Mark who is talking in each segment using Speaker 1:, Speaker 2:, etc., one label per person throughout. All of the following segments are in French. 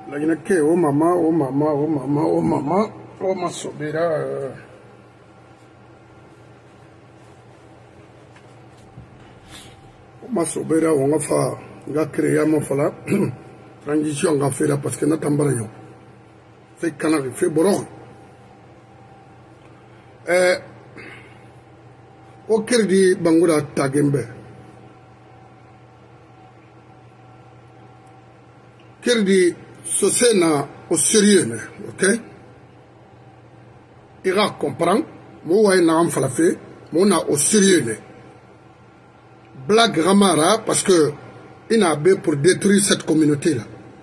Speaker 1: La guinée, oh maman, oh maman, oh maman, oh maman, oh ma sobera. Oh ma sobera, on va faire, on va créer mon fala. Transition, on va faire là parce que n'a pas de fait canard, fait boron. Au crédit, Bangoura Tagembe. Crédit, ce na au sérieux, ok? Il va comprendre, moi, il n'a pas fait, moi, au sérieux. Blague Ramara, parce que il n'a pas pour détruire cette communauté-là.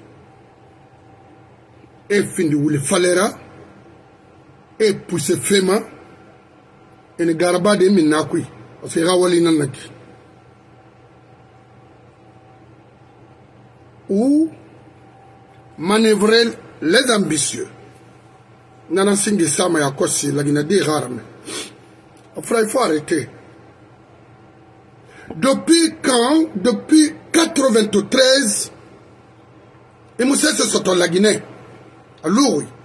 Speaker 1: Et fin de Wuli Falera, et pousser Fema, et ne garba de Minakui, parce que Rawali Nanaki. Ou manœuvrer les ambitieux. Nana Singi Sama Yakosi, la Guinée rarement. Enfin, il faut arrêter. Depuis quand, depuis 93, et Moussa se sortent la Guinée. Alors, oui.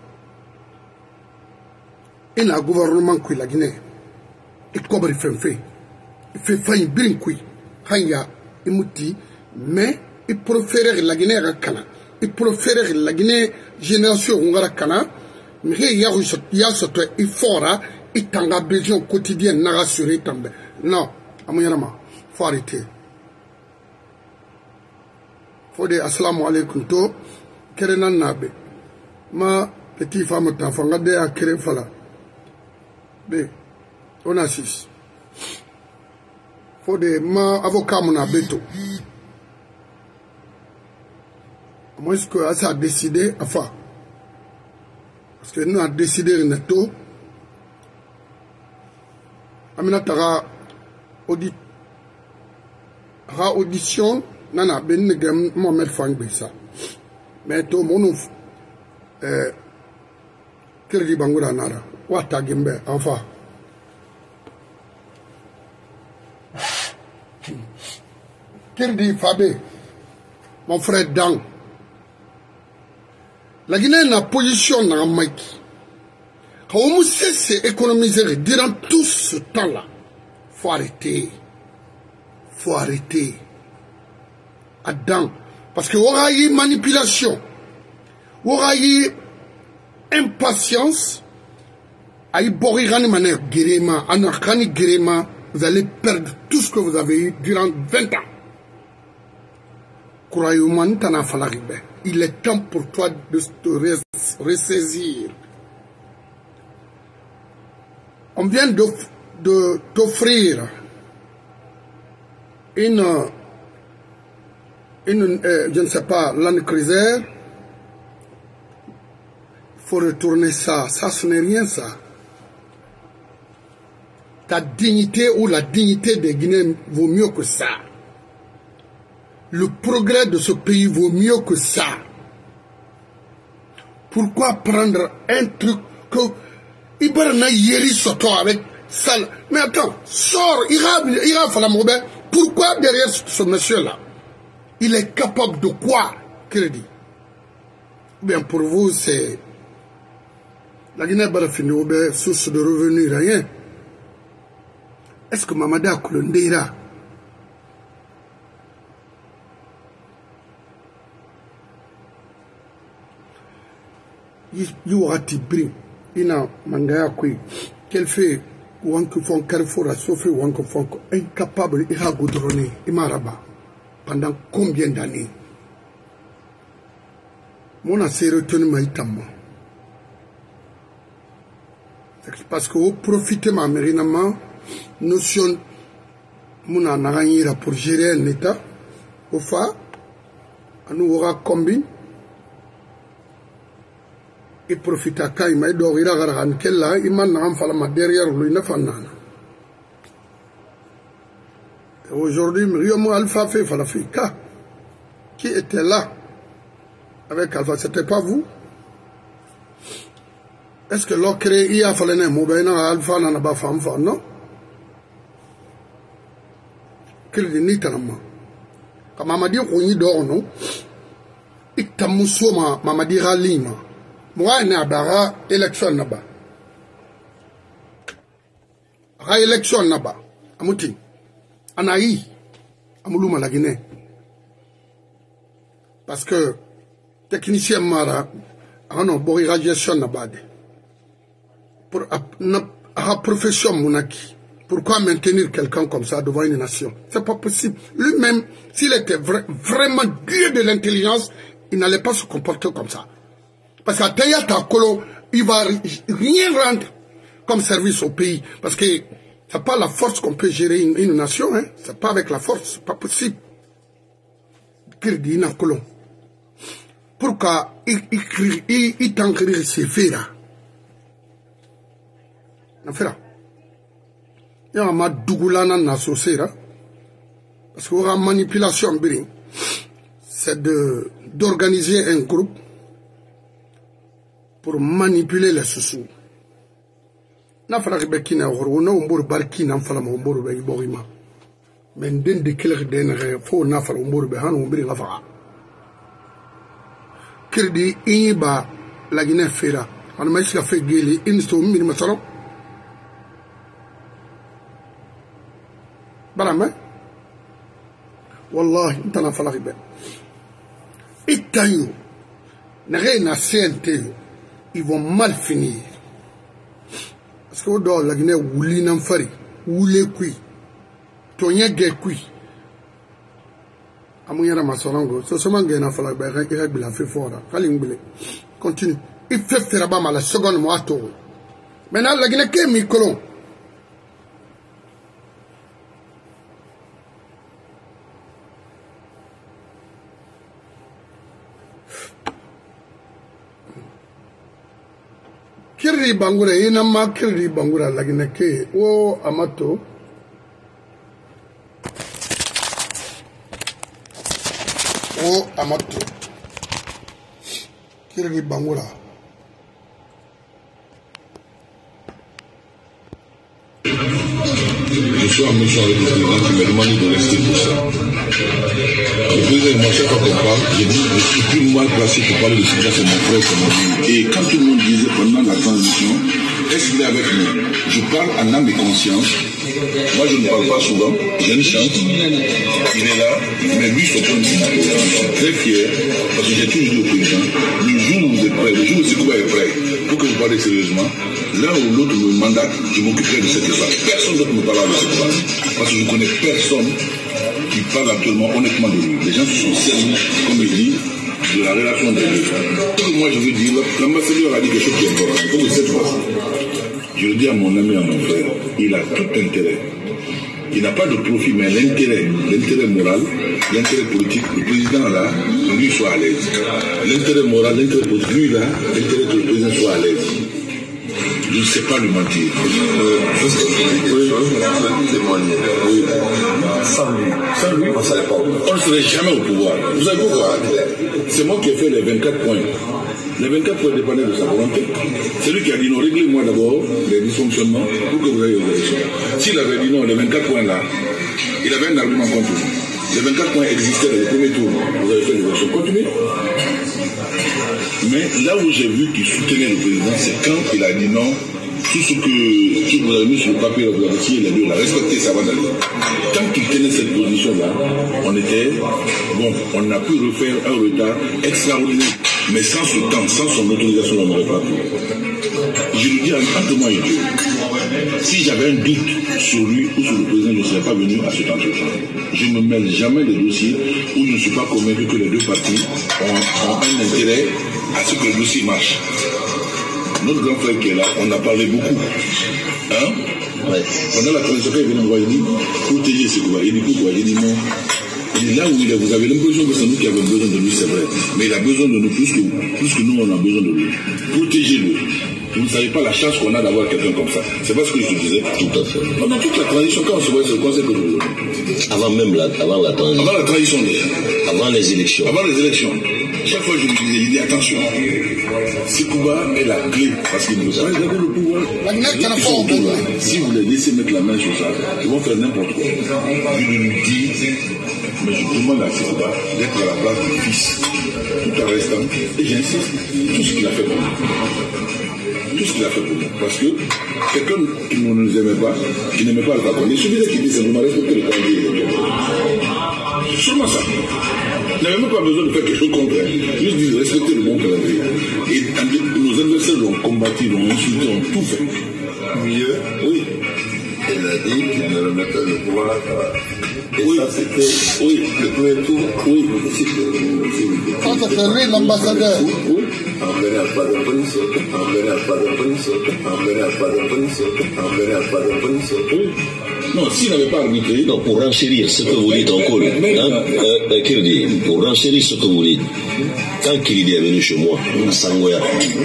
Speaker 1: Il y a un gouvernement qui la Guinée. Il cobre il fait faillir bien qui. Hanya, il mouti, mais il préfère la Guinée à Kana. Il préfère la Guinée génération à Kana. Mais il y a surtout il fera, il tanga besoin quotidien n'a rassuré tambe. Non, à mon yama, faut arrêter. Faut dire assalamu alaikum to, kerenan nabe. Ma petite femme ta fanga de a kere fala. B. On a 6. Faut dire ma avocat mon abeto. Moi est-ce que ça a décidé enfin. Parce que nous avons décidé de netto. Amina tara audition nana ben negam Mohamed Fangbe ça. Mais to mon Crédit Bangoura Nara, Wata Gembe, enfin. Crédit Fabé, mon frère Dang. La Guinée n'a position dans le Mike. Quand on sait économiser durant tout ce temps-là, faut arrêter. Faut arrêter. Adam. Parce qu'il y aura eu manipulation. Il y aura eu impatience, vous allez perdre tout ce que vous avez eu durant 20 ans. Il est temps pour toi de te ressaisir. On vient de t'offrir je ne sais pas, Land Cruiser. Faut retourner ça. Ça, ce n'est rien, ça. Ta dignité ou la dignité des Guinéens vaut mieux que ça. Le progrès de ce pays vaut mieux que ça. Pourquoi prendre un truc que Ibarna Yeri Soto avec ça? Mais attends, sors, ira Falamobé. Pourquoi derrière ce monsieur-là? Il est capable de quoi, crédit? Bien, pour vous, c'est... La Guinée a fini au source de revenus, rien. Est-ce que Mamada Koulondera il aura tibri, il a mangaya kui, qu'elle fait ou un que font Carrefour à Sophie ou un que font incapable, il a goudronné, il m'a rabat pendant combien d'années? Mon assez retenu maïtamma. Parce que vous profitez ma mérinama, notion mon anaranira pour gérer un état, au fa, à nous aura combine, et profite à Kaima, et d'orira garan kella, il m'a n'en falama derrière lui ne fanana. Aujourd'hui, Myriam Alpha fait Falafika, qui était là avec Alpha, c'était pas vous? Est-ce que l'on crée, il y a fallu un mobile alpha n'a pas femme, non? Quel est le nid? Comme on m'a dit, on y dort, non? tamuso Mamadi Ralima. Moi, je abara élection naba. Ra élection naba. Amuti. Anaï. Amoulouma la Guinée. Parce que, technicien Mara, on a une radiation naba. Pour la profession monaki. Pourquoi maintenir quelqu'un comme ça devant une nation? C'est pas possible. Lui-même, s'il était vraiment dieu de l'intelligence, il n'allait pas se comporter comme ça. Parce qu'à Tayata Kolo, il va rien rendre comme service au pays. Parce que c'est pas la force qu'on peut gérer une nation. Hein. C'est pas avec la force. C'est pas possible. Pourquoi il t'encrire ses faits là? Il y a un dougoulana n'associera. Parce qu'il y aura manipulation, c'est d'organiser un groupe pour manipuler les sous. Na fala bekina horona umbur barkina fala umbur be borima. Men den de killer den fo na fala umbur be hanu umbiri ngafa. Kirdi iba la Guinée fera. On m'a dit fait geli insto min masalo. Balama. Wallahi ntana fala be. Itayu. Na CNT, ils vont mal finir. Parce que dans la Guinée, wouli n'enfari, wouli kui, tonya ge kui. Amouya ma solango, ce sont des gens qui ont fait fort. Continue. Il fait faire à la seconde mois. Maintenant, la Guinée, qui est mi-colon? Kirri Bangura, il n'a pas Kirri Bangura, la Guinée, oh Amato. Oh Amato. Kirri Bangura.
Speaker 2: Bonsoir, monsieur le président, qui me demande de rester pour ça. Le président, moi, chaque fois qu'on parle, j'ai dit, je suis plus mal placé pour parler de ce gars, c'est mon frère, c'est mon ami. Et quand tout le monde disait pendant la transition, est-ce qu'il est avec nous? Je parle en âme et conscience. Moi, je ne parle pas souvent, j'ai une chance. Il est là, mais lui, son point de vue, je suis très fier, parce que j'ai toujours dit au président, le jour où vous êtes prêt, le jour où Sekouba est prêt, pour que vous parlez sérieusement, l'un ou l'autre me mandate, je m'occuperai de cette espace. Personne d'autre ne parlera de cette espace. Parce que je ne connais personne qui parle actuellement honnêtement de lui. Les gens se sont servis, comme il dit, de la relation des deux. Ce que moi je veux dire, l'ambassadeur a dit quelque chose qui est important. Il faut que cette fois, je le dis à mon ami, à mon frère, il a tout intérêt. Il n'a pas de profit, mais l'intérêt moral, l'intérêt politique, le président là, lui soit à l'aise. L'intérêt moral, l'intérêt politique, lui là, l'intérêt que le président soit à l'aise. Je ne sais pas lui mentir. Sans lui, on ne serait pas. On ne serait jamais au pouvoir. Vous savez pourquoi? C'est moi qui ai fait les 24 points. Les 24 points dépendaient de sa volonté. C'est lui qui a dit non, réglez-moi d'abord les dysfonctionnements pour que vous ayez aux élections. S'il avait dit non, les 24 points là, il avait un argument contre vous. Les 24 points existaient dans le premier tour. Vous avez fait les élections. Continuez. Mais là où j'ai vu qu'il soutenait le président, c'est quand il a dit non, tout ce que vous avez mis sur le papier, vous avez signé, il a respecté ça avant d'aller. Tant qu'il tenait cette position-là, on était, bon, on a pu refaire un retard extraordinaire. Mais sans ce temps, sans son autorisation, on n'aurait pas pu. Je lui dis entre moi et Dieu, si j'avais un doute sur lui ou sur le président, je ne serais pas venu à cet entretien. Je ne me mêle jamais des dossiers où je ne suis pas convaincu que les deux parties ont un intérêt à ce que le dossier marche. Notre grand frère qui est là, on a parlé beaucoup. Hein? Ouais. Pendant la transition, il vient me voir, il dit, protéger ce gouvernement. Il dit, pourquoi? Il dit non. Il dit là où il est, vous avez l'impression que c'est nous qui avons besoin de lui, c'est vrai. Mais il a besoin de nous plus que nous, on a besoin de lui. Protégez-le. Vous ne savez pas la chance qu'on a d'avoir quelqu'un comme ça. C'est pas ce que je disais. Tout à fait. Pendant toute la transition, quand on se voit, c'est le conseil que je
Speaker 3: avant même avant la transition.
Speaker 2: Avant la transition déjà.
Speaker 3: Avant les élections.
Speaker 2: Avant les élections. Chaque fois je lui disais, il dit attention, Sekouba est la clé parce qu'il ne veut pas garder le pouvoir. Si vous les laissez mettre la main sur ça, ils vont faire n'importe quoi. Je lui dis, mais je demande à Sekouba d'être à la place du fils, tout en restant, et j'insiste, tout ce qu'il a fait pour nous. Tout ce qu'il a fait pour nous. Parce que quelqu'un qui ne nous aimait pas, qui n'aimait pas le Gabon, il suffisait qu'il dise simplement respecter le calendrier. Seulement ça. Il n'avait même pas besoin de faire quelque chose contre elle. Juste dire respecter le bon calendrier. Et nos adversaires l'ont combattu, l'ont insulté, ont tout fait.
Speaker 3: Mieux,
Speaker 2: oui.
Speaker 3: Elle a dit qu'il ne remettait le pouvoir. Et
Speaker 2: oui.
Speaker 3: Ça, c'était
Speaker 2: oui.
Speaker 3: le premier tour.
Speaker 2: Oui.
Speaker 1: Ça, c'était lui l'ambassadeur.
Speaker 2: Oui.
Speaker 3: On venait à pas de police, on venait à pas de police, on venait à pas de police, on venait à pas de police.
Speaker 2: Oui. Non, s'il n'avait pas arbitré.
Speaker 4: Non, pour renchérir ce que vous dites encore, Kirdi, pour renchérir ce que vous dites, quand Kirdi est venu chez moi, à Sangoya,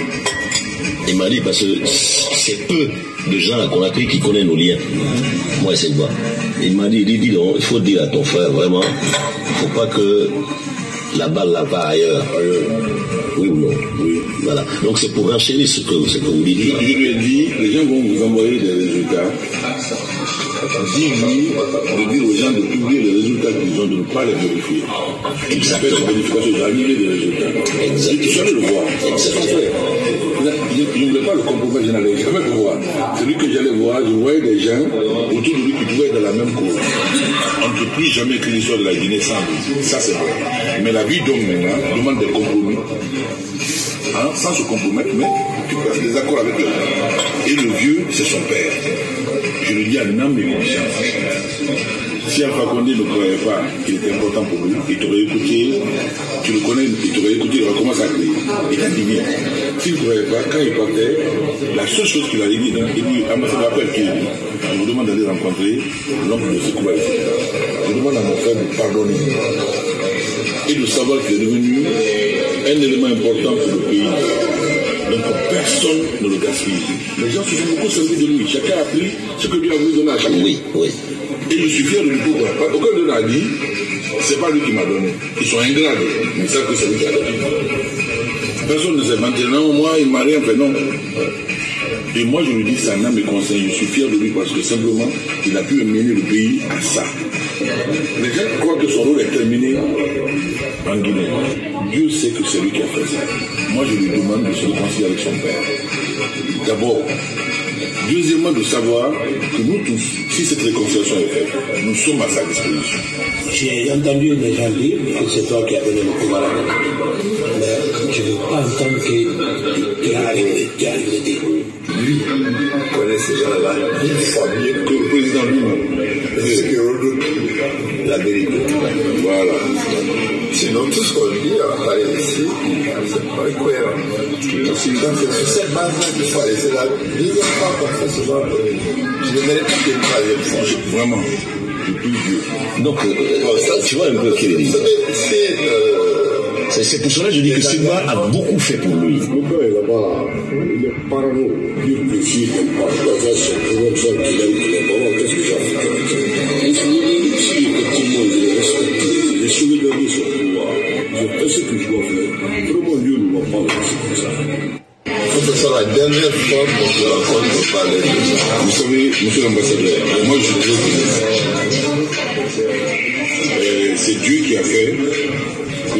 Speaker 4: il m'a dit, parce que c'est peu de gens à Conakry qui connaissent nos liens. Moi, c'est quoi. Il m'a dit, dis donc, il faut dire à ton frère, vraiment, il ne faut pas que la balle la va ailleurs. Oui ou non? Oui. Voilà. Donc c'est pour renchérir ce que vous dites.
Speaker 2: Je lui ai dit, les gens vont vous envoyer des résultats. Dis-lui de dire aux gens de publier les résultats qu'ils ont, de ne pas les vérifier.
Speaker 4: Exactement.
Speaker 2: La vérification d'annuler des résultats.
Speaker 4: Exactement.
Speaker 2: Je vais le voir.
Speaker 4: Exactement.
Speaker 2: Je ne voulais pas le compromettre, je n'allais jamais le voir. Celui que j'allais voir, je voyais des gens autour de lui qui pouvaient être dans la même cause. On ne peut plus jamais écrire l'histoire de la Guinée sans lui. Ça, c'est vrai. Mais la vie d'homme maintenant demande des compromis. Hein, sans se compromettre, mais tu passes des accords avec eux. Et le vieux, c'est son père. Je le dis à l'âme et conscience. Si Alpha Condé ne croyait pas qu'il était important pour lui, il t'aurait écouté, tu le connais, il t'aurait écouté, il aurait commencé à crier. Il t'a dit bien. S'il ne croyait pas, quand il partait, la seule chose qu'il avait dit, il dit, ambassadeur, appelle qui est dit. Je vous demande d'aller rencontrer l'oncle de Sekouba. Je demande à mon frère de pardonner et de savoir qu'il est devenu un élément important pour le pays. Donc personne ne le gaspille. Les gens se sont beaucoup servis de lui. Chacun a pris ce que Dieu a voulu donner à chacun.
Speaker 4: Oui, oui.
Speaker 2: Et je suis fier de lui pourquoi. Aucun d'eux n'a dit, c'est pas lui qui m'a donné. Ils sont ingrats, mais ils savent que c'est lui qui a donné. Personne ne s'est vanté. Non, moi, il m'a rien fait, non. Et moi, je lui dis, c'est un âme et conseil. Je suis fier de lui parce que simplement, il a pu mener le pays à ça. Les gens croient que son rôle est terminé en Guinée. Dieu sait que c'est lui qui a fait ça. Moi, je lui demande de se réconcilier avec son père. D'abord. Deuxièmement, de savoir que nous tous, si cette réconciliation est faite, nous sommes à sa disposition.
Speaker 5: J'ai entendu les gens dire que c'est toi qui as donné le pouvoir à la mais je ne veux pas entendre qu'il a arrivé.
Speaker 3: Lui connaît ces gens-là une fois mieux
Speaker 2: Que le président lui-même.
Speaker 3: ce qui redoute la vérité.
Speaker 2: Voilà.
Speaker 3: Sinon, tout ce qu'on dit à parler ici, c'est pas cohérent. Donc, c'est sur cette base-là qu'il faut aller. C'est la deuxième fois qu'on fait ce genre de... Je ne mérite pas une troisième fois.
Speaker 2: Vraiment. Je prie Dieu.
Speaker 4: Donc, tu vois un peu qu'il est dit. C'est pour cela que je dis que Sekouba a beaucoup fait pour lui.
Speaker 2: Le gars est là-bas, il est parano. Dieu peut suivre comme pas. C'est comme ça qu'il aime qu'il est parano. Qu'est-ce que ça fait? Si effectivement il est respecté, il est solidaire son pouvoir, je fais ce que je dois faire. Vraiment, Dieu ne va pas le laisser comme ça.
Speaker 3: Il faut que ce soit la dernière fois qu'on se rencontre pour parler de ça.
Speaker 2: Vous savez, monsieur l'ambassadeur, moi je suis très heureux. C'est Dieu qui a fait que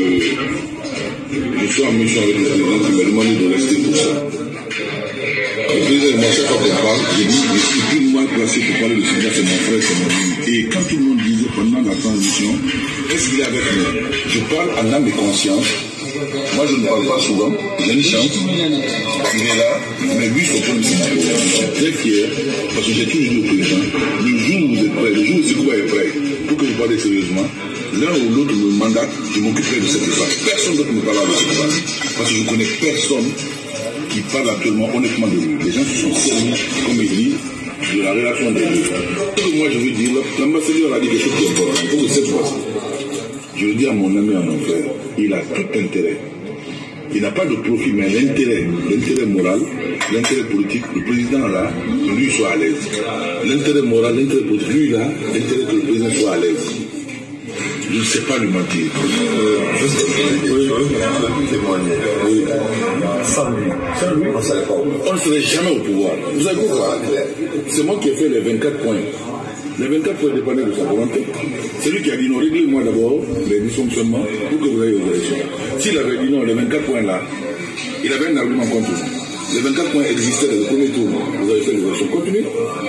Speaker 2: je suis en mission avec le président qui m'a demandé de rester pour ça. Le président, moi, chaque fois qu'on parle, j'ai dit, je suis plus moins placé pour parler de ce gars, c'est mon frère, c'est mon ami. Et quand tout le monde disait pendant la transition, est-ce qu'il est avec nous? Je parle en âme et conscience. Moi, je ne parle pas souvent, j'ai une chance. Il est là, mais lui, son point de vue, je suis très fier, parce que j'ai toujours dit au président, le jour où vous êtes prêt, le jour où Sekouba est prêt, pour que je parle sérieusement, l'un ou l'autre me mandate, je m'occuperai de cette espace. Personne d'autre ne parlera de cette espace. Parce que je ne connais personne qui parle actuellement honnêtement de lui. Les gens qui sont servis, comme il dit, de la relation des deux. Ce que moi je veux dire, l'ambassadeur a dit quelque chose qui est important. Il faut que cette fois-ci, je le dis à mon ami et à mon frère, il a tout intérêt. Il n'a pas de profit, mais l'intérêt moral, l'intérêt politique, le président là, que lui soit à l'aise. L'intérêt moral, l'intérêt politique, lui là, l'intérêt que le président soit à l'aise. Je ne sais pas lui mentir.
Speaker 3: Je peux témoigner. Oui. Sans lui, on ne serait pas au pouvoir.
Speaker 2: On ne serait jamais au pouvoir. Vous savez pourquoi? C'est moi qui ai fait les 24 points. Les 24 points dépendaient de sa volonté. C'est lui qui a dit non, réglez-moi d'abord les dysfonctionnements pour que vous ayez aux élections. S'il avait dit non, les 24 points là, il avait un argument contre vous. Les 24 points existaient dans le premier tour. Vous avez fait les élections. Continuez.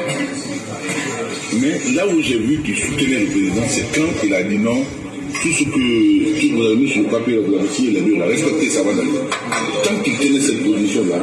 Speaker 2: Mais là où j'ai vu qu'il soutenait le président, c'est quand il a dit non, tout ce que vous avez mis sur le papier, vous avez signé, il a respecté ça va d'aller. Tant qu'il tenait cette position-là,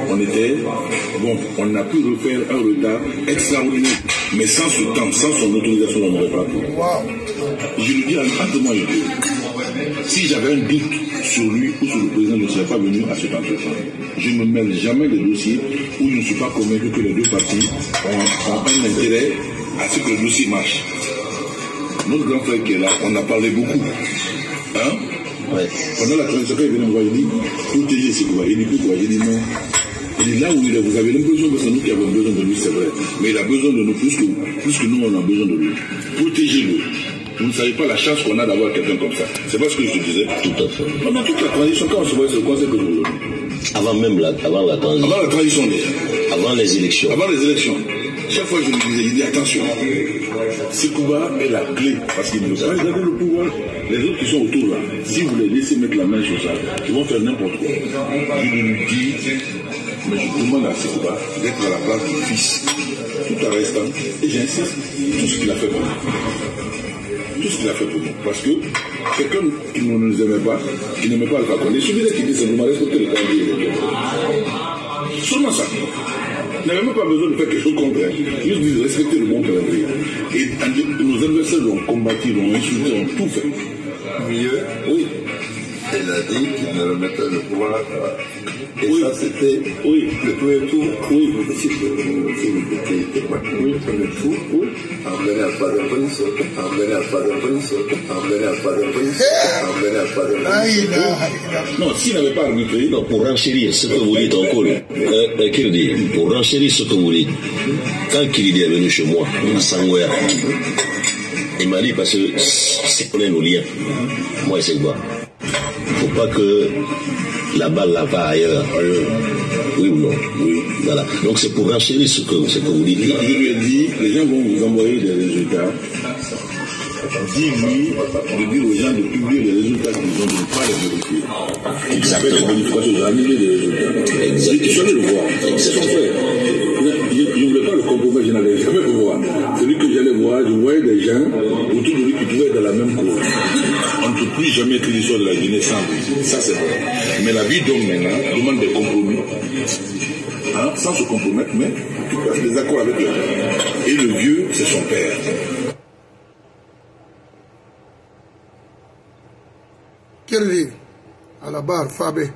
Speaker 2: on a pu refaire un retard extraordinaire. Mais sans ce temps, sans son autorisation, on n'aurait pas pu. Je lui dis entre moi et Dieu, si j'avais un doute sur lui ou sur le président, je ne serais pas venu à cet entretien. Je ne mêle jamais des dossiers où je ne suis pas convaincu que les deux parties ont un intérêt à ce que le dossier marche. Notre grand frère qui est là, on a parlé beaucoup. Hein? Ouais. Pendant la transition, il vient me voir, il dit, protéger c'est quoi? Il dit quoi? J'ai dit non. Il dit là où il est, vous avez l'impression que c'est nous qui avons besoin de lui, c'est vrai. Mais il a besoin de nous plus que nous, on a besoin de lui. Protégez-le. Vous ne savez pas la chance qu'on a d'avoir quelqu'un comme ça. C'est pas ce que je te disais. Tout à fait. Pendant toute la transition, quand on se voit, c'est le conseil que je vous donne.
Speaker 4: Avant la transition.
Speaker 2: Avant la transition déjà.
Speaker 4: Avant les élections.
Speaker 2: Avant les élections. Chaque fois, je lui disais, il dit attention, Sekouba est la clé, parce qu'il ne veut pas garder le pouvoir. Les autres qui sont autour là, si vous les laissez mettre la main sur ça, ils vont faire n'importe quoi. Je lui dis, mais je demande à Sekouba d'être à la place du fils, tout en restant, et j'insiste, tout ce qu'il a fait pour nous. Tout ce qu'il a fait pour nous. Parce que quelqu'un qui ne nous aimait pas, qui n'aimait pas le Fakonde, il suffisait qu'il dise simplement respecter le calendrier. Seulement ça. Il n'avait même pas besoin de faire quelque chose de contraire. Juste de respecter le bon calendrier. Et nos adversaires l'ont combattu, l'ont insulté, l'ont tout fait.
Speaker 3: Mieux,
Speaker 2: oui.
Speaker 3: Elle a dit qu'il ne remettait le pouvoir à la. Et
Speaker 2: oui.
Speaker 3: Ça, c'était le premier tour. Oui, vous décidez de quoi? Oui, le premier tour. Oui. Emmener à la troisième position. Emmener à la troisième position. Emmener à la troisième position. Emmener à la troisième position.
Speaker 2: Non, s'il n'avait pas arbitré.
Speaker 4: Non, pour renchérir ce que vous dites encore, Kirdi, pour renchérir ce que vous dites, quand Kirdi est venu chez moi, à Sangoya, il m'a dit, parce que c'est qu'on est nos liens, moi et Sekouba, il ne faut pas que la balle là va ailleurs. Oui ou non? Oui. Voilà. Donc c'est pour renchérir ce que vous dites là.
Speaker 2: Je lui ai dit, les gens vont vous envoyer des résultats. Dis-lui de dire aux gens de publier les résultats qu'ils ont, de ne pas les vérifier. Exactement. Des modifications, j'ai annulé les résultats. Exactement. Je suis allé le voir. Exactement. Je ne voulais pas le compromettre, je n'allais jamais le voir. Celui que j'allais voir, je voyais des gens autour de lui qui pouvaient être dans la même cour. On ne peut plus jamais écrire l'histoire de la Guinée sans lui. Ça, c'est vrai. Mais la vie d'homme maintenant demande des compromis. Hein, sans se compromettre, mais tu peux faire des accords avec les gens. Et le vieux, c'est son père.
Speaker 1: Kirdi, à la barre, Fabé.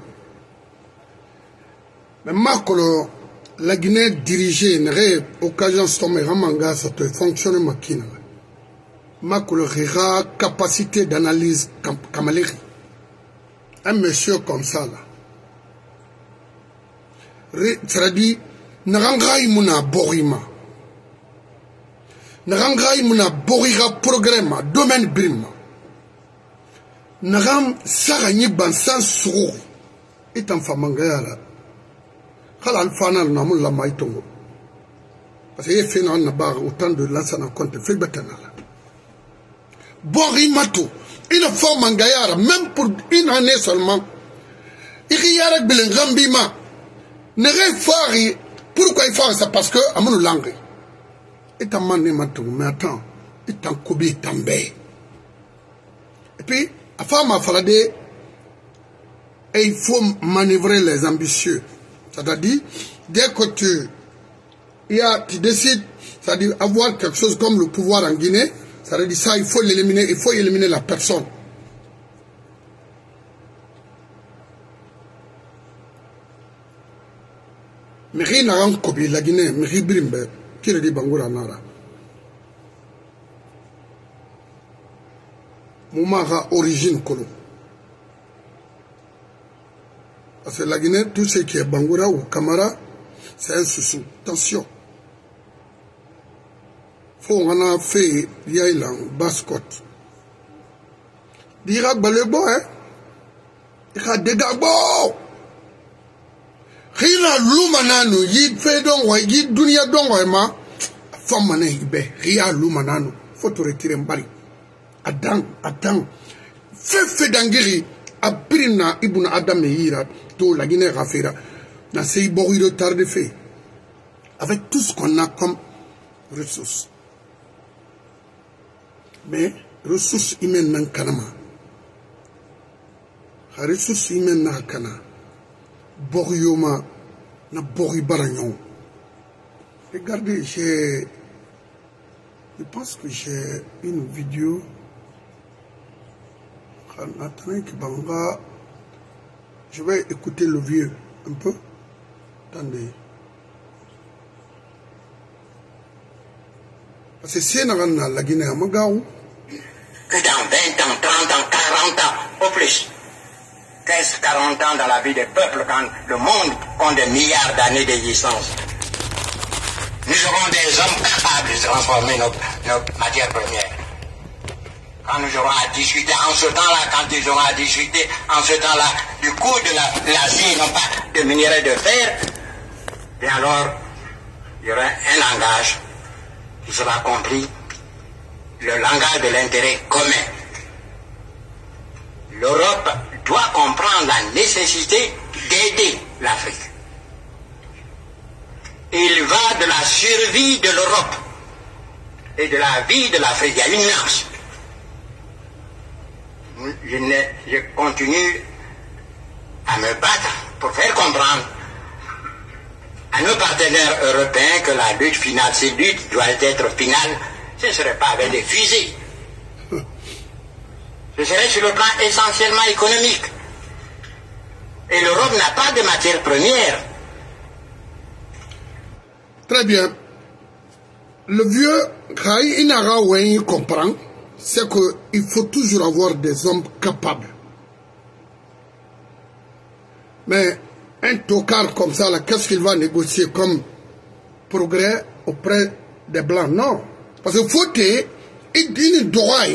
Speaker 1: Mais Makolo, la Guinée dirigée, n'aurait occasion de se tomber à Manga, ça te fonctionne Makina. Makolo, la capacité d'analyse Kamaleri. Un monsieur comme ça, là. C'est-à-dire, Narangaï Mouna Borima. Narangaï Mouna Borira Programme, domaine Brima. Nagam Sarani Bansan Sourou. Et en Famangayala. Halal Fanal Namul la Maïtongo. Parce qu'il y a fait un nabar autant de l'ansana compte fait betanala. Borimato. Il a fait Mangayara, même pour une année seulement. Il y a un Belengambima. N'est fari. Pourquoi il fait ça? Parce que à mon langue. Et en mané matou, mais attends. Et en kobi també. Et puis, à femme a fallu et il faut manœuvrer les ambitieux. C'est-à-dire, dès que tu décides, c'est-à-dire avoir quelque chose comme le pouvoir en Guinée, c'est-à-dire ça, il faut l'éliminer, il faut éliminer la personne. Miri Naran Kobi, la Guinée, Miri Brimbe, qui le dit Bangoura Nara. Moumara origine Kolo. Parce que la Guinée, tout ce qui est Bangoura ou Kamara, c'est un sous-sous. Attention. Faut on a fait Yailan, Basse-Côte. dira balebo hein ika degabo khira lumanano yi fedon wa yi dunia don wa ma famane ibe ria lumanano faut te retirer mbali adam fe dangiri abrina ibn adam yira to la Guinée rafira na sey bogi de tarde fait avec tout ce qu'on a comme ressources mais ressources humaines nan kanama ressources humaines na kana Borioma na Bori Baragnon. Regardez, je pense que j'ai une vidéo. Je vais écouter le vieux un peu. Attendez. Parce que c'est la Guinée à Magaou.
Speaker 6: Que dans 20 ans, 30 ans, 40 ans, au plus. 15-40 ans dans la vie des peuples, quand le monde compte des milliards d'années d'existence, nous aurons des hommes capables de transformer nos matières premières. Quand nous aurons à discuter en ce temps-là, quand ils auront à discuter en ce temps-là du coût de l'acier, non pas de minerai de fer, et alors il y aura un langage qui sera compris, le langage de l'intérêt commun. L'Europe doit comprendre la nécessité d'aider l'Afrique. Il va de la survie de l'Europe et de la vie de l'Afrique. Il y a une nuance. Je continue à me battre pour faire comprendre à nos partenaires européens que la lutte finale, cette lutte doit être finale. Ce ne serait pas avec des fusées. Ce serait sur le plan essentiellement économique. Et l'Europe n'a pas de matière première.
Speaker 1: Très bien. Le vieux Khaï Inaraoué comprend, c'est qu'il faut toujours avoir des hommes capables. Mais un tocard comme ça, qu'est-ce qu'il va négocier comme progrès auprès des Blancs? Non. Parce que faut que il dit droit.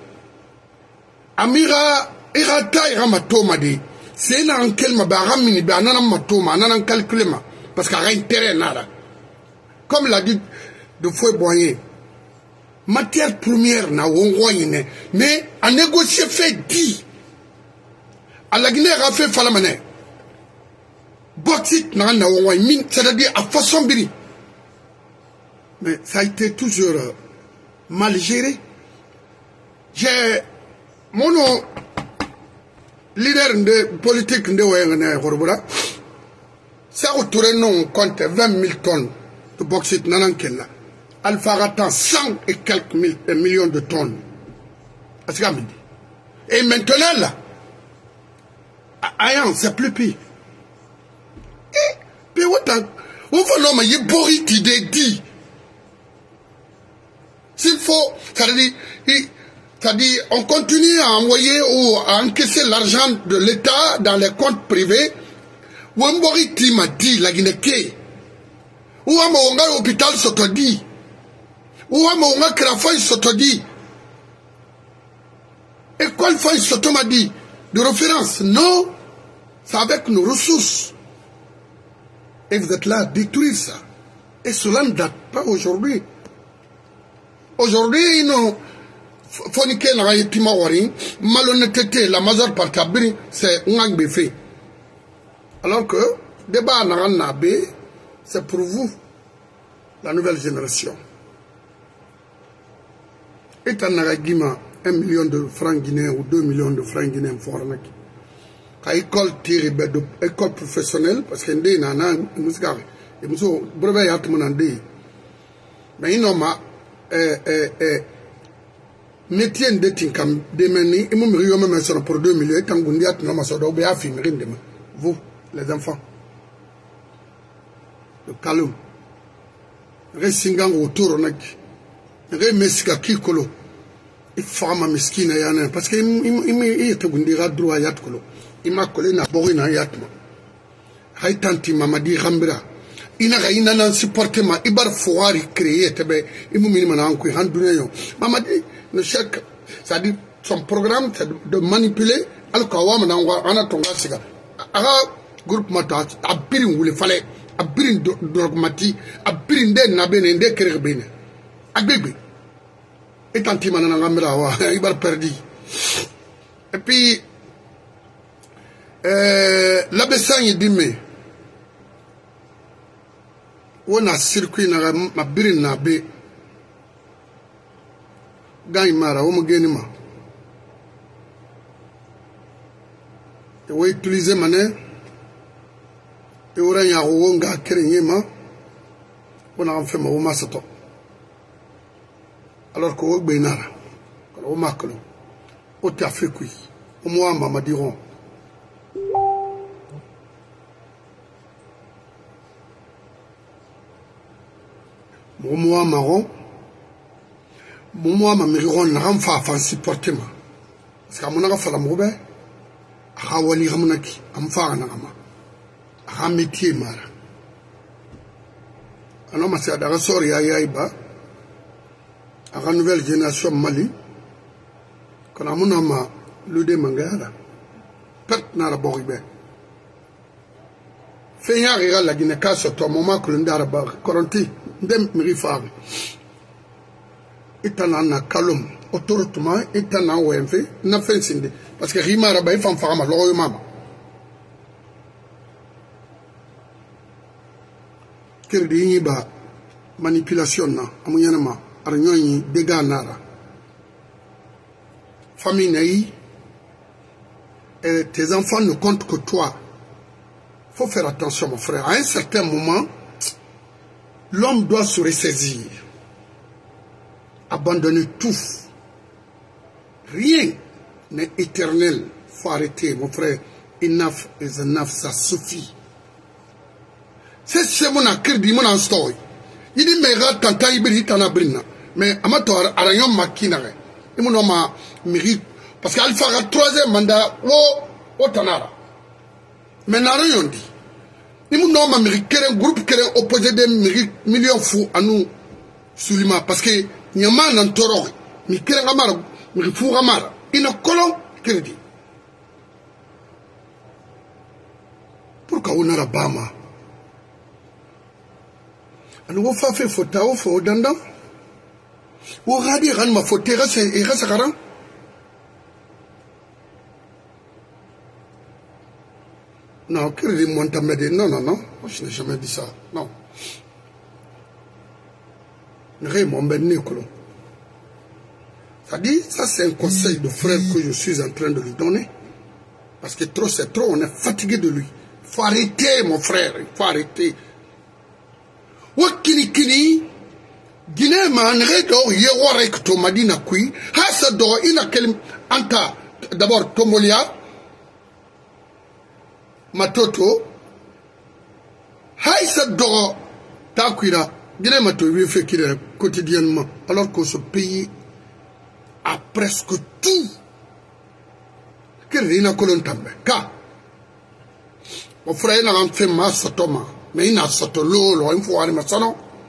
Speaker 1: Amira irata iramatoma de c'est na ankel mabara mini ba nana matoma nana calculema parce qu'il y a intérêt nada comme l'a dit de Fouet Boyer matière première na wongoyine mais à négocier fait dit à la Guinée a fait falamane bauxite na wongoy c'est-à-dire à façon biri mais ça a été toujours mal géré. J'ai mon leader de politique de Wayne Horbola, ça autour non compte 20 000 tonnes de bauxite nanankella. Alpha attend 100 et quelques millions de tonnes. Et maintenant là, Ayan, c'est plus pire. Et puis autant, on va l'homme y borit idée dit. S'il faut, c'est-à-dire, on continue à envoyer ou à encaisser l'argent de l'État dans les comptes privés. Ou un boriti m'a dit la Guinée. Ou un monga hôpital s'autodit. Ou un monga krafoy s'autodit. Et quelle fois il m'a dit de référence? Non, c'est avec nos ressources. Et vous êtes là à détruire ça. Et cela ne date pas aujourd'hui. Aujourd'hui, nous, Fonike na yitima wari, malhonnêteté, la majeure partie c'est Ngang Befé. Alors que, débat na Nabé, c'est pour vous, la nouvelle génération. Et en Nagagima, 1 million de francs guinéens ou 2 millions de francs guinéens fornaki. À école tirée de école professionnelle, parce qu'il y a un musicale, et monsieur, brevet à tout le monde. Mais il n'a métier de tinkam de meni et mon rio me sur pour 2 millions et tant qu'on dit à tout le monde, bien film rindement. Vous, les enfants, le calum, resingang autour on a dit, remesika kikolo, il faut ma mesquine yana parce que il était un dira droit yat kolo, il m'a collé na borina yatma. Hay tanti mamadi rambira. Ina ina supporter ma ibar foire créer tebe imu minima na anku handune yo mamadi no chèque ça dit son programme c'est de manipuler Al-Kawam dans Tonga Siga. Aga groupe Mata, a birin wule fallait, a birin dogmati, a birin de nabene, de kerbene. A bébé. Et tant qu'il m'a il va perdu. Et puis, la Bessagne dit, mais, on a circuit na ma birin na be, gagne mara, on me gagne ma. Et on utilise mané, et on a un ronga kéringé ma, on a fait ma oma sato. Alors qu'on est bien là, on marque le, on t'a fait quoi, au moins maman diront. Mon moi marron, mon moi ma mériron n'a rien fait supporter ma. Parce qu'à mon avis, il la mauvaise. À Wali Ramonaki, à me faire un arama. À métier mara. Alors, ma sœur d'Arasor Yayaïba, à la nouvelle génération Mali, quand on a ma l'udé mangara, perte n'a la boribé. Fait y a la Guinée-Cas sur ton moment que l'on a coronti, dem mirifari. Itanana kalum, autoritairement, itana OMV, n'a fait sindi. Parce que Rima Rabaï fan farama, l'oreille mama. Quel dit ba manipulation na, amoyanama, arignon dégâts nara. Famille naïe, et tes enfants ne comptent que toi. Faut faire attention, mon frère. À un certain moment, l'homme doit se ressaisir. Abandonner tout. Rien n'est éternel. Faut arrêter, mon frère. Enough is enough, ça suffit. C'est mon accueil, mon story. Il dit, mais regarde, tant qu'il y a brina. Mais amateur, arayon makinare. Il mon homme mérite. Parce qu'Alpha a 3e mandat, au Tanara. Mais n'a rien dit. Il mon homme américain, groupe qui est opposé des millions fous à nous, Sulima. Parce que, il y a un an toro. Mais qui est gamara, mais fou gamara. Il a colon, qui dit. Pourquoi on a la Bama? Alors, on fait faute au faux dandam. On a dit, ma faute, et reste à garant. Non, crédit Montamede, non, non, non, je n'ai jamais dit ça, non. Raymond Ben Nicolo. Ça dit, ça c'est un conseil de frère que je suis en train de lui donner. Parce que trop c'est trop, on est fatigué de lui. Il faut arrêter, mon frère, il faut arrêter. Wakini kini, Guinée man redo yewarek to madina kui, hasa do ina kelim anta d'abord Tomolia. Matoto, Haïsa Doro, Takwira, Guinée-Mato, lui fait qu'il est quotidiennement, alors que ce pays a presque tout. Quel est une colonne tambe? Car, mon frère n'a pas fait ma satoma, mais il n'a pas l'eau, il faut aller ma salon.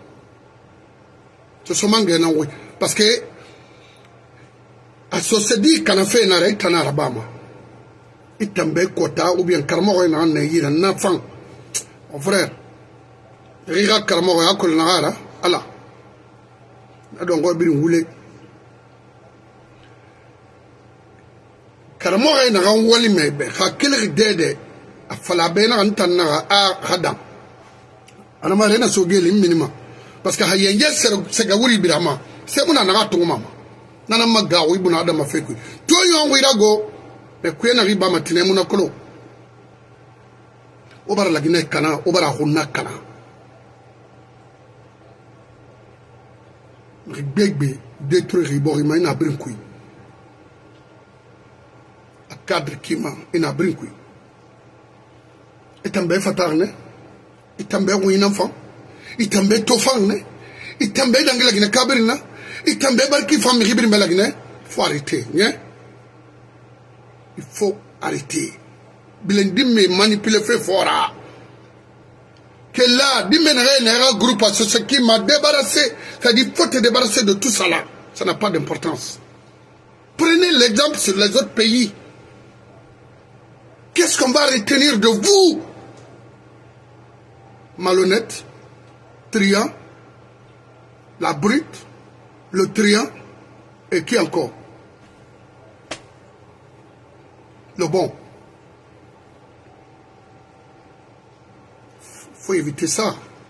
Speaker 1: C'est ce manque d'un oui. Parce que, à ce se dit qu'on a fait un arrêt en Alabama. Itambe kota ou bien karmo na nayira na fan mon frère riga karmo ya ko na gara ala ado ngo bi wule karmo na ran wali mebe hakil dede afala bena antan na a hadam ana ma rena so geli minima parce que hayenje sega wuri birama c'est mon na to mama nana magawo ibuna adama feku to yon wira go. Mais quand on arrive à matin, on a colo. On va la Guinée Cana, on va la Rona Cana. Ribegbe, détruire Riborima, il a brinqué. À cadre Kima, il a brinqué. Et tambe fatarne, et tambe un enfant, et tambe tofane, et tambe dans la Guinée Cabrina, et tambe barki femme Ribrim la Guinée. Faut arrêter, hein? Il faut arrêter. Bilendim me manipuler fait fort. Que là, dimènerait un groupe à ce qui m'a débarrassé. C'est-à-dire, faut te débarrasser de tout ça là. Ça n'a pas d'importance. Prenez l'exemple sur les autres pays. Qu'est-ce qu'on va retenir de vous? Malhonnête, triant, la brute, le triant, et qui encore? Le bon. Faut éviter ça.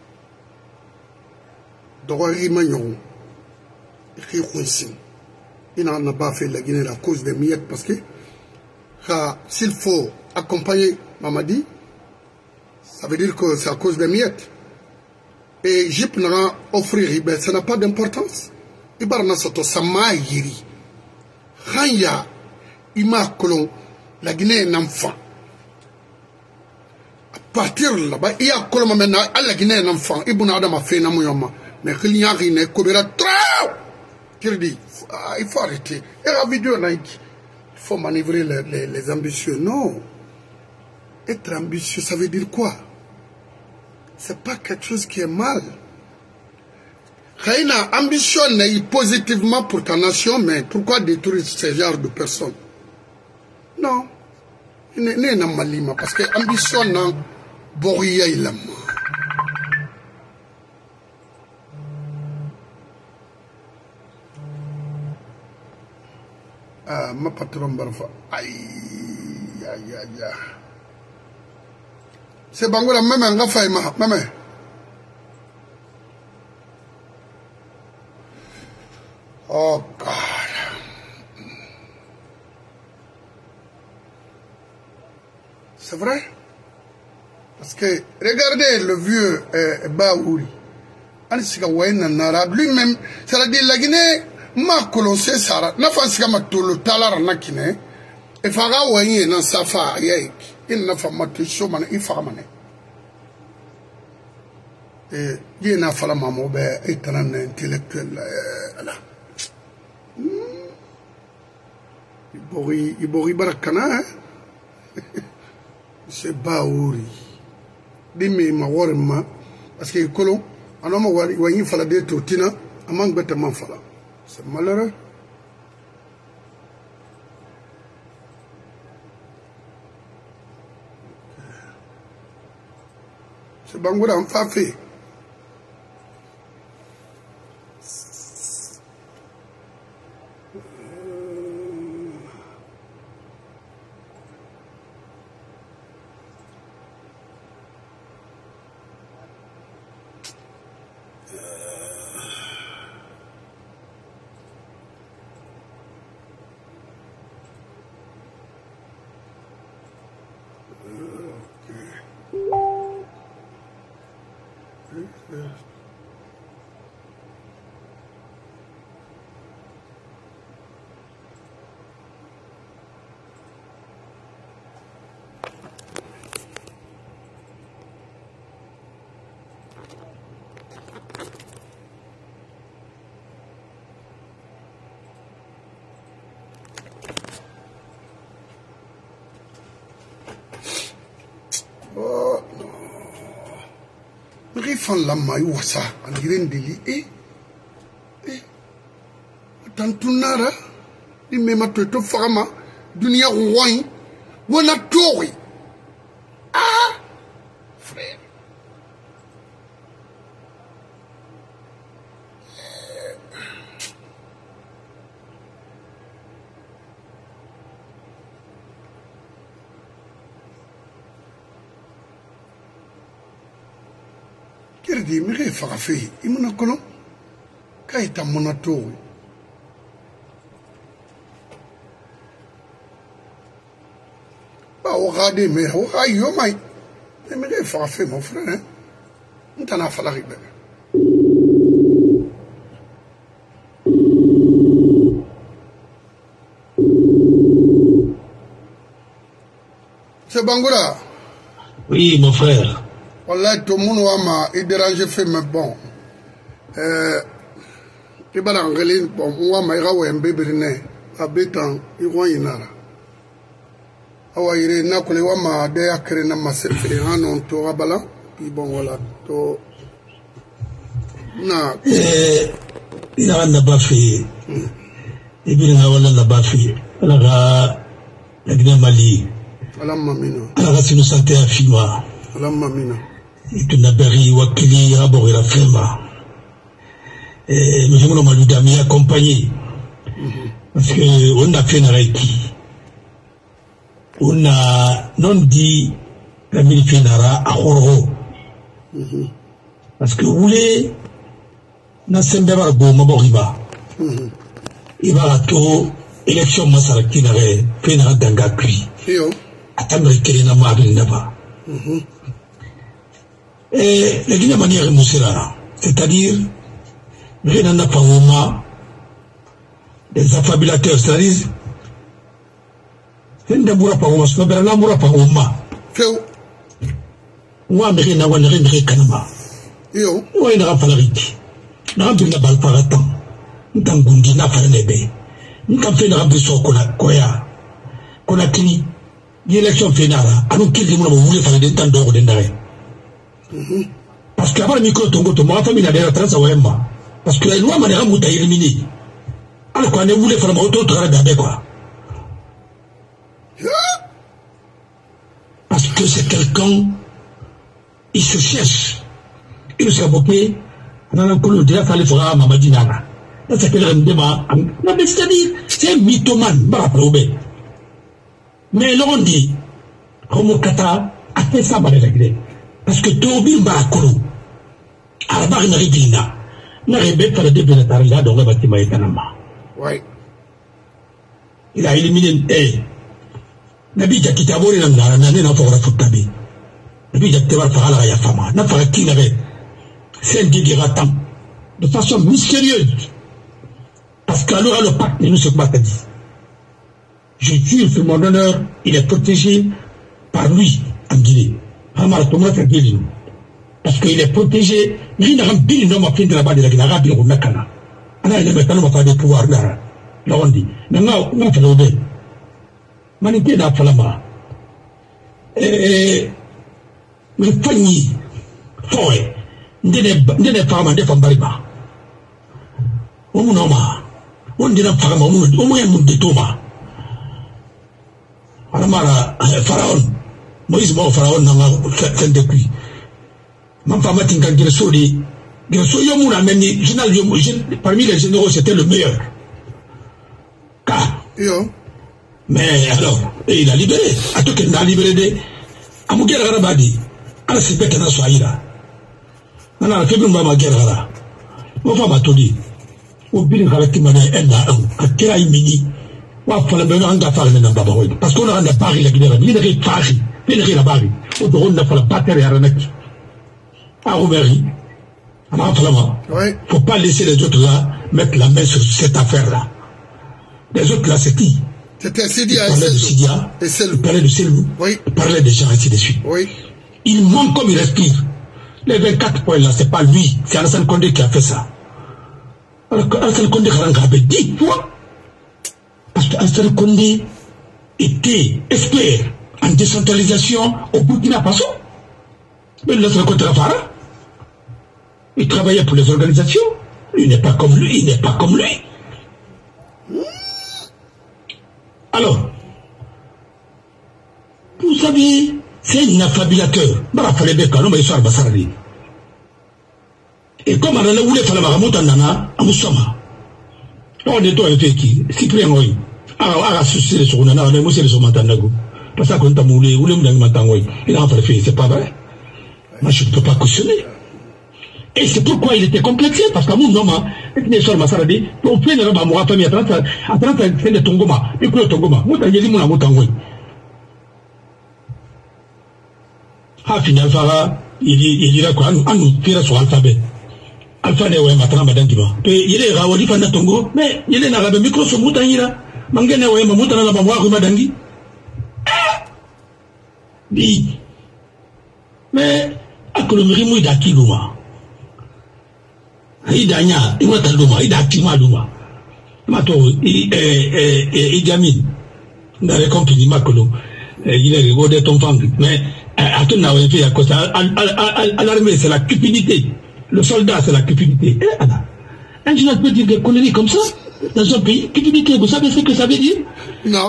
Speaker 1: Il n'en a pas fait la Guinée à cause des miettes parce que s'il faut accompagner Mamadi, ça veut dire que c'est à cause des miettes. Et Jip n'a offrir, ben, ça n'a pas d'importance. Ibarna soto sama yiri. Khanya ima kolon la Guinée est un enfant. À partir de là-bas, il y a kolon maintenant à la Guinée est un enfant. Ibuna Adam a fait un mouvement. Mais qu'il y a rien, Kobera trop. Qu'il dit, il faut arrêter. Et la vidéo, il faut manœuvrer les ambitieux. Non. Être ambitieux, ça veut dire quoi? C'est pas quelque chose qui est mal. Raina, ambitionne positivement pour ta nation, mais pourquoi détruire ce genre de personnes? Non. Il n'est pas malima, parce que ambitionne, Boria il aime. Ah, ma patron barfa. Aïe, aïe, aïe, aïe. C'est Bangola, même un gars faille, même. Oh, God. C'est vrai? Parce que, regardez le vieux Baouri. Lui-même, c'est-à-dire la Guinée, ma colossé Sarah, n'a pas si ma tolo talar nakine, et fara ouaye nan safa yek, il n'a pas matisho man, il fera mané. Et il n'a pas la maman, est un intellectuel, là. Ibori Barakana, c'est Baouri. Dimi ma warma, parce que colon, un homme ouaye fala de totina, un manque bêtement fala. C'est malheureux. C'est Bangoura en fait. Oh non. Mais fan la mayu wasa angiren deli tantunara di mema to fama dunia roin wona tori ah frère Kirdi mi re fa fe imuna kono kaita monato ba o gade me o ayo mai mi re fa fe mon frère ntana fa la ribe c'est Bangoura.
Speaker 5: Oui mon frère.
Speaker 1: Voilà, tout le monde m'a dérangé, fait, mais bon. Il va l'engueuler, bon, moi, je vais un bébé, à béton, il va y aller. Awa ire na kule wa ma de akere na masefere hanon to abala, puis bon voilà, to na
Speaker 5: il n'a pas fait. et bien la bafi la Guinée Mali la sinu santé afima et tu n'as beri wakili rabori la fema et nous avons maludami accompagné parce que on a fait Naraiki on a non dit la milifenara à Horo parce que vous voulez na sembera bo maboriba iba to élection masaraki na re fenara danga kui atamri kelina mabin naba et la Guinée manière musera c'est-à-dire rien n'a pas vraiment des affabulateurs c'est-à-dire c'est n'amoura pas vraiment c'est n'amoura pas vraiment moi mais rien n'a rien kanama yo ouais n'a pas la rite n'a pas bal paratan ntangundi na fa nebe ntamfe na biso koya kona kini l'élection finale anu kili mo voulez faire des temps d'or de ndare parce que avant le micro tongo to ma famille na dera transa wema parce que la loi m'a muta éliminé alors qu'on voulait faire auto travail d'abé quoi parce que c'est quelqu'un il se cherche il se bopé dans le colo déjà fallait faire mamadinana là c'est quel débat non mais c'est-à-dire c'est un mythomane bah probé mais l'on dit comme kata a fait ça par régler parce que tobi ba kolo arba na ribina na rebe par de benatar là dans le bâtiment etanama ouais il a éliminé nabi jakitabori na ngara na na fora futabi nabi jakitaba fara ya fama na fara kinave c'est un guératam de façon mystérieuse parce qu'alors le pacte ne nous se pas dit je jure sur mon honneur il est protégé par lui en Guinée parce qu'il est protégé il n'a rien non ma fin de la bas de la Guinée arabe au Nakana ana il est maintenant pas de pouvoir là on dit maintenant on fait l'obé manité da falama mais fanyi foy ndene fama de fambariba o munoma on dina fama o mo de toma alamara pharaon Moïse bon pharaon nanga fait depuis même pas matin quand il sori yo muna meni général parmi les généraux c'était le meilleur mais alors et il a libéré à tout qu'il a libéré de amugera garabadi ala sipeke na swahila nana febru mama gerara mo fa matodi o bin galati mana enda akira imini wa fala be nga fa na baba hoy parce qu'on a Paris la Guinée ni de Paris ni de la Paris o do na fala pater ya ranak à Robert alors vraiment faut pas laisser les autres là mettre la main sur cette affaire là les autres là c'est qui
Speaker 1: c'était Sidia
Speaker 5: et Selou parlait de Selou parlait des gens ainsi de suite il manque comme il respire les 24 points là c'est pas lui c'est Alassane Condé qui a fait ça alors que Alassane Condé a 10 fois parce que Alassane Condé était expert en décentralisation au Burkina Faso mais Alassane Condé Rafara il travaillait pour les organisations il n'est pas comme lui alors vous savez c'est un affabulateur et comme on a voulu faire la maramoute en Nana, à Moussama, on est toi et qui, Cyprien Roy, à associer les secondes, on a aussi les secondes Mantanago, parce qu'on t'a moulé, ou le Mantangoy, il a fait, c'est pas vrai. Moi je ne peux pas cautionner. Et c'est pourquoi il était complexé, parce qu'à mon nom, il est sur ma sarade, on fait une robe à moi, famille, à 30 de Tongoma, et que le Tongoma, moi t'as dit mon Motangoy. Ah, finalement, il dira quoi, on tire sur l'alphabet. Alpha ne ouais maintenant madame Diba. Il est rawali fanda Tongo, mais il est n'arabe micro sur Moutangira. Mangene ouais Moutana la mamoire rue Madangi. Dit. Mais, à Colombier mouille d'Akiluma. Idanya, il m'a taluma, il a Akima Luma. Mato, il Amin, dans les compagnies Macolo, il est rewardé ton fang, mais à ton avis, fait à cause à l'armée, c'est la cupidité. Le soldat, c'est la cupidité. Un général peut dire des conneries comme ça. dans un pays cupidité. Vous savez ce que ça veut dire?
Speaker 1: Non.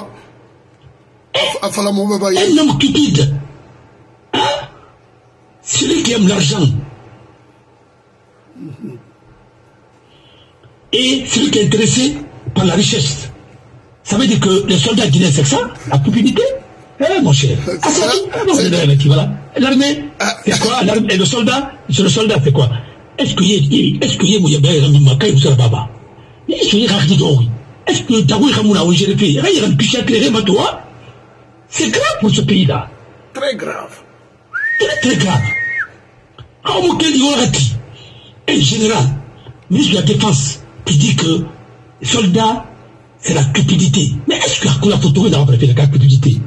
Speaker 5: Un homme cupide. Hein? Celui qui aime l'argent. Et celui qui est intéressé par la richesse. Ça veut dire que les soldats guinéens, c'est ça? La cupidité? Eh, mon cher. L'armée, c'est quoi? Et le soldat, c'est quoi? Est-ce que c'est grave pour ce pays-là.
Speaker 1: Très grave.
Speaker 5: Très, très grave. Un général, ministre de la Défense, qui dit que les soldats, c'est la cupidité. Mais est-ce que la photo n'a pas fait la cupidité?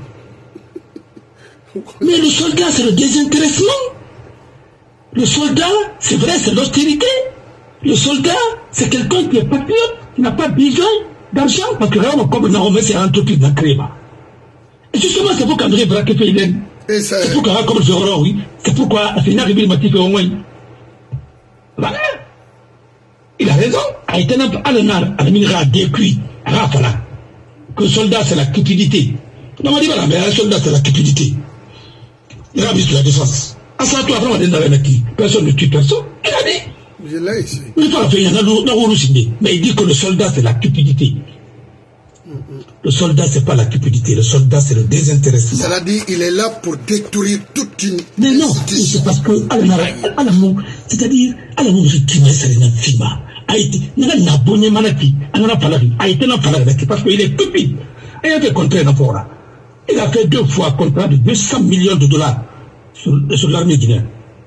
Speaker 5: Mais le soldat, c'est le désintéressement. Le soldat, c'est vrai, c'est l'austérité. Le soldat, c'est quelqu'un qui est patriote, qui n'a pas besoin d'argent, parce que vraiment, comme on a remis, c'est l'entreprise d'un créma. Et justement, c'est pourquoi André Braque fait Hélène. C'est pourquoi, comme je rends, oui, c'est pourquoi c'est une arrivée motivée au moins. Voilà. Il a raison. A été un peu à l'honneur, à la minera depuis, à Rafala, que le soldat, c'est la cupidité. Non, on dit voilà, mais un soldat, c'est la cupidité. Il a mis sur la défense. À ça, toi, vraiment, personne ne tue personne. Il a dit.
Speaker 1: Je l'ai ici.
Speaker 5: Mais il dit que le soldat, c'est la cupidité. Le soldat, c'est pas la cupidité. Le soldat, c'est le désintéressement.
Speaker 1: Ça dit, il est là pour détruire toute une.
Speaker 5: Mais non, c'est parce que, c'est-à-dire, à l'amour, je dis, mais c'est un film. A été, il y a un abonné manaki, a été un palaki, parce qu'il est cupide. Et il a fait contrat dans Fora. Il a fait 2 fois contrat de 200 millions de dollars sur l'armée guinéenne.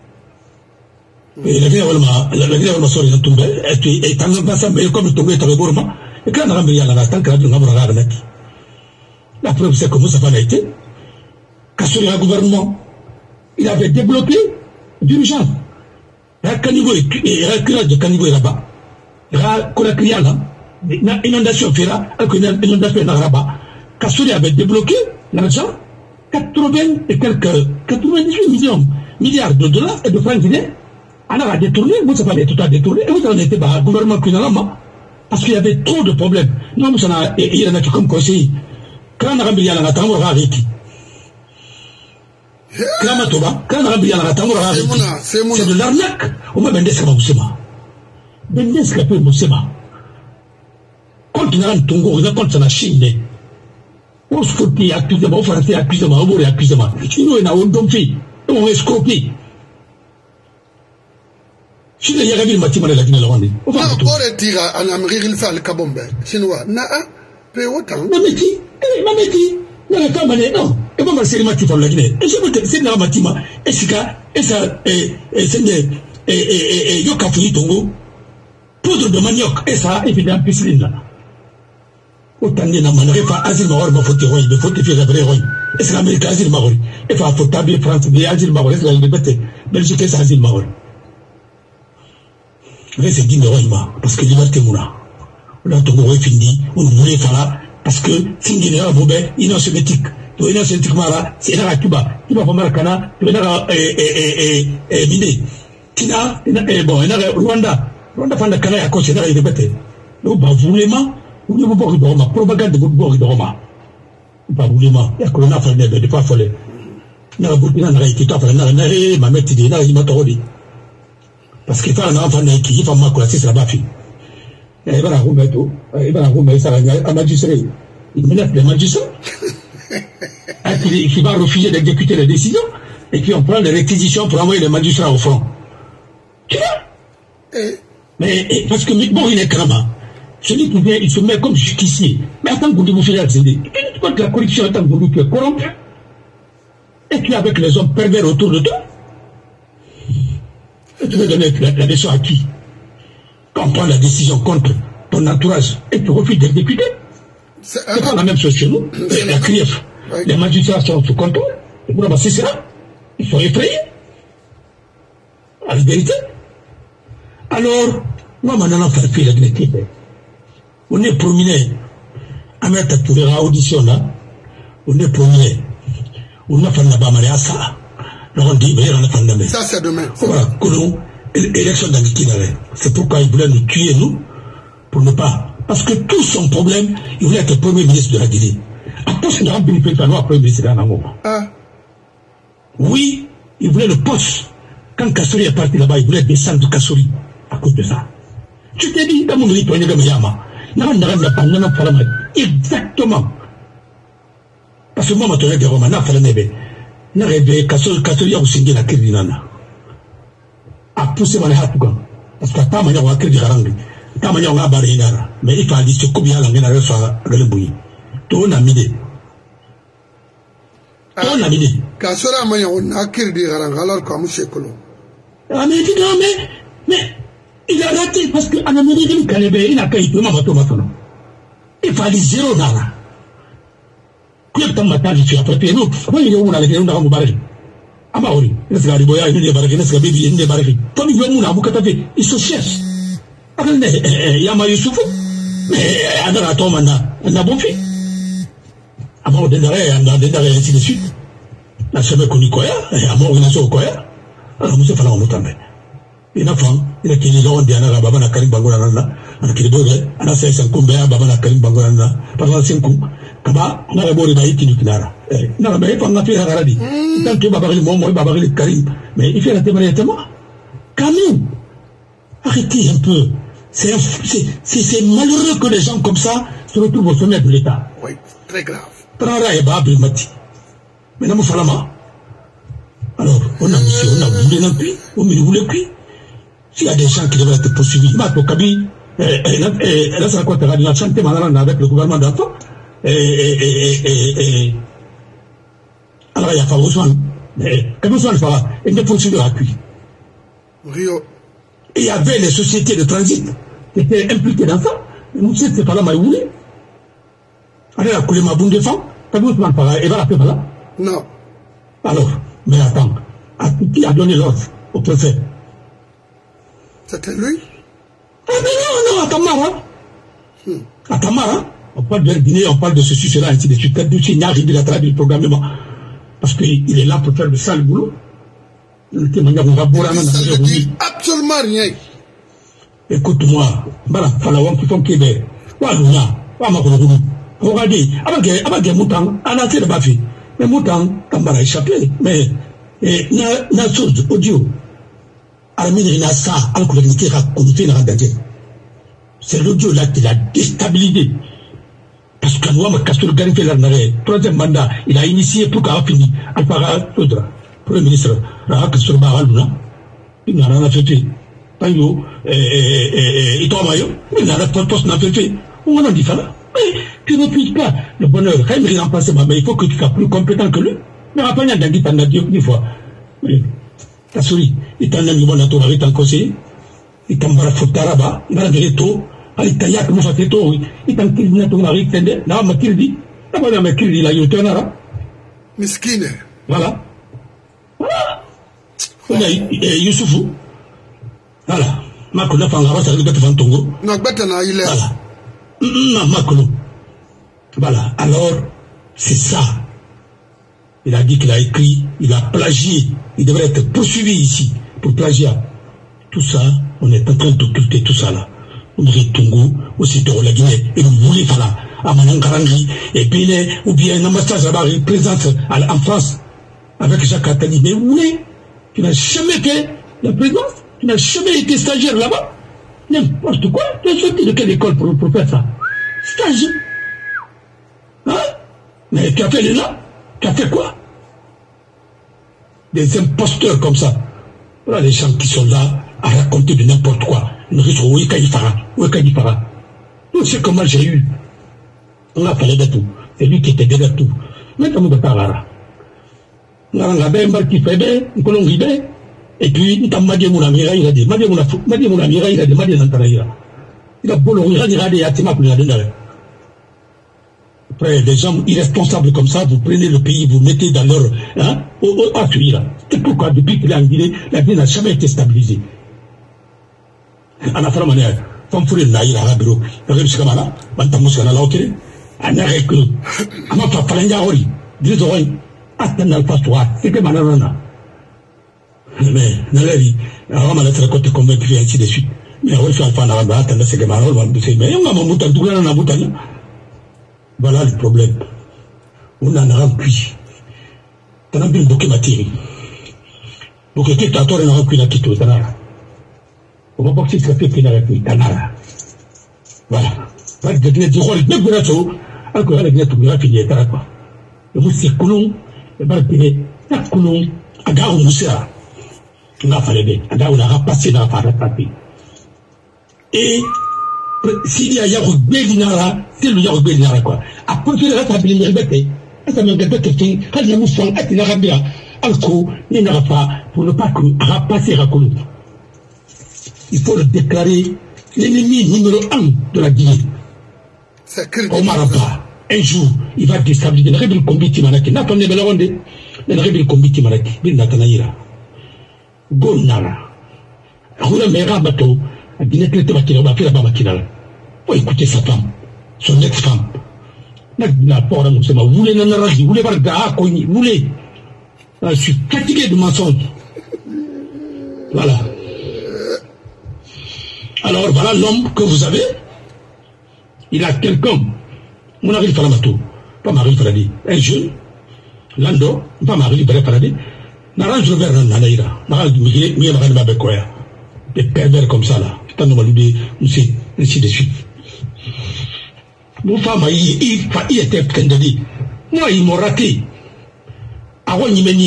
Speaker 5: Et la Guinée vraiment sorti de tomber, et tant que ça, mais comme tomber, tu avais beau moment, et quand on a mis à la tant qu'on a mis la preuve, c'est comment ça va été. Kassori, le gouvernement, il avait débloqué d'urgence. Il y a un caniveau, il y a un curage de caniveau là-bas. Il y a un curage là, une inondation fera, une inondation là-bas. Kassori avait débloqué l'argent, 98 milliards de dollars et de francs guinéens. On a détourné, vous savez, tout a détourné, et vous en êtes pas gouvernement finalement, parce qu'il y avait trop de problèmes. Non, il y en a qui comme conseiller. Quand on a remblayé la tambour à Riki. C'est de l'arnaque. On m'a vendé ça, Moussema. Vendé ce qu'appelle Moussema. Quand on a un Tongo, on a contre la Chine. On se fout, accusez-moi, on fait accusez-moi, on va accusez-moi. Sinon, il y a un don fait, on escroqué. Si il y a un bâtiment de la Guinée, on
Speaker 1: pourrait dire en Amérique, il fait le Kabombe. Chinois, n'a pas autant.
Speaker 5: Mameti, non, et moi, c'est le matin pour la Guinée. Et je me dis, c'est le matin, et ça, et Yoka Fili Tongo, poudre de manioc, et ça, évidemment, piscine là. Autant de n'amènerait pas Asile Mahor, ma faute, de faute, fait la vraie rogne. Et c'est l'Amérique Asile Mahor. Et pas faute, tabi, France, mais Asile Mahor, c'est la liberté. Belgique, c'est Asile Mahor. Mais c'est Guinée Royma, parce que liberté moula. On a Tongo fini, on voulait faire là, parce que c'est Guinée Royma, innocémétique. Tu es innocémétique, Mara, c'est là à Cuba. Tu vas pas Maracana, tu es là à Mine. Tina, bon, il y a Rwanda. Rwanda, Fanda Kana, à cause de la liberté. Donc, bah, voulez-moi, vous ne pouvez pas voir, propagande de votre de Roma. Pas voulez-moi, il y a Corona, Fanda, de pas folle. Il y a Burkina, il y a Kita, il y a ma mère, il y a Matorodi. Parce qu'il y a un enfant qui est ma classe, c'est la baffe. Il va la remettre, un magistrat. Il menace les magistrats. Qui va refuser d'exécuter les décisions, et puis on prend les réquisitions pour envoyer les magistrats au front. Tu vois? Mais parce que bon, il est crama. Celui qui vient, il se met comme justicier. Mais attends que vous faites accéder. Tu vois que la corruption, attend que tu es corrompu. Et puis avec les hommes pervers autour de toi. Et tu veux donner la leçon à qui? Quand on prend la décision contre ton entourage et tu refuses d'exécuter. C'est pas la même chose chez nous. La CRIEF, les magistrats sont sous contrôle. C'est ça. Ils sont effrayés. La vérité. Alors, moi, maintenant, faire la Guinée. On est promené. À mettre à audition là. On est promené. On a fait la bamare à ça. On dit, on a fait la
Speaker 1: ça, c'est demain.
Speaker 5: Voilà, élection d'amitié. C'est pourquoi ils voulaient nous tuer, nous, pour ne pas Parce que tout son problème, il voulait être premier ministre de la Guinée. Après, c'est un premier ministre de la Guinée. Oui, il voulait le poste. Quand Kassori est parti là-bas, il voulait descendre de Kassori à cause de ça. Tu t'es dit, dans mon pays, tu exactement. Parce que moi, je suis Roma, je suis Kassori a signé la Kirdinana. A poussé mon hatugan. Parce que ta manière à Kirdi Harangi, ta manière à Barinara, mais il fallait dire que combien la guerre soit relevée. Tout n'a mis. Tout n'a mis.
Speaker 1: Kassori a manière à Kirdi Harangi, alors comme c'est Kolo.
Speaker 5: Ah, mais il a raté parce qu'en Amérique, il n'a pas eu de maman. Il fallait zéro nara. Quand on m'a dit, tu as préparé, nous, il y a une alléguée, on a un barré. Amaori, n'est-ce pas, Riboya, il y a des barrés, n'est-ce pas, Bibi, il y a des barrés. Comme il y a un aboukaté, il se cherche. Il y a Maïsoufou, mais il y a un atome, on a bon fait. Avant, on a ainsi de suite. La semaine qu'on y croit, et à mort, on a sauvé quoi. Alors, monsieur Fala, on nous tombe. Il a fait, il a qu'il y a un diana, la babana Karim Bangolanana, on a qu'il y a un assassin Kumbea, babana Karim Bangolanana, par la 5 coups. Kaba, on a un bon rébaï qui nous kinara. Non, mais on a fait un radis. Tant que Babari, moi, Babari, Karim. Mais il fait la témoignage de moi. Camille, arrêtez un peu. C'est malheureux que les gens comme ça se retrouvent au sommet de l'État.
Speaker 1: Oui, très grave.
Speaker 5: Prara et Babri Mati. Mais non, Falama. Alors, on a voulu non plus, on a voulu plus. S'il y a des gens qui devraient être poursuivis, Mato Kabi, elle a sa compte à la chanté avec le gouvernement d'Anto. Alors il y a pas besoin, comment ça le fera? Il ne poursuit gratuit.
Speaker 1: Rio.
Speaker 5: Et il y avait les sociétés de transit qui étaient impliquées dans ça. Nous savons c'est pas là mais où est? Allez la couler ma boule de femme, t'as vu comment faire? Et va la faire là?
Speaker 1: Non.
Speaker 5: Alors, mais attends, qui a donné l'ordre au préfet?
Speaker 1: C'était lui?
Speaker 5: Ah mais non, à Tamara. À Tamara. On parle de Guinée, on parle de ceci, cela, ainsi de suite. Il n'y a rien de la trahir du programmement. Parce qu'il est là pour faire le sale boulot.
Speaker 1: Ça ne dit absolument rien.
Speaker 5: Écoute-moi, voilà, Falawam qui font Québec. Walounia, Wamakoulou. Regardez, avant que Moutan, on a fait le bafi. Mais Moutan, Kambara échappé. Mais, na chose, audio. Armine Nassa, Alcool qui raconte une radagé. C'est l'audio là qui l'a déstabilisé. Parce que moi, Castor Garifé l'arrêt, troisième mandat, il a initié pour qu'on fini. Alpara Sodra, Premier ministre, Rahak sur Baraluna, il n'a rien fait. Tayo, Itomayo, il n'a pas poste n'a fait. On a dit ça là. Mais tu ne puisses pas le bonheur, quand il remplace mais il faut que tu sois plus compétent que lui. Mais après, il y a dit, t'en as dit une fois. Kassouri, il t'en a mis bon à ton mari, t'en conseiller. Il t'en va foutre là-bas, il va dire tout. Ali Tayak, nous fait tout, il t'en qu'il vient ton mari, là, ma qu'il dit, là, ma qu'il dit, là, il y a un
Speaker 1: Miskine.
Speaker 5: Voilà. Voilà. On a Youssoufou. Voilà. Makolo, Fangara, ça veut dire Fantongo.
Speaker 1: Non, Betana, il est.
Speaker 5: Voilà. Non, Makolo. Voilà. Alors, c'est ça. Il a dit qu'il a écrit, il a plagié. Il devrait être poursuivi ici pour plagiat. Tout ça, on est en train d'occulter tout ça là. Vous êtes Tongo, aussi de la Guinée, et vous voulez faire là, à Manangarangi, et Bénin, ou bien un ambassade là-bas, une présence en France, avec Jacques Attali. Mais vous voulez, tu n'as jamais fait la présidence, tu n'as jamais été stagiaire là-bas, n'importe quoi, tu es sorti de quelle école pour faire ça? Stage. Hein? Mais tu as fait là? Tu as fait quoi? Des imposteurs comme ça. Voilà les gens qui sont là à raconter de n'importe quoi. Nous disons, oui, Kaïfara. Tout ce comment j'ai eu. On a parlé de tout. C'est lui qui était derrière tout. Maintenant, on ne peut pas voir. On a un mal qui fait bien, on a un bien. Et puis, on a dit, mon ami, il a dit, il a beau le regarder, il a dit, après, des gens irresponsables comme ça, vous prenez le pays, vous mettez dans leur, appui là. C'est pourquoi, depuis qu'il est en Guinée, la Guinée n'a jamais été stabilisée. En affaire manière, femme fourrée n'a eu la bureau. Le reste comme là, bantamus kana la okere. Anare que, ama fa falanga ori. Dis oi, atana le passoir. C'est que manana. Mais, n'a la vie. Alors, on a la côté convaincu ainsi de suite. Mais on fait un arabe, attendez, c'est que ma rôle va me dire, mais on a mon mouton, tout le monde a mouton. Voilà le problème. On a un arabe cuit. T'en as bien beaucoup de matière. Donc, tu as tort, on a un arabe cuit, t'en as. On va pas que tu te fais arabe cuit, t'en as. Voilà. Voilà, je vais dire, même pour la chose, encore avec la tournure, fini, t'en as pas. Et vous, c'est coulon, et bien, la coulon, à gare au moussa. On a fallu bien. À gare, on a rapassé dans la faratapi. Et s'il y a Yarubé Linara, c'est le Yarubé Linara quoi. À partir de là, ça a bien répété. Ça m'a répété, quand il y a Moussan, il n'a pas Alco, il n'aura pas, pour ne pas rapasser Rakoulou. Il faut le déclarer l'ennemi numéro 1 de la Guinée. Omar Abba, un jour, il va déstabiliser le rebelle combi Timanaki. N'attendez pas la ronde. Le rebelle combi Timanaki. Bin Natanaïra. Gonara. Roula Mera Bateau. La Guinée était maquinale, on a fait la barre maquinale. Faut écouter sa femme, son ex-femme. N'a pas de moussema. Vous voulez n'en vous voulez voir Gaha Koni, vous voulez. Je suis fatigué de mensonges. Voilà. Alors voilà l'homme que vous avez. Il a quelqu'un. Mon Aril Falamato, pas Marie Faladi. Un jeune. Lando, pas Marie Faladi. N'arrange le verre Nanaïra. N'arrange le verre Nabekoya. Des pervers comme ça là. Putain, nous ainsi de suite. Mon femme, il était candidat. Moi, ils m'ont raté. Moi,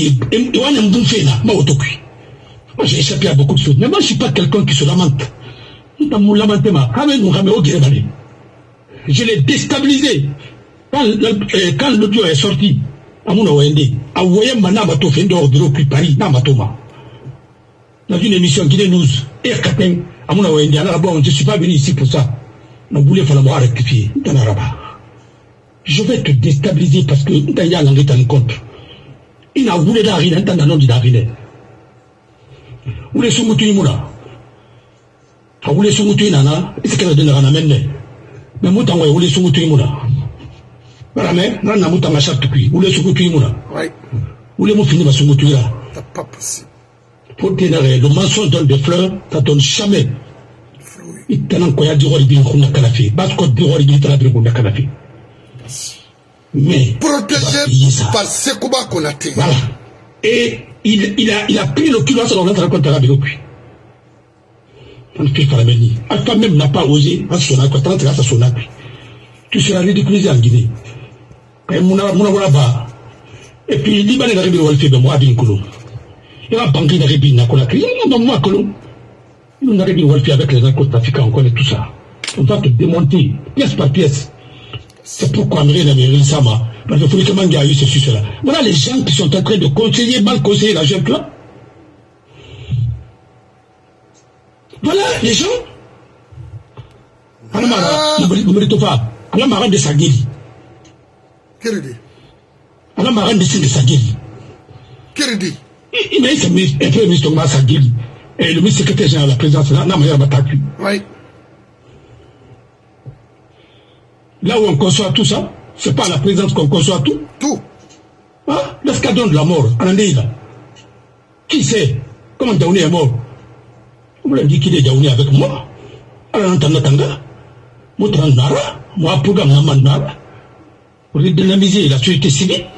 Speaker 5: j'ai échappé à beaucoup de choses. Mais moi, je ne suis pas quelqu'un qui se lamente. Je l'ai déstabilisé. Quand l'audio est sorti, à mon OND, à Voyem Manamato Fendor de l'Ocu Paris, Namatoma. Dans une émission Guinée News, RKT, à mon OND, je ne suis pas venu ici pour ça. On voulait faire la rectifier. Je vais te déstabiliser parce que tu as un compte. Il n'a voulu d'arriver, il n'a pas d'arriver. Vous voulez soumettre une moula. Vous voulez soumettre une nana, est-ce qu'elle a donné un amène? Mais moi, vous voulez soumettre une moula. Voilà, mais, non, non, non, vous voulez soumettre une moula.
Speaker 1: Oui.
Speaker 5: Vous voulez me finir ma soumettre là.
Speaker 1: C'est pas possible.
Speaker 5: Pour tenir le mensonge donne des fleurs, ça donne jamais. Il t'en a quoi à dire au ribin qu'on a canafi. Parce qu'on dit au ribin qu'on a canafi. Mais.
Speaker 1: Protégé par Sekouba Konaté.
Speaker 5: Voilà. Et il a pris le kilo à son rencontre avec lui. On fait faire la manie. Alpha même n'a pas osé, à son acte, à son acte. Tu seras ridiculisé en Guinée. Et mon là-bas. Et puis, Libanais arrive au Alpha de moi, à Binkolo. Il va banquer dans les bines à Conakry. Il y a moi, Colomb. On arrive au Alpha avec les narcotrafiquants, on connaît tout ça. On va te démonter, pièce par pièce. C'est pourquoi Amérine Amérine Sama, parce qu'il faut que Manga a eu ceci, cela. Voilà les gens qui sont en train de conseiller, mal conseiller la jeune là. Voilà les gens. Alamara, Moumeritofa, Alamara de Sagiri.
Speaker 1: Quelle idée?
Speaker 5: Alamara de Sagiri.
Speaker 1: Quelle idée?
Speaker 5: Il m'a dit un premier ministre de Sagiri. Et le ministre secrétaire général de la présidence, n'a pas battu. Oui. Là où on conçoit tout ça, c'est pas à la présidence qu'on conçoit tout.
Speaker 1: Tout.
Speaker 5: Hein? L'escadron de la mort, en Andeïda. Qui sait comment Daouni est mort? Vous l'avez dit qu'il est Daouni avec moi. Alors, Antanatanga, Moutran Nara, moi, Pougam Naman Nara, pour dynamiser la société civile.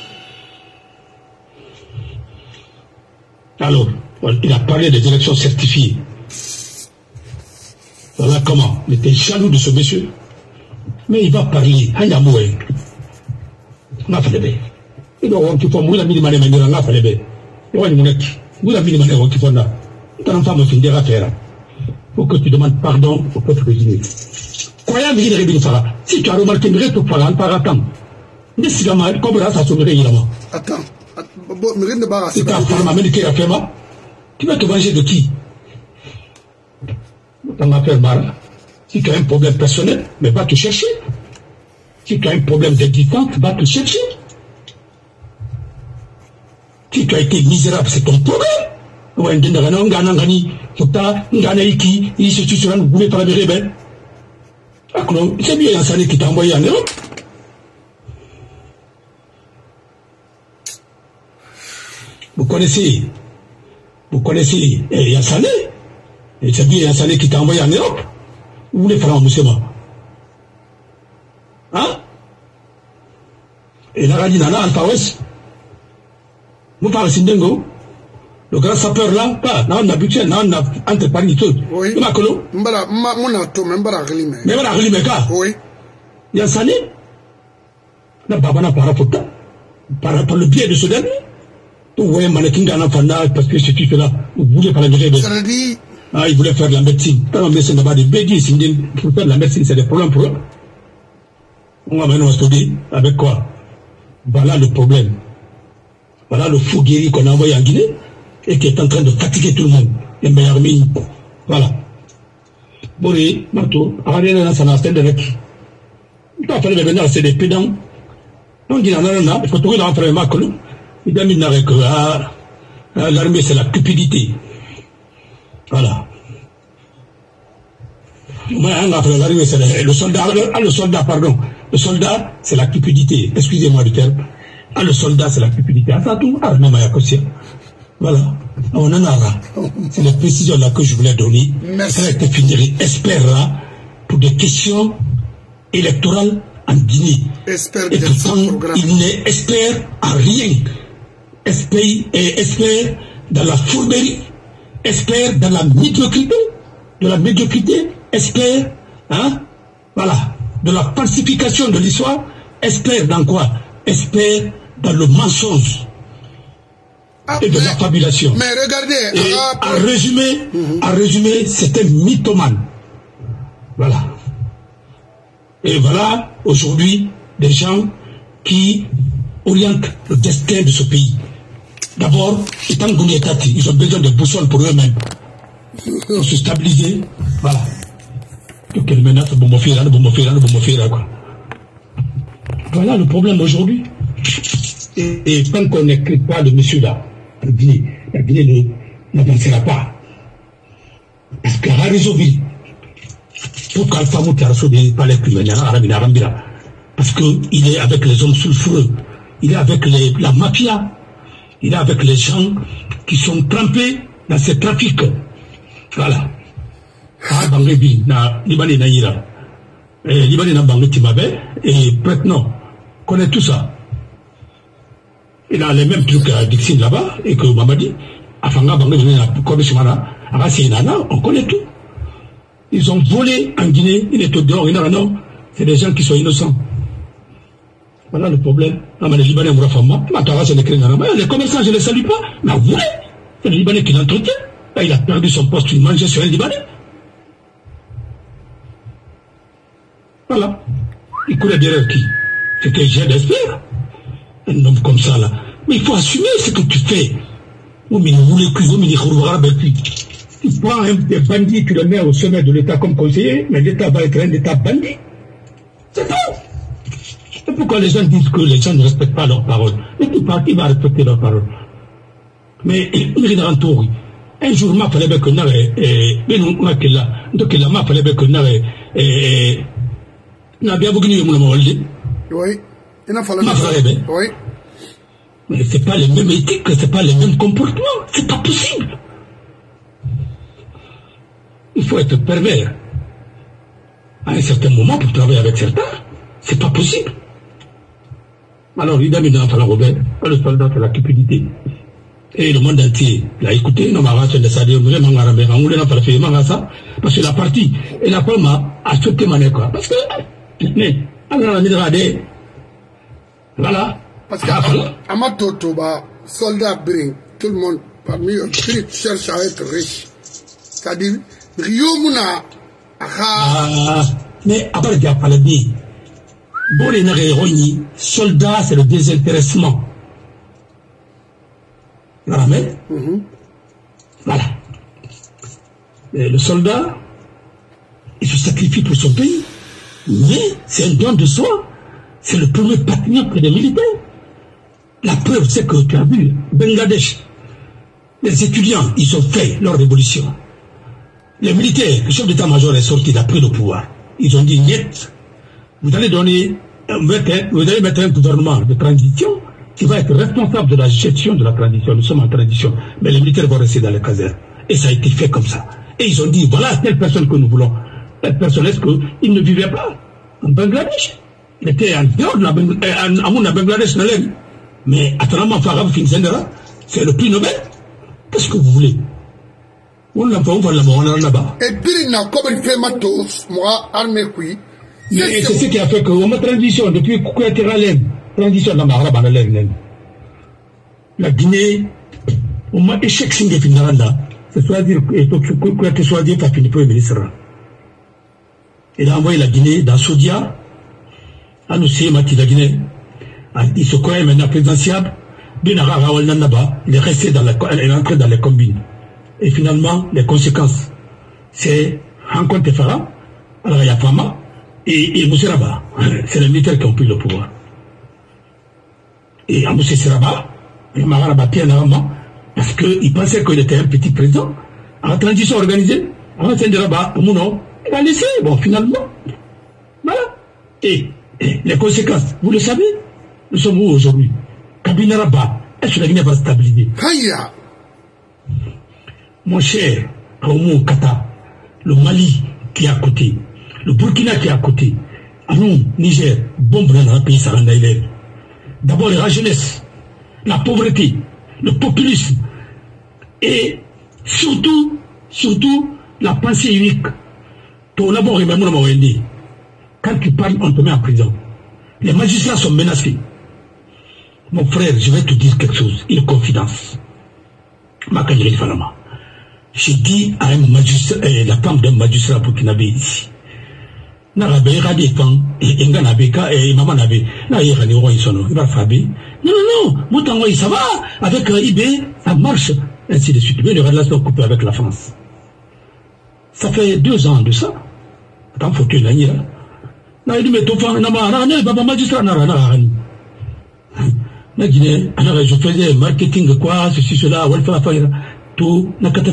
Speaker 5: Alors, il a parlé des élections certifiées. Voilà comment. Il était jaloux de ce monsieur. Mais il va parler. Hanyamoué. On a fait le bé. Il doit avoir qu'il faut mouiller la minimale et on a fait le bé. Il va y avoir mouiller la minimale et qu'il faut là. Tu n'as pas me finir à faire. Il faut que tu demandes pardon au peuple de Guinée. Croyant que il y a si tu as remarqué, il reste au Farah, par attendre. Mais si la main, comme là, ça se mettrait là-bas.
Speaker 1: Attends. Mérine de Barra.
Speaker 5: Si tu as fait américain à faire, tu vas te manger de qui? Dans l'affaire Barra. Si tu as un problème personnel, mais va te chercher. Si tu as un problème d'existence, va te chercher. Si tu as été misérable, c'est ton problème. Ouais, Ngani, Nganaïki, il se tue sur un boulet par la rebelle. C'est bien Yassane qui t'a envoyé en Europe. Vous connaissez Yassane? Et c'est bien Salé qui t'a envoyé en Europe. Vous voulez faire un monsieur moi? Hein? Et là, il y a Alpha West. Vous parlez Sindengo? Le grand sapeur là, pas, on a budget, on a entrepris tout.
Speaker 1: Oui.
Speaker 5: Tu m'as connu?
Speaker 1: Mbara, mon auto, même Mbara Rilime.
Speaker 5: Mais voilà, Rilime, quoi?
Speaker 1: Oui.
Speaker 5: Il y a Salé. N'a pas par rapport par le biais de ce dernier. Vous voyez, mannequin dans Fanda, parce que c'est tout là. Vous voulez parler de ça?
Speaker 1: Ça dit.
Speaker 5: Ah, ils voulaient faire de la médecine. Quand la médecine n'a pas de bédis, pour faire de la médecine, c'est des problèmes pour eux. On va maintenant studier avec quoi? Voilà le problème. Voilà le fou guéri qu'on a envoyé en Guinée et qui est en train de fatiguer tout le monde. Et Mbayarmine. Voilà. Bori, Mato, Arena, ça n'a pas de rec. Il va falloir venir, c'est des pédants. On dit, il faut trouver l'enfant Macron. Il a mis avec l'armée, c'est la cupidité. Voilà. L'armée, c'est le soldat, pardon. Le soldat, c'est la cupidité. Excusez-moi du terme. Le soldat, c'est la cupidité. Voilà. On en a. C'est la précision là que je voulais donner. Ça a été fini. Expert là, pour des questions électorales en Guinée. Et pourtant, il n'est expert en rien. Expert dans la fourberie, expert dans la médiocrité, expert, hein, voilà, de la falsification de l'histoire, expert dans quoi? Expert dans le mensonge et de la fabulation.
Speaker 1: Mais regardez,
Speaker 5: et en résumé, c'est un mythomane. Voilà. Et voilà, aujourd'hui, des gens qui orientent le destin de ce pays. D'abord, étant Gounietati, ils ont besoin de boussoles pour eux-mêmes. Pour se stabiliser. Voilà. Quelle menace, quoi. Voilà le problème aujourd'hui. Et tant qu'on n'écrit pas le monsieur là, la Guinée n'avancera pas. Parce qu'à Harizoville, pour qu'Alpha Moutiarasso n'est pas les plus parce qu'il est avec les hommes sulfureux, il est avec la mafia, il est avec les gens qui sont trempés dans ces trafics. Voilà. Ah, Bangebi, na Libanais Naïra. Libanais na Bangue Timabe, et Pretno connaît tout ça. Il a les mêmes trucs à Dixine là-bas, et que Mamadi, Afanga Bangue, on connaît tout. Ils ont volé en Guinée, il est au dehors, c'est des gens qui sont innocents. Voilà le problème. Les Libanais, les commerçants, je ne les salue pas, mais vous voulez, c'est le Libanais qui l'entretient. Là, il a perdu son poste, il mangeait sur un Libanais. Voilà. Il courait derrière qui? C'était Jean d'Espère. Un homme comme ça, là. Mais il faut assumer ce que tu fais. Tu prends des bandits, tu les mets au sommet de l'État comme conseiller, mais l'État va être un État bandit. C'est tout. C'est pourquoi les gens disent que les gens ne respectent pas leurs paroles. Mais tout parti va respecter leurs paroles. Mais un jour, ma fallait que
Speaker 1: oui, il a fallu. Oui.
Speaker 5: Mais c'est pas les mêmes éthiques, c'est pas les mêmes comportements. C'est pas possible. Il faut être pervers à un certain moment pour travailler avec certains. C'est pas possible. Alors, il a mis dans Robert, le soldat de la cupidité. Et le monde entier l'a écouté, parce que la partie, et la pomme a sauté mané quoi. Parce que, voilà.
Speaker 1: Parce que, Amatotoba, soldat bring, tout le monde, parmi eux, cherche à être riche. C'est-à-dire, Riomuna,
Speaker 5: mais après, il y a pas le dit. Soldat, c'est le désintéressement. Voilà. Et le soldat, il se sacrifie pour son pays, mais c'est un don de soi. C'est le premier patriote des militaires. La preuve, c'est que tu as vu, Bangladesh, les étudiants, ils ont fait leur révolution. Les militaires, le chef d'état-major est sorti d'après le pouvoir. Ils ont dit, niet, vous allez mettre un gouvernement de transition qui va être responsable de la gestion de la transition. Nous sommes en transition. Mais les militaires vont rester dans les casernes. Et ça a été fait comme ça. Et ils ont dit, voilà telle personne que nous voulons. Cette personne, est-ce qu'il ne vivait pas en Bangladesh? Il était en dehors de la Bangladesh. Mais apparemment, Farab Finsendera, c'est le prix Nobel. Qu'est-ce que vous voulez? On n'a pas là-bas.
Speaker 1: Et puis, il n'a comme il fait matos, moi, armée, oui.
Speaker 5: C'est ce qui a fait qu'on a transition depuis Kouyateralem, transition dans Maharabanaleg. La Guinée, on m'a échec signe Finlanda. C'est soit dire que soit dire pas fini premier ministre. Il a envoyé la Guinée dans Sodia, à nous c'est Mati la Guinée. Il se croyait maintenant présidentiable. Il est resté dans il est entré dans les combines. Et finalement, les conséquences, c'est rencontre Farah, alors il y a Fama, et Moussé Rabat. C'est les militaires qui ont pris le pouvoir. Et à Moussé Rabat, il m'a rabattu un avant, parce qu'il pensait qu'il était un petit président. En la transition organisée, en la de Rabat, il a laissé, bon, finalement. Voilà. Et les conséquences, vous le savez, nous sommes où aujourd'hui? Kabila Rabat, est-ce que la Guinée va se stabiliser? Mon cher Raoumou Kata, le Mali qui est à côté, le Burkina qui est à côté, à nous, Niger, bombe dans un pays sarandaïlève. D'abord la jeunesse, la pauvreté, le populisme et surtout la pensée unique. Quand tu parles, on te met en prison. Les magistrats sont menacés. Mon frère, je vais te dire quelque chose, une confidence. J'ai dit à un magistrat, la femme d'un magistrat burkinabé ici. Non, non, ça va, avec IB, ça marche, ainsi de suite. Mais les relations coupées avec la France. Ça fait 2 ans de ça. Attends, faut-il l'année, là. Non, il dit, mais ton frère, magistrat, je faisais marketing, quoi, ceci, cela, tout,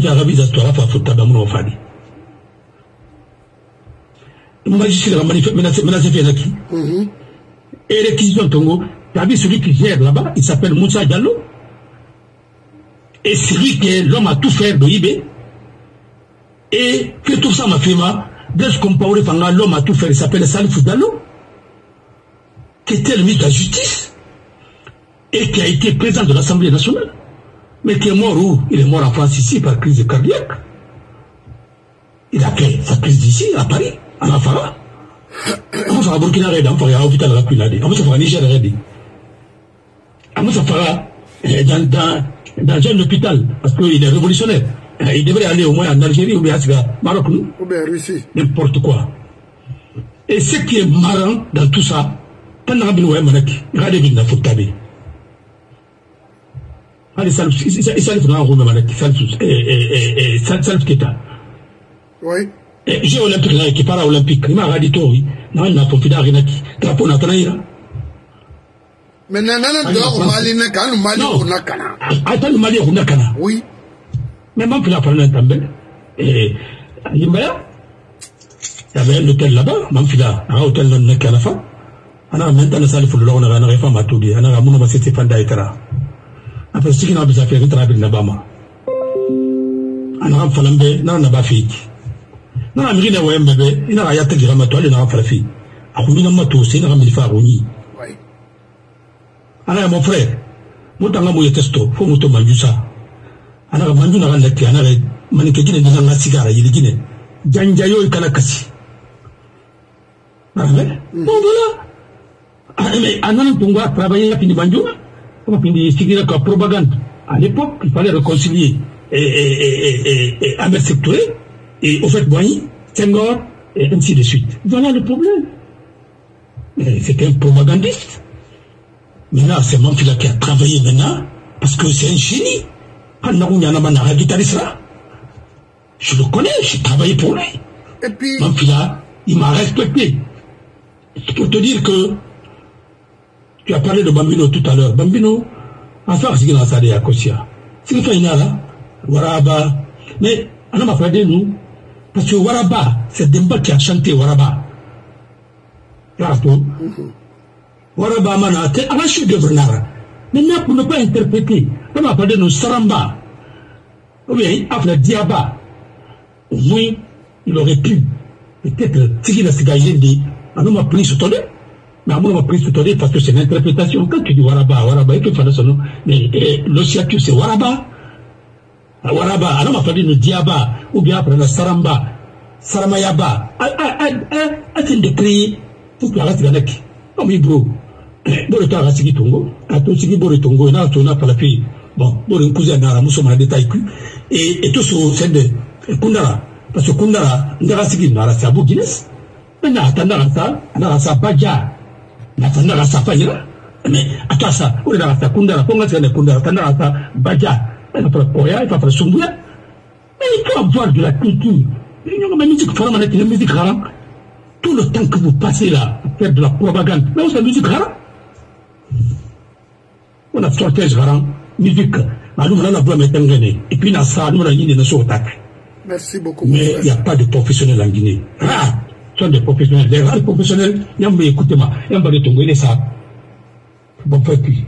Speaker 5: et réquisition Tongo, t'as vu celui qui gère là-bas, il s'appelle Moussa Diallo. Et celui qui est l'homme à tout faire de IB. Et que tout ça m'a fait mal, dès qu'on parle de l'homme à tout faire, il s'appelle Salif Diallo, qui était le ministre de la Justice, et qui a été président de l'Assemblée nationale, mais qui est mort où? Il est mort en France ici par crise cardiaque. Il a fait sa crise ici, à Paris. À la Fara. On va Burkina Faso, on va à l'hôpital de la Pinade, on va à Niger, on va dans un hôpital, parce qu'il est révolutionnaire. Il devrait aller au moins en Algérie ou bien au Maroc, ou bien Russie. N'importe quoi. Et ce qui est marrant dans tout ça, quand on a bien manaki, regardez bien la photo tabi. Allez, Salif, il s'est fait un roman manaki, Salif Keita. Oui. J'ai olympique là, qui para olympique, il m'a radé tout, oui. Non, il n'a pas fait d'arrinaki. Drapeau n'a pas eu là. Mais nana dehors au Mali, quand le Mali on a cana. Attends, le Mali on a cana. Oui. Mais même qu'il a parlé un tambel. Et il y avait un hôtel là-bas, même qu'il a un hôtel dans le Canafa. On a maintenant le salle pour le long, on a une réforme à tout dire. On a un monument c'est Fanda Etera. Après ce qui n'a pas fait, on a travaillé là-bas. On a un falambe, on n'a pas fait. Non, mais il y a un bébé, il y a un yatta qui va m'atteler dans la fille. A combien de matos, c'est un militaire rouni. Alors, mon frère, moi, dans la mouille testo, faut me tomber du ça. Alors, mandu n'a rien qui a un manikine dans la cigare, il est guiné. Djanjayo et Kalakasi. Bon, voilà. Mais, Anan Tunga travaillait à Pinibanjo, comme Pindi comme propagande. À l'époque, il fallait réconcilier et Ahmed Sektouré. Et au fait, Boigny, Senghor, et ainsi de suite. Voilà le problème. C'est un propagandiste. Maintenant, c'est moi qui a travaillé maintenant, parce que c'est un génie. Je le connais, j'ai travaillé pour lui. Et puis... il m'a respecté. C'est pour te dire que tu as parlé de Bambino tout à l'heure. Bambino, enfin, c'est qu'il a salé à Kosia. C'est qu'il fait une là, Waraba. Mais, on m'a parlé de nous. Parce que Waraba, c'est Demba qui a chanté Waraba. Waraba Mana, c'est un chef de Bernard. Maintenant, pour ne pas interpréter, on m'a parlé de Saramba, ou bien Afla Diaba, au moins, il aurait pu, peut-être, ce qu'il a dit, on m'a pris sous ton nez. Mais on m'a pris sous ton nez parce que c'est l'interprétation. Quand tu dis Waraba, il faut faire son nom. Mais l'osciature, c'est Waraba. Waraba, alors m'a fallu le Diaba, ou bien après la Saramba, Saramayaba. Attends de créer toute la race de l'année. Non, mais bro, le temps à Sigi Tongo, à tout Sigi Bore Tongo, et là, on a pas la fille. Bon, le cousin n'a pas de détail. Et tout ce c'est de Kundara. Parce que Kundara, Ndara Sigi Nara, c'est à bout Guinness. Maintenant, attendant ça, Baja, attendant ça, Fayra. Mais, attends ça, on est dans la Kundara, comment c'est le Kundara, attendant ça, Baja, il va Koya, il va faire Sumbuya. Mais il faut avoir de la culture. Il y a une musique forme avec la musique rare. Tout le temps que vous passez là, à faire de la propagande, mais c'est la musique rare. On a sorti rare, musique. Et puis, ça, nous, on a une de
Speaker 1: Merci beaucoup.
Speaker 5: Mais il n'y a pas de professionnels en Guinée. Ah, ce sont des professionnels. Les rares professionnels, écoutez-moi, il y a un de tomber ça. Bon, puis,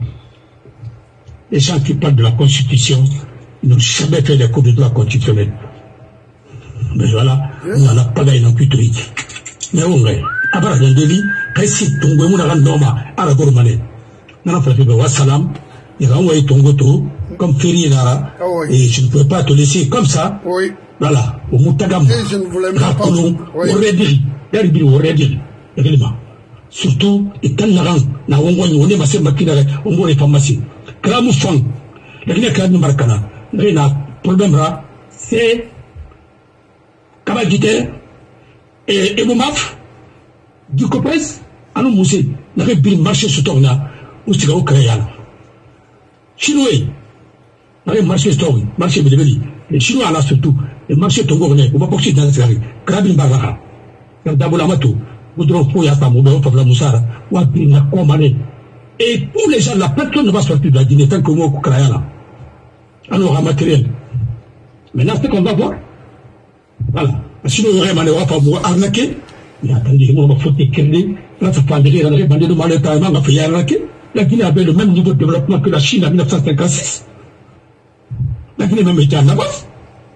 Speaker 5: les gens qui parlent de la Constitution, ils n'ont jamais fait des cours de droit constitutionnel. Mais voilà, on n'en a pas gagné non plus. Mais on est. Après, il y a un délit, si tombe, on a un homme à la gourmane. On a fait le salam, il a envoyé ton goto, comme Ferry Nara, et je ne peux pas te laisser comme ça.
Speaker 1: Oui.
Speaker 5: Voilà, au Moutagam,
Speaker 1: je ne voulais même pas.
Speaker 5: Au Rediri, Derby, au Rediri, également. Surtout, et quand on est massé maquina, on voit les pharmacies. Kramoufang, la Guinée Kram Marcana, le problème là, c'est Kabagite et Moumaf, du Copès, à nous mousser, n'avait bien marché sur Torna, ou c'est au Créal. Chinois, n'avait marché sur Torna, marché Bélébéli, les Chinois là surtout, les marchés Tongornais, on va boxer dans la série, Krabin Baraka, Daboulamato, Boudron Foyata, Moubéon Favla Moussara, Wabina Komane. Et tous les gens, la personne ne va sortir de la Guinée tant que moi, Koukrayala. Alors, en matériel. Maintenant, c'est qu'on va voir. Voilà. Sinon, il y aurait un pas vous arnaquer. Mais attendez, on va foutre Kende. Là, ça fait des années, bandé de Maleta, on va faire arnaquer. La Guinée avait le même niveau de développement que la Chine en 1956. La Guinée même était en avance.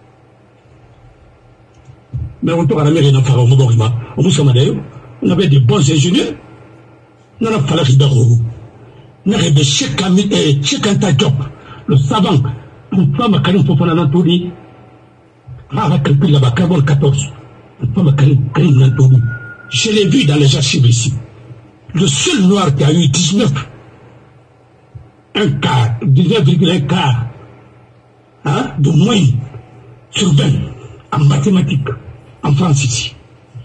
Speaker 5: Mais on tourne à la mairie d'en faire au Moborima. On avait des bons ingénieurs. On a fallu qu'il y ait on avait des chèques en ta job. Le savant, une femme à Karim Fofana Nantouni, a calculé là-bas, carbone 14. Une femme à Karim Nantouni. Je l'ai vu dans les archives ici. Le seul noir qui a eu 19, un quart, 19,1 quart, hein, de moyenne sur 20 en mathématiques, en France ici.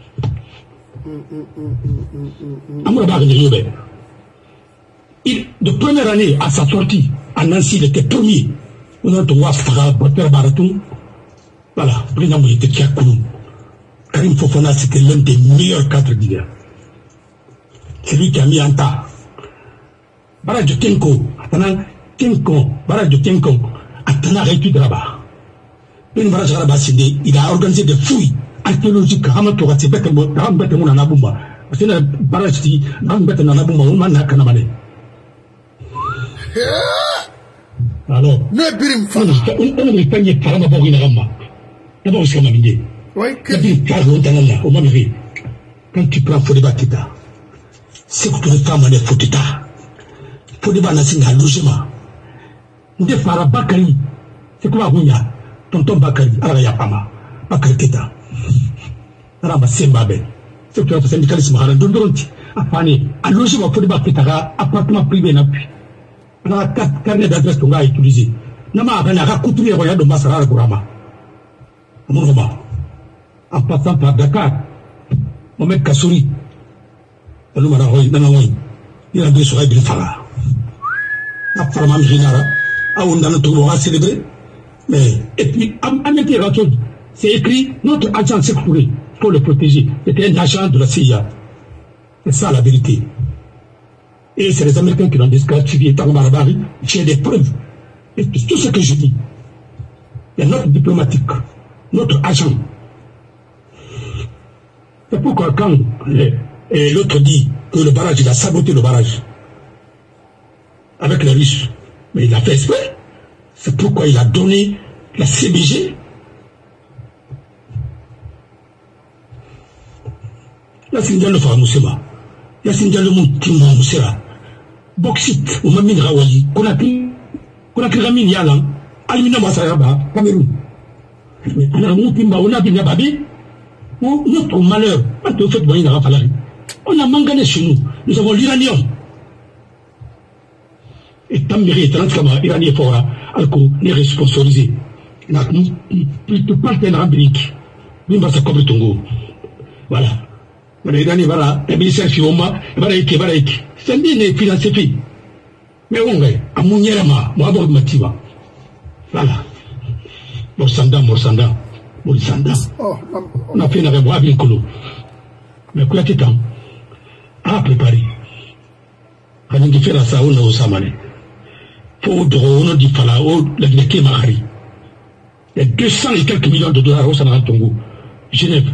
Speaker 5: De première année à sa sortie, à Nancy, il était premier. On a trouvé Botter Baratou. Voilà, il était Kiakoulou. Karim Fofana, c'était l'un des meilleurs cadres guinéens. C'est lui qui a mis en tas. Baraj Kenko, Baraj Kenko, Atana Rétu de Rabat. Une Baraj Rabat, il a organisé des fouilles archéologiques. Hamatora, c'est bête, Rambet et Mounanabumba. Parce que le Baraj dit, Rambet et Mounanabumba, on m'a nakanamane. Alors, on est payé par ma bourrine Rama. D'abord, c'est ma mine. Quand tu prends Fodeba Tita, c'est que tu ne fais pas de Fodita. Fodeba n'a pas de logement. Nous devons faire Bakari. C'est quoi Gounia? Tonton Bakari, Arayapama, Bakari Tita. Rama Sembabe. C'est que tu as fait syndicalisme à Dondoronti. Afani, à logement Fodeba Tita, appartement privé n'appuie. On a 4 carnets d'adresse qu'on a utilisés. Nama a coupé de Massara Gourama. En passant par Dakar, Mohamed Kassouri, il a deux soirées de Fara. La Farman Génara, on a notre célébré. Mais, et puis, en même temps, c'est écrit notre agent sécurité pour le protéger. C'était un agent de la CIA. C'est ça la vérité. Et c'est les Américains qui l'ont disqualifié dans le Marabari. J'ai des preuves. Et tout ce que je dis, il y a notre diplomatique, notre agent. C'est pourquoi quand l'autre dit que le barrage, il a saboté le barrage avec les Russes, mais il a fait exprès. C'est pourquoi il a donné la CBG Yassine Diallo fera Moussema. Yassine Diallo Moutima Moussera. Bauxite, ou Mamine Rawali, Konakri Ramine Yalan, Almina Massayaba, Cameroun. Mais on a Moutimba, on a bien Babi, ou notre malheur, pas de fait, on a mangané chez nous. Nous avons l'uranium. Et Tambiri est un comme iranien fort, Alco n'est responsabilisé. La partenaire américain, nous va se couvrir Tongo. Voilà. Voilà, les ministères qui vont mal, c'est un bien financé. Mais on va, à Mouniama, moi, Mativa. Voilà. Morsanda. On a fait une révoix avec Colo. Mais quoi qu'il temps, à préparer. Quand on fait la sauna au Samane, pour drone du Falao, la Guinée Mahari. Il y a 200 et quelques millions de dollars au Sanara Tongo, Genève.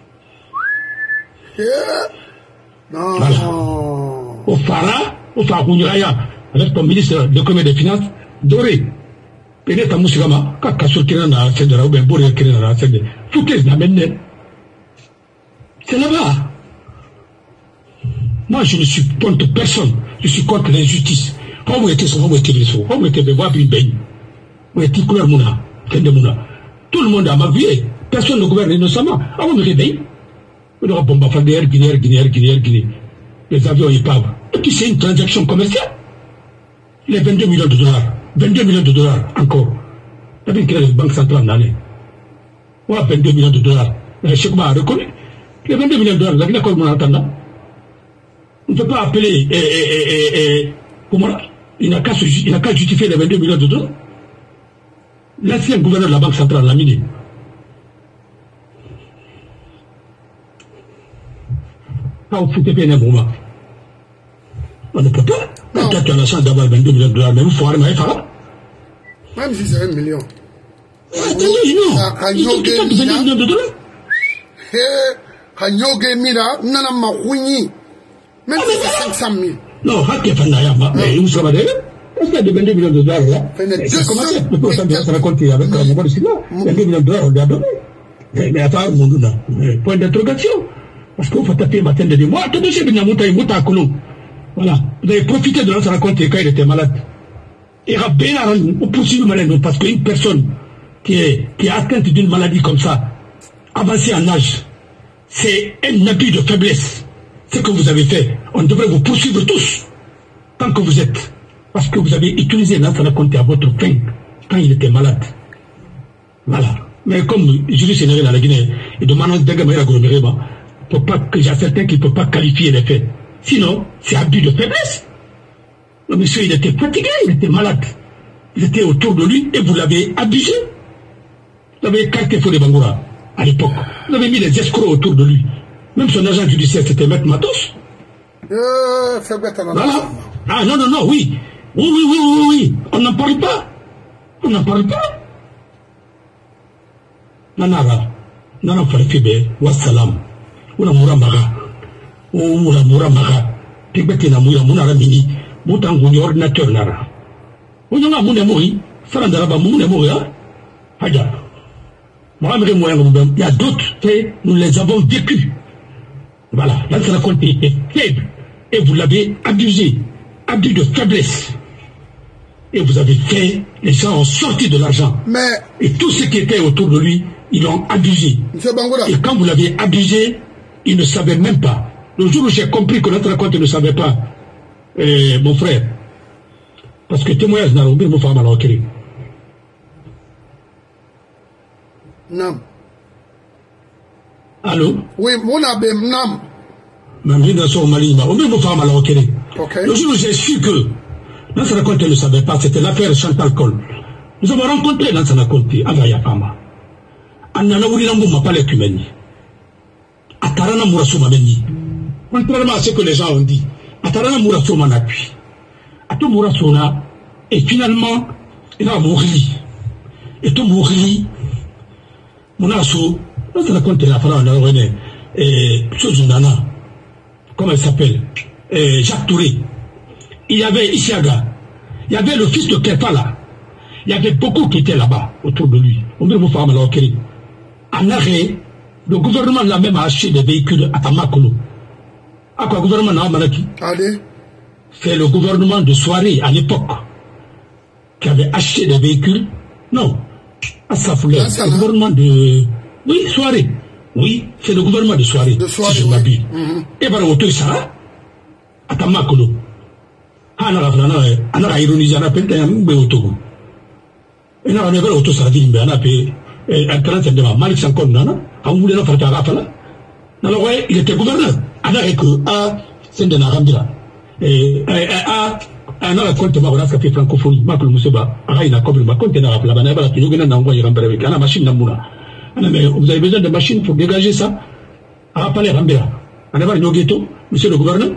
Speaker 1: Non.
Speaker 5: Voilà. Au Fara, avec ton ministre de commerce et des finances, Doré. Peut-être à Moussigama, Kakasso Kirana, Sendra, ou bien Boré Kirana, Sendra. Foutez la même. C'est là-bas. Moi, je ne suis contre personne. Je suis contre l'injustice. Quand vous êtes sur vous êtes sur vous êtes voir une baigne. Vous êtes couleur Mouna. Tout le monde a ma vie. Personne ne gouverne innocemment. Ah, vous me réveillez. On aura bomba Guinée. Les avions épaves. Et puis c'est une transaction commerciale. Les 22 millions de dollars. 22 millions de dollars encore. T'as vu créé la Banque centrale en année. Ouais, 22 millions de dollars. Le Cheikh a reconnu. Les 22 millions de dollars, la Guinée comme on entend là. On ne peut pas appeler. Comment il n'a qu'à justifier les 22 millions de dollars. L'ancien gouverneur de la Banque centrale l'a miné. Quand vous foutez bien un moment, on ne peut pas. Quand tu as la chance d'avoir 22 millions de dollars, même il faut arrêter Fara.
Speaker 1: Même si c'est 1 million.
Speaker 5: Attendez, non. Il faut que tu aies 22 millions de dollars.
Speaker 1: Quand Yoge Mira, Nana Mahouini, même si c'est 500 000.
Speaker 5: Non, Haké Fanayama, mais où ça va d'ailleurs? Est-ce qu'il y a des 22 millions de dollars là? Ça commence à se raconter avec la Mongol Silla. 22 millions de dollars, on lui a donné. Mais attends, mon Douna, point d'interrogation. Parce que vous faites taper matin de moi, attendez, j'ai bien monté à Colomb. Voilà. Vous avez profité de notre raconter quand il était malade. Et bien, on poursuit le malade parce qu'une personne qui est atteinte d'une maladie comme ça, avancée en âge, c'est un abus de faiblesse. Ce que vous avez fait, on devrait vous poursuivre tous, tant que vous êtes. Parce que vous avez utilisé Lansana Conté à votre fin, quand il était malade. Voilà. Mais comme Julie Sénéré dans la Guinée, et de Manon Degamaïra Gourmereba, il y a certains qui ne peuvent pas qualifier les faits. Sinon, c'est abus de faiblesse. Le monsieur, il était fatigué, il était malade. Il était autour de lui et vous l'avez abusé. Vous avez écarté Fodé Bangoura à l'époque. Vous avez mis les escrocs autour de lui. Même son agent judiciaire, c'était Maître Matos. Voilà. Ah non, oui. Oui. On n'en parle pas. Nanara. Nana Farifebe, wassalam. Una mura maga. Tibeti na mura munara mini. Mutangu ordinateur nara. Unyonga mune moi. Sarandaraba mune moi. Haja. Il y a d'autres faits, nous les avons vécus. Voilà, là ça raconte est faible. Et vous l'avez abusé. Abus de faiblesse. Et vous avez fait, les gens ont sorti de l'argent. Mais... Et tous ceux qui étaient autour de lui, ils l'ont abusé. Et quand vous l'avez abusé, ils ne savaient même pas. Le jour où j'ai compris que notre raconte ne savait pas, mon frère, parce que témoignage n'a pas mon femme à l'enquête.
Speaker 1: Non.
Speaker 5: Allô?
Speaker 1: Oui, mon abbé, non.
Speaker 5: Ma vie dans son mari, on met mon femme à l'enquête. Le jour où j'ai su que Lansana Conté ne savait pas, c'était l'affaire Chantal Col. Nous avons rencontré Lansana Conté à Vayapama. Anana Wurilambo m'a pas l'écumeni. Atarana Mourassou m'a meni. Contrairement à ce que les gens ont dit, Atarana Mourassou m'a appuyé. Ato Mourassou na, et finalement, il a mouru. Et tout mouru, Mourassou, Lansana Conté la parole, on a rené, et Sozunana, comment elle s'appelle, Jacques Touré. Il y avait Isiaga, il y avait le fils de Kerpala, il y avait beaucoup qui étaient là-bas, autour de lui. On veut vous faire mal en arrêt, Le gouvernement l'a même acheté des véhicules à Tamakolo. À quoi le gouvernement n'a Malaki?
Speaker 1: Allez.
Speaker 5: C'est le gouvernement de Soirée à l'époque qui avait acheté des véhicules. Non, à Safoulé. C'est le gouvernement de. Oui, Soirée. Oui, c'est le gouvernement de Soirée.
Speaker 1: De Soirée.
Speaker 5: Si je m'abuse. Et par le ça, à Tamakolo. On a ironisé, on a appelé un Béotogo. Et on a appelé l'auto sardine, on a appelé un 30 de Malik Sankon, on voulait la faire à Rafala. Alors, ouais, il était gouverneur. On a que à Sendena Rambira. Et à un compte de Maronas qui a fait francophonie, Marc Mousseba, il a comme le compte de la Banaba, qui nous a envoyé Rambira avec la machine Namouna. Vous avez besoin de machines pour dégager ça? À Rapalé Rambira. On a pas une ghetto, monsieur le gouverneur?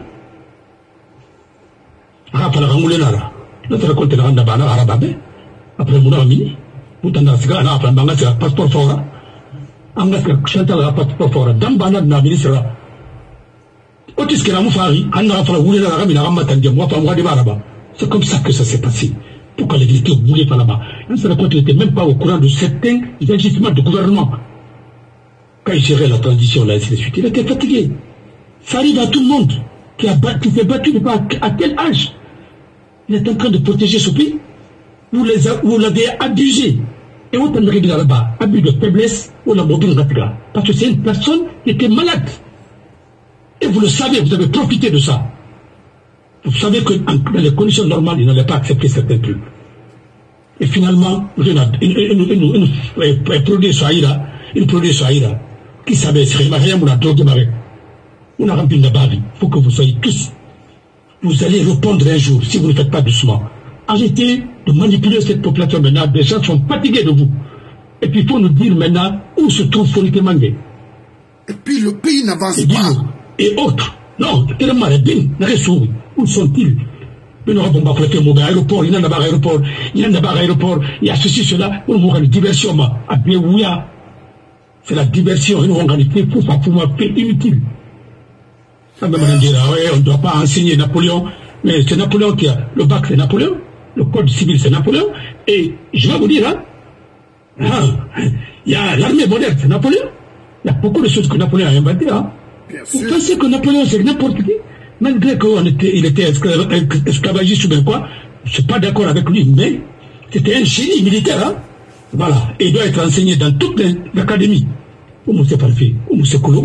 Speaker 5: Rapalé Rambira. Notre compte de la Rambana Arababe. Après Mouna Mini. Moutanda Siga, on a appelé Bangasa, passeport fort. On a chanté la passeport fort. Dambana na ministre. Otis que la moufari, on a appelé la Ramina Ramatan, moi, pas moi de Baraba. C'est comme ça que ça s'est passé. Pourquoi les militaires voulaient pas là-bas? On se rend compte qu'ils n'étaient même pas au courant de certains agissements de gouvernement. Quand il gérait la transition, là, ainsi de suite, il était fatigué. Ça arrive à tout le monde qui s'est battu, à quel âge? Il est en train de protéger ce pays. Vous l'avez abusé. Et on t'en règle là-bas, abus de faiblesse, ou la mobile ratiga. Parce que c'est une personne qui était malade. Et vous le savez, vous avez profité de ça. Vous savez que dans les conditions normales, il n'allait pas accepter certains trucs. Et finalement, une produit Soaïra, qui savait, c'est rien, on a drogué avec. On a rempli la barre. Il faut que vous soyez tous. Vous allez répondre un jour, si vous ne faites pas doucement. Arrêtez de manipuler cette population maintenant. Des gens sont fatigués de vous. Et puis il faut nous dire maintenant où se trouve Fonike Mangé.
Speaker 1: Et puis le pays n'avance pas.
Speaker 5: Et autres. Non, tellement bien, où sont-ils? Il y a un aéroport, il y a un aéroport, il y a un aéroport, il y a ceci, cela, on va une diversion, à Béouya. C'est la diversion, on va organiser pour fait inutile. On ne doit pas enseigner Napoléon, mais c'est Napoléon qui a le bac, c'est Napoléon, le code civil, c'est Napoléon, et je vais vous dire, il y a l'armée moderne, c'est Napoléon. Il y a beaucoup de choses que Napoléon a inventées. Vous pensez que Napoléon, c'est n'importe qui? Malgré qu'il était esclavagiste ou bien quoi, je ne suis pas d'accord avec lui, mais c'était un génie militaire. Voilà. Et il doit être enseigné dans toutes les académies. Comment c'est parfait? Comment c'est cool?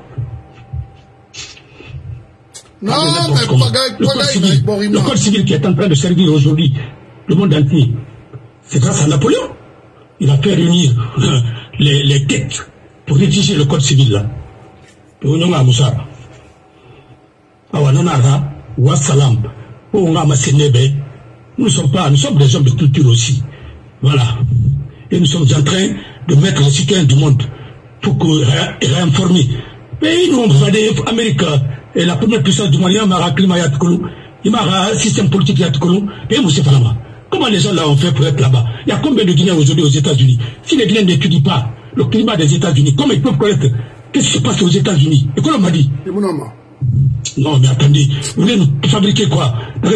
Speaker 1: Non, mais
Speaker 5: le code civil qui est en train de servir aujourd'hui le monde entier, c'est grâce à Napoléon. Il a fait réunir les têtes pour rédiger le code civil là. Nous sommes des hommes de culture aussi. Voilà. Et nous sommes en train de mettre les citoyens du monde pour réinformer. Mais nous, on va aller en Amérique, et la première puissance du monde, il y a un climat, il y a un système politique, et comment les gens là ont fait pour être là-bas? Il y a combien de Guinéens aujourd'hui aux États-Unis? Si les Guinéens n'étudient pas le climat des États-Unis, comment ils peuvent connaître qu'est-ce qui se passe aux États-Unis? Et quoi on m'a dit? Non, mais attendez, vous voulez nous fabriquer quoi?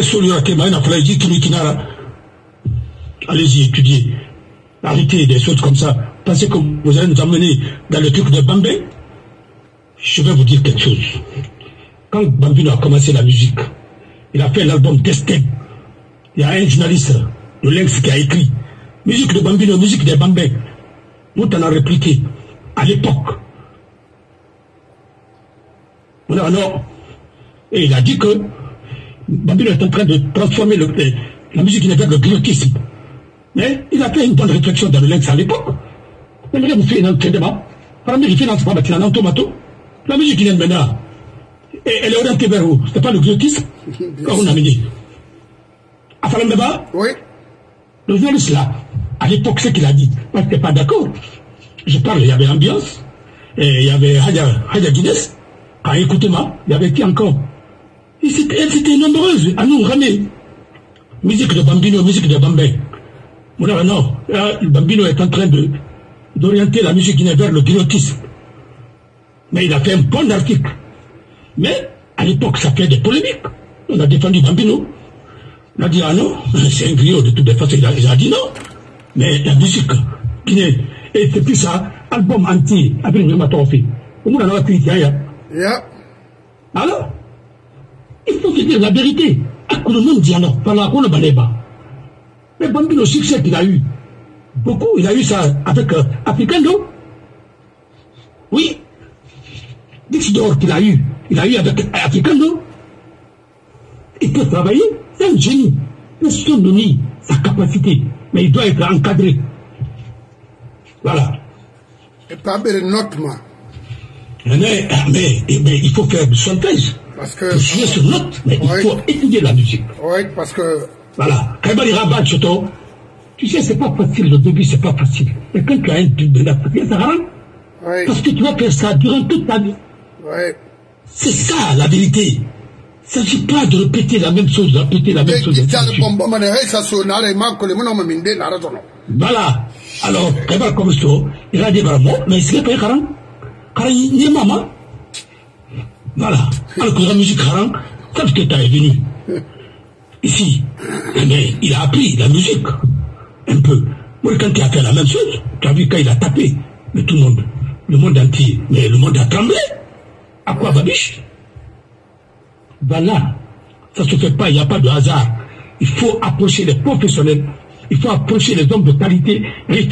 Speaker 5: Allez-y, étudiez. Arrêtez des choses comme ça. Pensez que vous allez nous emmener dans le truc de Bambé? Je vais vous dire quelque chose. Quand Bambino a commencé la musique, il a fait l'album Destin. Il y a un journaliste de Lynx qui a écrit musique de Bambino, musique de Bambé. Nous t'en a répliqué à l'époque. Alors, et il a dit que Bambino est en train de transformer la musique vers le griotisme. Mais il a fait une bonne réflexion dans le Lynx à l'époque. Il a fait un débat. Parmi les finances, la musique qui vient maintenant, elle est orientée vers où? C'est pas le griotisme? Quand on a mené. À Falambeba?
Speaker 1: Oui.
Speaker 5: Le journaliste là, à l'époque, ce qu'il a dit, moi je n'étais pas d'accord. Je parle, il y avait Ambiance, et il y avait Hadja Guinness. Ah, écoutez-moi, il y avait qui encore? Elles étaient nombreuses à nous ramener. Musique de Bambino, musique de Bambé. Non, le Bambino est en train d'orienter la musique guinéenne vers le griotisme. Mais il a fait un bon article. Mais, à l'époque, ça fait des polémiques. On a défendu Bambino. On a dit, ah non, c'est un griot de toutes les façons. Il a dit non. Mais la musique guinéenne, et depuis ça, album entier avec une matofi. On a la
Speaker 1: Yeah.
Speaker 5: Alors, il faut se dire la vérité. À quoi le monde dit alors, par la qu'on a baléba. Mais Bambi, le succès qu'il a eu, beaucoup, il a eu ça avec Africando. Oui. Dixidor qu'il a eu avec Africando. Il peut travailler, c'est un génie. Personne ne nie sa capacité, mais il doit être encadré. Voilà.
Speaker 1: Et pas de note, moi.
Speaker 5: Mais il faut faire du chantage.
Speaker 1: Parce que.
Speaker 5: Pour jouer sur note, mais il faut étudier la musique.
Speaker 1: Oui, parce que.
Speaker 5: Voilà. Kaibali Rabat, tu sais, c'est pas facile, le début, c'est pas facile. Et quand tu as un tube de la facile, ça rend.
Speaker 1: Oui.
Speaker 5: Parce que tu vas faire ça durant toute ta vie.
Speaker 1: Oui.
Speaker 5: C'est ça, la vérité. Il ne s'agit pas de répéter la même chose, Voilà. Alors, Kaibali comme ça, il a dit vraiment, mais c'est pas Karan. Karan, il est maman. Voilà. Alors que la musique Karan, quand tu es venu ici, mais il a appris la musique. Un peu. Moi, quand tu as fait la même chose, tu as vu quand il a tapé, mais tout le monde entier, mais le monde a tremblé. À quoi, Babiche? Voilà. Ça ne se fait pas, il n'y a pas de hasard. Il faut approcher les professionnels, il faut approcher les hommes de qualité, les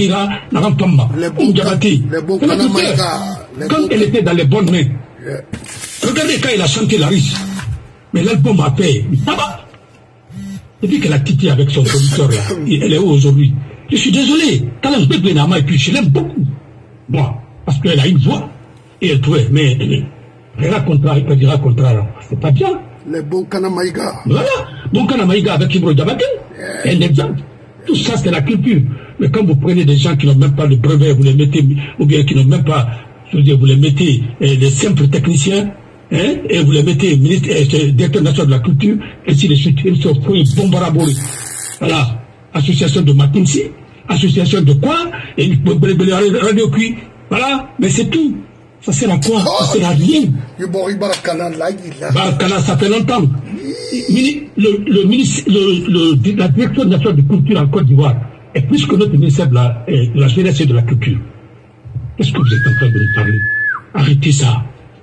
Speaker 5: bons quand elle était dans les bonnes mains. Yeah. Regardez quand il a chanté la riche. Mais l'album a fait tabac. Depuis qu'elle a quitté avec son producteur là, elle est où aujourd'hui? Je suis désolé, Talent Benama, et puis je l'aime beaucoup. Bon, parce qu'elle a une voix, et elle pouvait, mais elle racontera, elle peut dire racontera, c'est pas bien.
Speaker 1: Les bons Kanamaïga.
Speaker 5: Voilà, bon Kanamaïga avec Ibro Diabaté, c'est un exemple. Tout ça, c'est la culture. Mais quand vous prenez des gens qui n'ont même pas le brevet, vous les mettez, ou bien qui n'ont même pas, je veux dire, vous les mettez des simples techniciens, hein, et vous les mettez directeur national de la culture, ainsi de suite, ils sont pris bombarabori. Voilà, association de Matinsi, association de quoi, et radio cuit, voilà, mais c'est tout. Ça sert à quoi? Ça sert à rien. Barakana, ça fait longtemps. La direction nationale de culture en Côte d'Ivoire est plus que notre ministère de la jeunesse et de la culture. Qu'est-ce que vous êtes en train de nous parler? Arrêtez ça.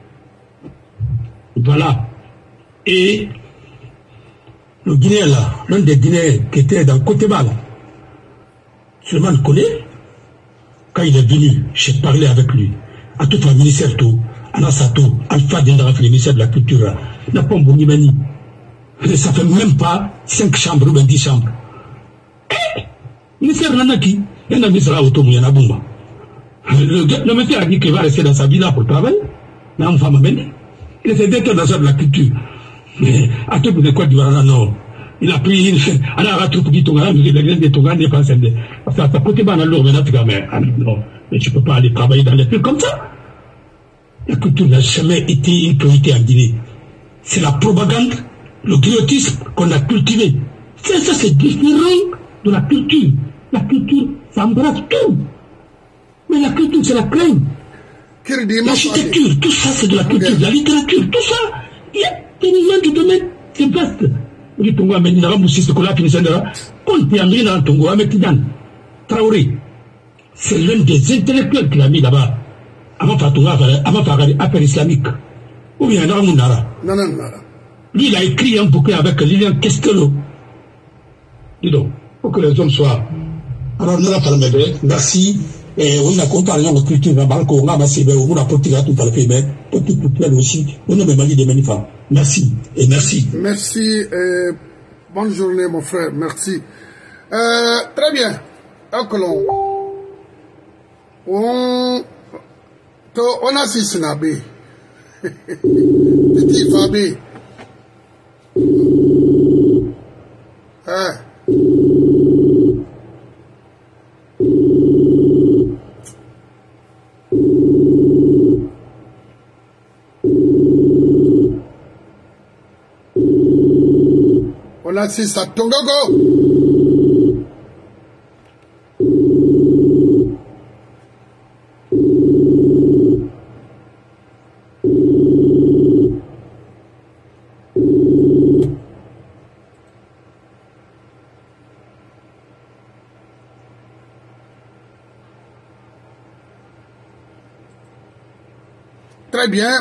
Speaker 5: Voilà. Et le Guinéen là, l'un des Guinéens qui était dans Côte-Bas là, Suleiman Kone, quand il est venu, j'ai parlé avec lui. À tout le ministère tout, Anasato, Alpha Dindara, le ministère de la culture, n'a pas bon Nimani. Ça fait même pas 5 chambres ou 10 chambres. Le ministère Nanaki, il y en a mis ça à Otomo, il y en a Bumba. Le monsieur a dit qu'il va rester dans sa villa pour travailler. Là, on va m'amener. Il était directeur national de la culture. Mais à tout le Côte d'Ivoire, non. Il a pris une. Il a rattrapé du Tonga, mais il a des Tonga, des Français. Parce qu'à côté, mais non. Mais tu ne peux pas aller travailler dans les pays comme ça. La culture n'a jamais été une priorité en Guinée. C'est la propagande, le griotisme qu'on a cultivé. Ça, c'est différent de la culture. La culture, ça embrasse tout. Mais la culture, c'est la crème. L'architecture, tout ça, c'est de la culture. La littérature, tout ça. Il y a tellement de domaines. C'est vaste. Traoré, c'est l'un des intellectuels qu'il a mis là-bas. Avant affaire islamique. Ou bien Nara.
Speaker 1: Non.
Speaker 5: Lui, il a écrit un bouquin avec Lilian Castello. Dis donc, pour que les hommes soient. Alors, merci. Et on a comparé la culture, on a massé, on a porté tout à fait, tout aussi. On a même dit des manifestants. Merci. Et merci.
Speaker 1: Merci. Bonne journée, mon frère. Merci. Très bien. Donc, on a six nabé. Petit Fabé. On assiste à Tongogo. Très bien.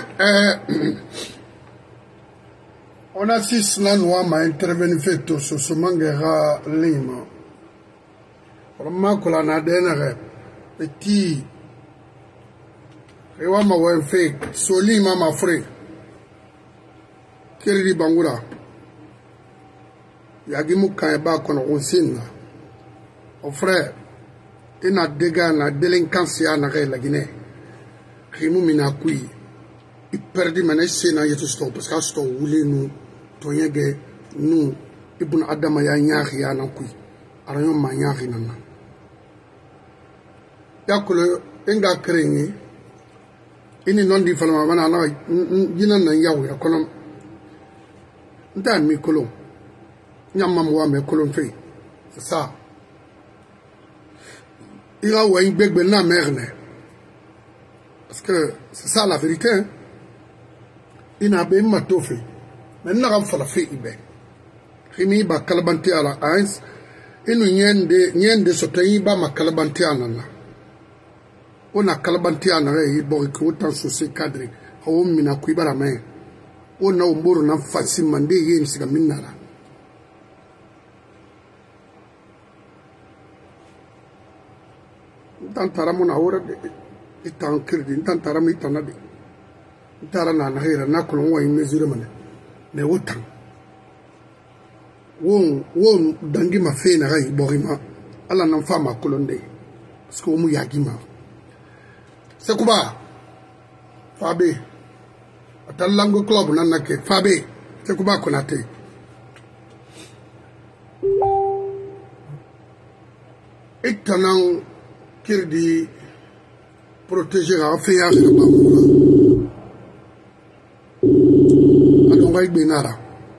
Speaker 1: On assiste là, nous à intervenir fait tout sur ce mangera lima. Vraiment que l'on a donné petit. Et on m'a fait solima ma frère. Kiri bangura. Yagimu kaeba kono onsin. Au frère, il a dégâts la délinquance à la Guinée. Rimu minakui. Il perdit maintenant c'est na yetu stop parce que stop voulait nous toyege nous ibn adama ya nyari ya nakui. Arayon ma nyari nana. Yakule enga krengi. Ini non di falama bana na yina na yawo ya kono. Nda mi kolon. Nyamma mo wa me kolon fe. C'est ça. Il a oué beg na merne. Parce que c'est ça la vérité. Hein? Il n'a pas de fait. Mais il n'a pas fait de Rimi ba kalabanti ala ains. Il nyende sotayi ba ma kalabanti anana. On a kalabanti anana yi boriki autant souci cadre. On mina kuiba la main. On a umburu na fasi mande yi nsiga minara. Tantara mona ora itan kirdi tantara mi tanade. Tara na hera na kulon wa mesure mane me wotan won dangi ma fe na gai borima ala nan fa ma kulon de parce que mu yagi ma c'est kuba fabe atalango club nan nake fabe c'est kuba konate itanan kirdi protéger la fe ya ba benara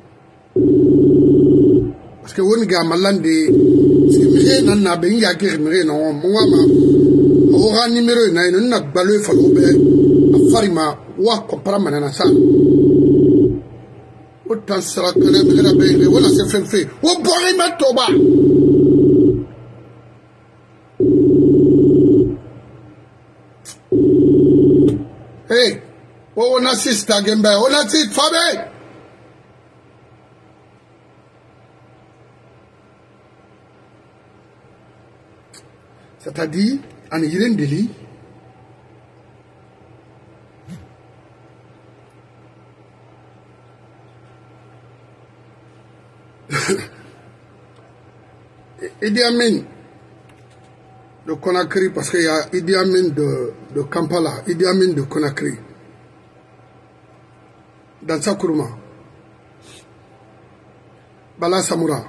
Speaker 1: parce que woni ga malande c'est nan na ben ya ke mire no mo ma o ga numéro na ino na balo fa lo be afarima wa compara manana sa o tansara kana me ga be wala se fenfe o bori ma toba hey on assiste à Gembe on assiste Fabe. C'est-à-dire, en Irène Deli, Idi Amin de Conakry, parce qu'il y a Idi Amin de Kampala, Idi Amin de Conakry, dans Sakuruma, Bala Samoura,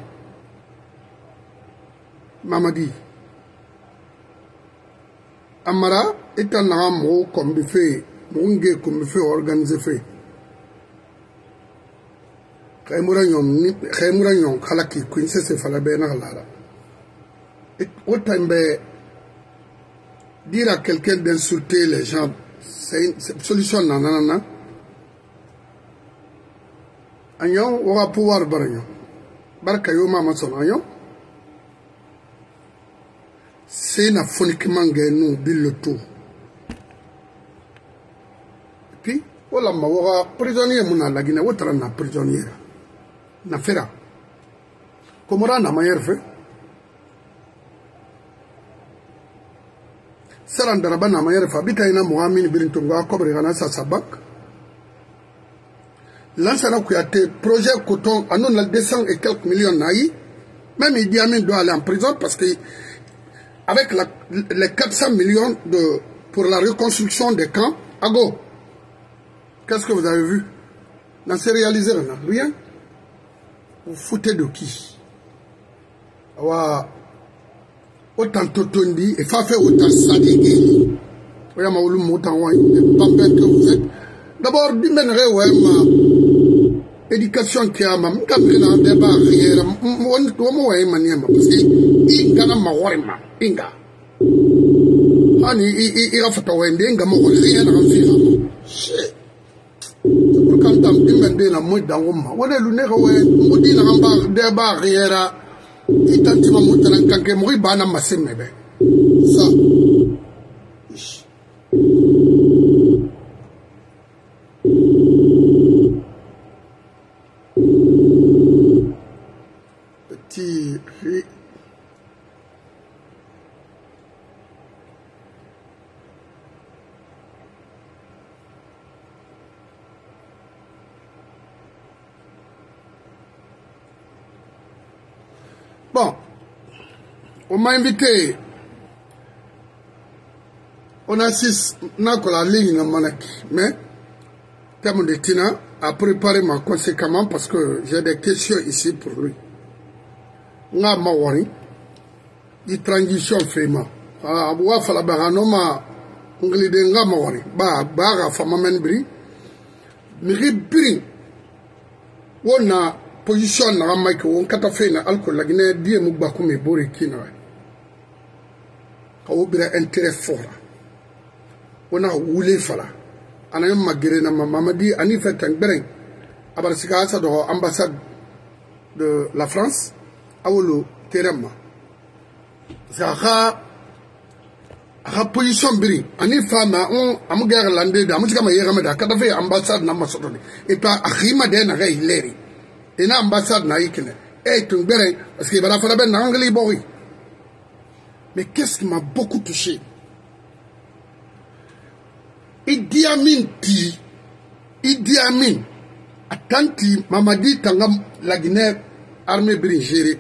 Speaker 1: Mamadi, Amara est un homme comme il fait, Munge comme il fait organiser fait. Khaymouranyon, Khalaki, Princesse Falabena Lara. Et autant dire à quelqu'un d'insulter les gens, c'est une solution nanana. Agnon aura pouvoir baragnon. Barkayo mama son agnon. C'est na foniquement nous dit le tout. Et puis, voilà, ma aura prisonnier mon la Guinée, autre na prisonnier. Na fera. Comment on a meilleur fait? Sarandara na meilleur fait. Bita ina Mohamed Birintunga Kobrigana Sabak. L'ancien Kouyaté, projet coton, à nous 200 et quelques millions naïs. Même Idi Amin doit aller en prison parce que avec les 400 millions pour la reconstruction des camps, à go. Qu'est-ce que vous avez vu? N'a s'est réalisé rien. Vous foutez de qui? Autant totondi et fa fait autant sadigué. Oya maoulou moutan wa pampin que vous êtes. D'abord, dimènerait ouais ma éducation qui a ma m'camina débat rien. Moi maniema parce que ingana mawarima inga. Ani il a fait wende inga mo rien en vivre. Quand on dimène la mouille dans woma. Wala lunera ouais modi na amba débat rien. Il tente ma moutan kanke mori bana masemebe. Ça. Bon, on m'a invité. On assiste à la ligne de Manak. Mais, terme de Tina a préparé ma conséquemment parce que j'ai des questions ici pour lui. Nga mawari, di transition fema. Wa fala ba noma nglide nga mawari. Ba ga fama menbri. Miri bring. Wona position na Mike won kata fena alcool la Guinée die mu ba ko me bori kina. Ka obira intérêt fort. On a voulu faire. On a magéré na mamadi ani fait un brin. Abarsika sa do ambassade de la France awolo terema. Ça a position brin. Ani fama on amugar landé da musika ma yera da kada fe ambassade na masodoni. Et pas akhima de na gai leri. Et na ambassade na ikene. Et un brin parce que bala fala ben na anglais bori. Mais qu'est-ce qui m'a beaucoup touché? Idi Amin Atanti Mamadi Tangam la Guinée armée bringérée.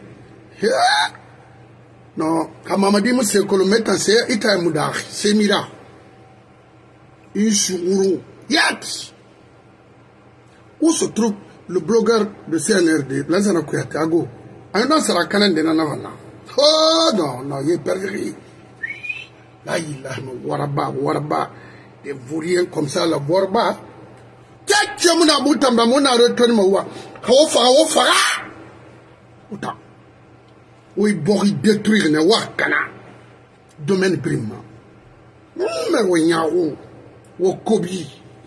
Speaker 1: Non, quand Mamadi Mousse Kolomette en serre, Ita Moudar, c'est Mira. Ishuru, Yat. Où se trouve le blogueur de CNRD, Lazana Kouyatago? Un an sera canon de Nanavana. Oh non, il est perdu. Là, il a Waraba. Des vauriens comme ça, la borba. Tiens, mon aboutam, mon arrêtement, moi. Haofa. Autant. Oui, bori détruire ne wakana. Domaine prima. Mais oui, yao. Wokobi.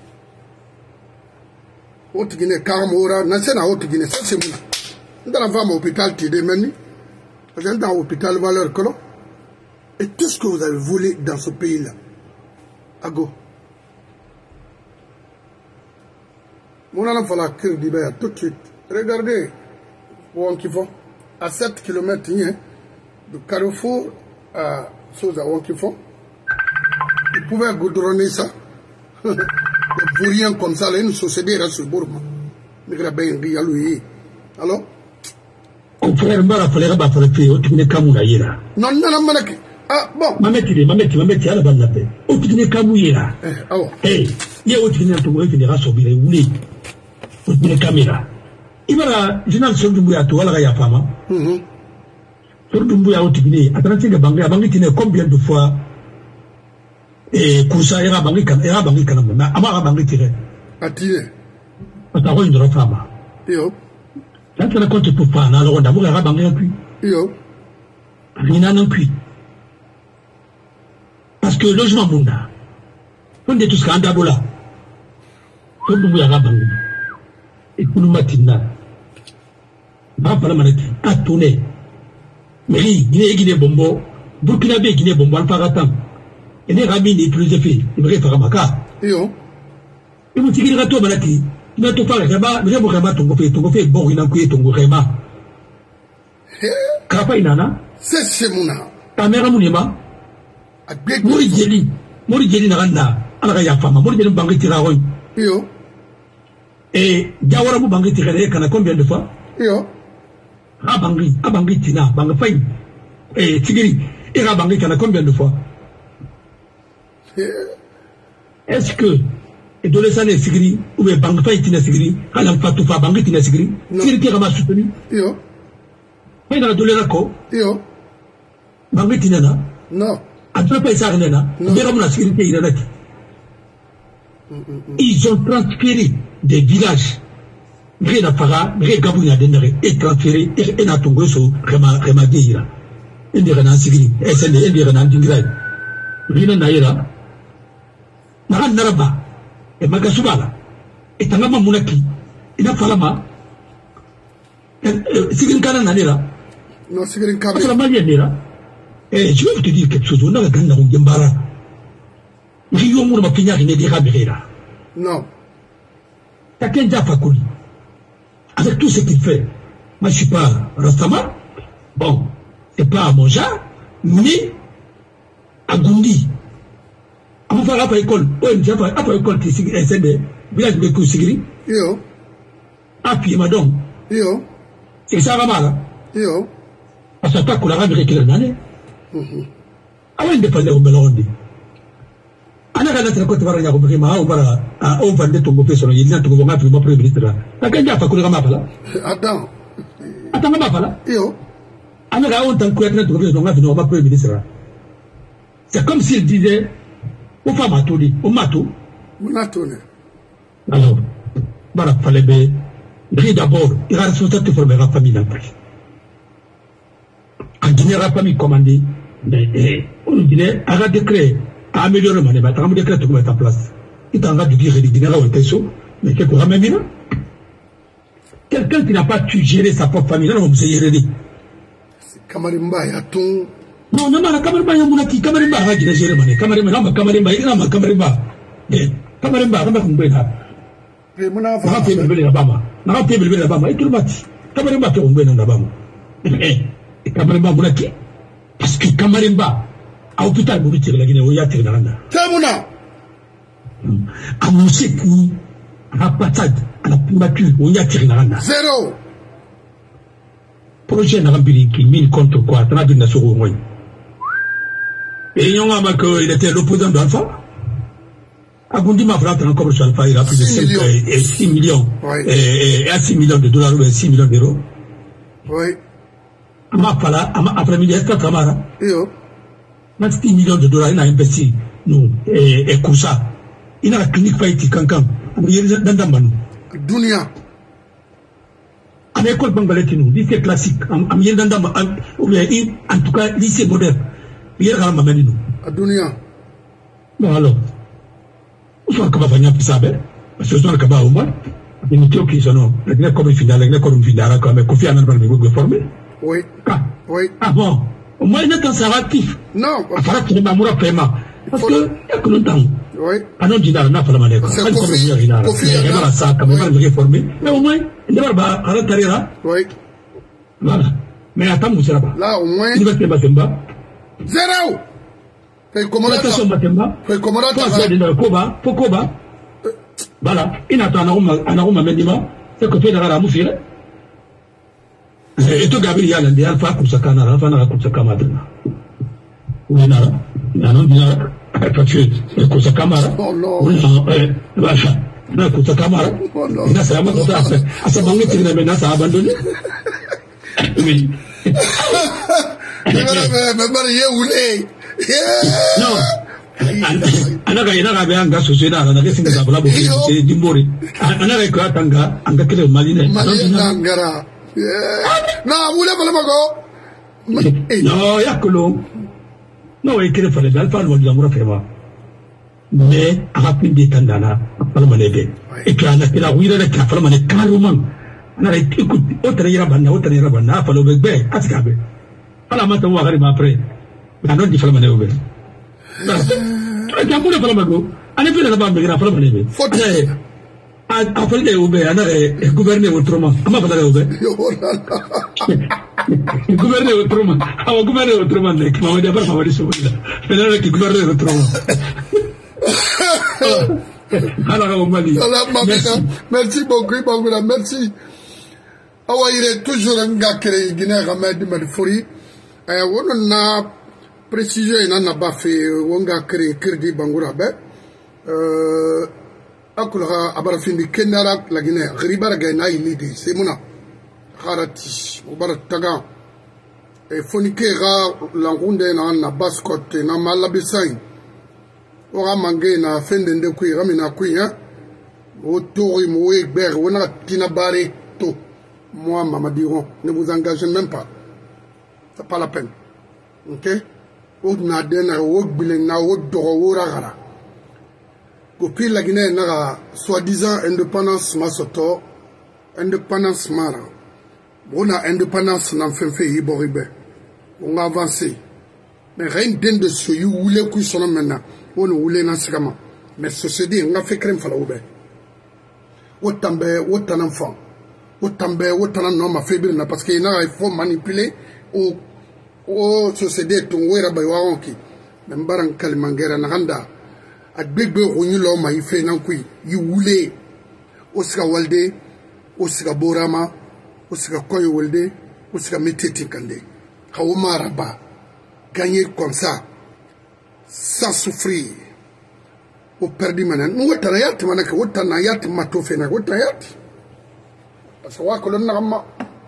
Speaker 1: Haute Guinée, Karamora, Nassena Haute Guinée, ça c'est moi. Dans la femme hôpital, tu démeni. Dans l'hôpital, valeur colon. Et tout ce que vous avez volé dans ce pays-là. Ago. Mon allant faire la cure d'Ibéa tout de suite. Regardez, Wankifon, à 7 km de Carrefour à Sosa Wankifon. Ils pouvaient goudronner ça. Des vauriens comme ça, là, une société reste sur Bourma. Mais la bain Rialoui. Alors?
Speaker 5: On ferait un bar à faire un peu, au Tibine Kamoulaïra.
Speaker 1: Non, Malaki. Ah bon.
Speaker 5: Mameti, à la bande de la paix. Au Tibine Kamoulaïra. Eh, il y a au Tibine Kamoulaïra qui n'ira sur Biréouli. Une caméra. Il va général sur Dumbuya to ala ya fama. Sur Dumbuya au Tibine, attention que Bangi tine combien de fois et Kousa era Bangi kanam na amara Bangi tire.
Speaker 1: Atire.
Speaker 5: Ataro une femme.
Speaker 1: Yo.
Speaker 5: Là tu ne comptes pas na lo ndamu era Bangi puis.
Speaker 1: Yo.
Speaker 5: Rina non puis. Parce que logement munda. On est tous candabola. Sur Dumbuya Bangi. Et pour nous matina, ma femme a tourné. Meri, Guinée Bombo, Burkinabe, Guinée Bombo, Alparatam. Et les rabines et plus de filles, ils me réfèrent à Maka. Et vous tirez le râteau, Malaki. Tu n'as pas le Rema, mais j'aime Rema, ton fait, bon, il a couillé ton Rema. Kapa Inana,
Speaker 1: c'est Mouna.
Speaker 5: Ta mère Mounima, Mori Djeli Naranda, Alaya Fama, Mori Djeli Bangi Tiraroy. Et Diawarabu Bangi Tirere, qu'on a combien de fois? Abangi Tina, Bangafaï, et Tigiri, et Rabangi, qu'on a combien de fois? Est-ce que, et de l'essane Sigiri, ou bien Bangafaï Tina Sigiri, Alam Fatoufa Bangi Tina Sigiri, Sigiri qui a soutenu? Mais dans la douleur, Bangi Tina, non. Après pas ça, non. Sigiri, ils ont transféré des villages. Rien à faire, rien Gabouya d'Enere, et transféré, et Natongo, Rema Deira. Et des Renan Sigri, et c'est des Renan Dingray. Rien Naira, Naran Naraba, et Magasubala, et Tangama Mounaki, et Nafalama, Sigrin Kananera.
Speaker 1: Non, Sigrin Kananera.
Speaker 5: C'est la manière. Et je vais te dire quelque chose, on a gagné un Gambara. Non. Taken Jafakouli. Avec tout ce qu'il fait, moi je suis pas Rastama, bon, c'est pas à mon genre, mais à Gundi. À mon frère après école, après école qui est SNB, village de Kousigri. Yo. Ah, puis madame. Yo. C'est ça va mal. Yo. parce que pas qu'on a ramené qu'il en a. Avant de parler au Belondi. Ana kana tira ko tabara ya ko bima o bara o vande to gope so yina to gonga fi mo premier ministre la kanja fa ko ga mapala attends ga mapala yo ana ga on tan ko etna to gope so ngafi no ma premier ministre c'est comme s'il disait o fa matuli o matou
Speaker 1: Munatone.
Speaker 5: Alors bara fallait be d'abord il a responsabilité pour la famille après en général famille commandé on dirait à la décret à améliorer mon débat, à décret tout mettre en place. Il t'en va du dire il dînera au tesso, mais quelque chose même bien. Quelqu'un qui n'a pas pu gérer sa propre famille, là on peut se gérer.
Speaker 1: Kamarimba ya ton.
Speaker 5: Non, la Kamarimba ya munaki, Kamarimba va gérer mané, Kamarimba, Kamarimba, on va kumbena.
Speaker 1: Muna
Speaker 5: fa. On va la Bama. On va payer la Bama et tout le bâti. Kamarimba te kumbena na Bama. Et Kamarimba munaki. Parce que Kamarimba à l'hôpital pour tirer la Guinée, où il y a tiré dans la
Speaker 1: Tamuna
Speaker 5: à Moussekou, à la patate, à la primature, où il y a tiré dans la
Speaker 1: zéro
Speaker 5: projet n'a rempli qui mine contre quoi, t'en as vu na sur au moins. Et il y a un mec, il était l'opposant d'Alpha. À Gondima, frère, encore sur Alpha, il a plus de 6 millions. Et à 6 millions de dollars ou 6 millions d'euros.
Speaker 1: Oui.
Speaker 5: À ma fala, après-midi, est-ce que Kamara?
Speaker 1: Yo.
Speaker 5: 10 millions de dollars, il a investi, nous, et Koussa. Il a la clinique Faïti Kankan, il y a dans Manou.
Speaker 1: Dunia.
Speaker 5: À l'école Bangladesh, lycée classique, en tout cas, lycée moderne. Il y a un mamenu.
Speaker 1: À Dunia.
Speaker 5: Bon, alors, où sont les Kabafania Pissabe? Parce que ce sont les Kaba au moins. Il y a qui sont, les comme finale, les comme finale, comme Kofi Annan va me former.
Speaker 1: Oui. Oui.
Speaker 5: Ah bon. Au moins, il est un actif.
Speaker 1: Non.
Speaker 5: Il faut que tu aies un paiement. Parce que, il y a que longtemps.
Speaker 1: Oui.
Speaker 5: Ah non, Dinar, n'a pas la manette.
Speaker 1: C'est Kofi.
Speaker 5: Il y a un sac, comme il va me réformer. Mais au moins, il y a un retard.
Speaker 1: Oui.
Speaker 5: Voilà. Mais attends, vous savez pas.
Speaker 1: Là, au moins.
Speaker 5: Université Batemba.
Speaker 1: Zéro. Fais comment là?
Speaker 5: Attention, Batemba.
Speaker 1: Fais comment là?
Speaker 5: Koba. Voilà. Il attend un arôme à Medima. C'est que tu es dans la moufire. Et tout Gabriel Yann, il y a Alpha Koussakana, Alpha Nara Koussakama. Oui, Nara. Non, Nara. Tu es Koussakamara.
Speaker 1: Oh non.
Speaker 5: Oui, non, Koussakamara.
Speaker 1: Oh non.
Speaker 5: Il a ça après. À sa banque, il a ça abandonné. Oui.
Speaker 1: Mais marié ou les.
Speaker 5: Non. Anaga ina ga anga sosena na ke singa bala bo ke dimbori anaga ko atanga anga kele maline
Speaker 1: ngara na wule bala mago
Speaker 5: no yakolo no e kele fale dal fa no jamura fema mais rapide tandana fala manebe et puis ana kila wira de ka fala mane karuman ana écoute otra ira banna fala be atikabe fala mata wa gari ma après non di fala mane obe Jambu le falamago, ane fait la bande grave falamago. A fait des oube, ane gouverner autrement. Ama fait des oube. Gouverner autrement. Awa gouverner autrement. Qui m'a dit pas favori sur lui. Mais là qui gouverner autrement. Alors on m'a dit.
Speaker 1: Merci beaucoup, merci. Awa il est toujours un gars qui est guinéen Ahmed Madfouri. On a précision ina ba fe wonga créer crédit bangura be akula abara findi kenara la Guinée ribara ga na ilidi c'est mona kharati ubara taga e fonike ga langunde na bascot na malabisai o ga mange na fende de ku ga mina ku ya o tori mo e ber wona tina bare to moi mamadiron ne vous engagez même pas, c'est pas la peine. OK? O na dena o bilen na o do o ragara ko pi la Guinée na soi-disant indépendance masoto indépendance mara bona indépendance na fenfe yiboribe on a avancé mais rien de ce you voulez ku sono maintenant on voulait na sigama mais société on a fait crème fala obe o tambe o tananfan o tambe o tanan no ma faible na parce que il faut manipuler o société to wera bay waonki ben baran kalimangera na handa ak bebe ronyu lo ma ife nan kuy yi wule o sika walde o sika borama o sika koy walde o sika meteti kande Kaoumaraba, gagner comme ça, sans souffrir. Au perdu maintenant. Nous, on a yat, on a yat, matofena, on a yat. Parce que on a colonne.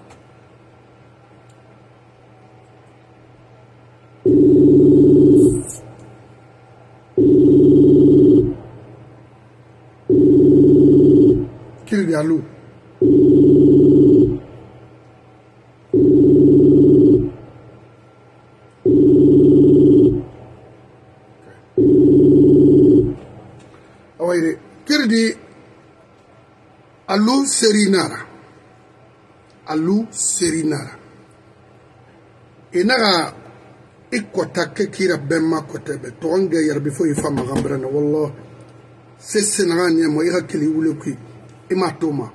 Speaker 1: Qu'il y a l'eau. Kirdi Alou Serinara. Alou Serinara. Et naga ikota kekira bemma kotebe. Toanga yarbifo ifama gambrana. Wallah. C'est Sénarania moira kili wulekui. Ima toma.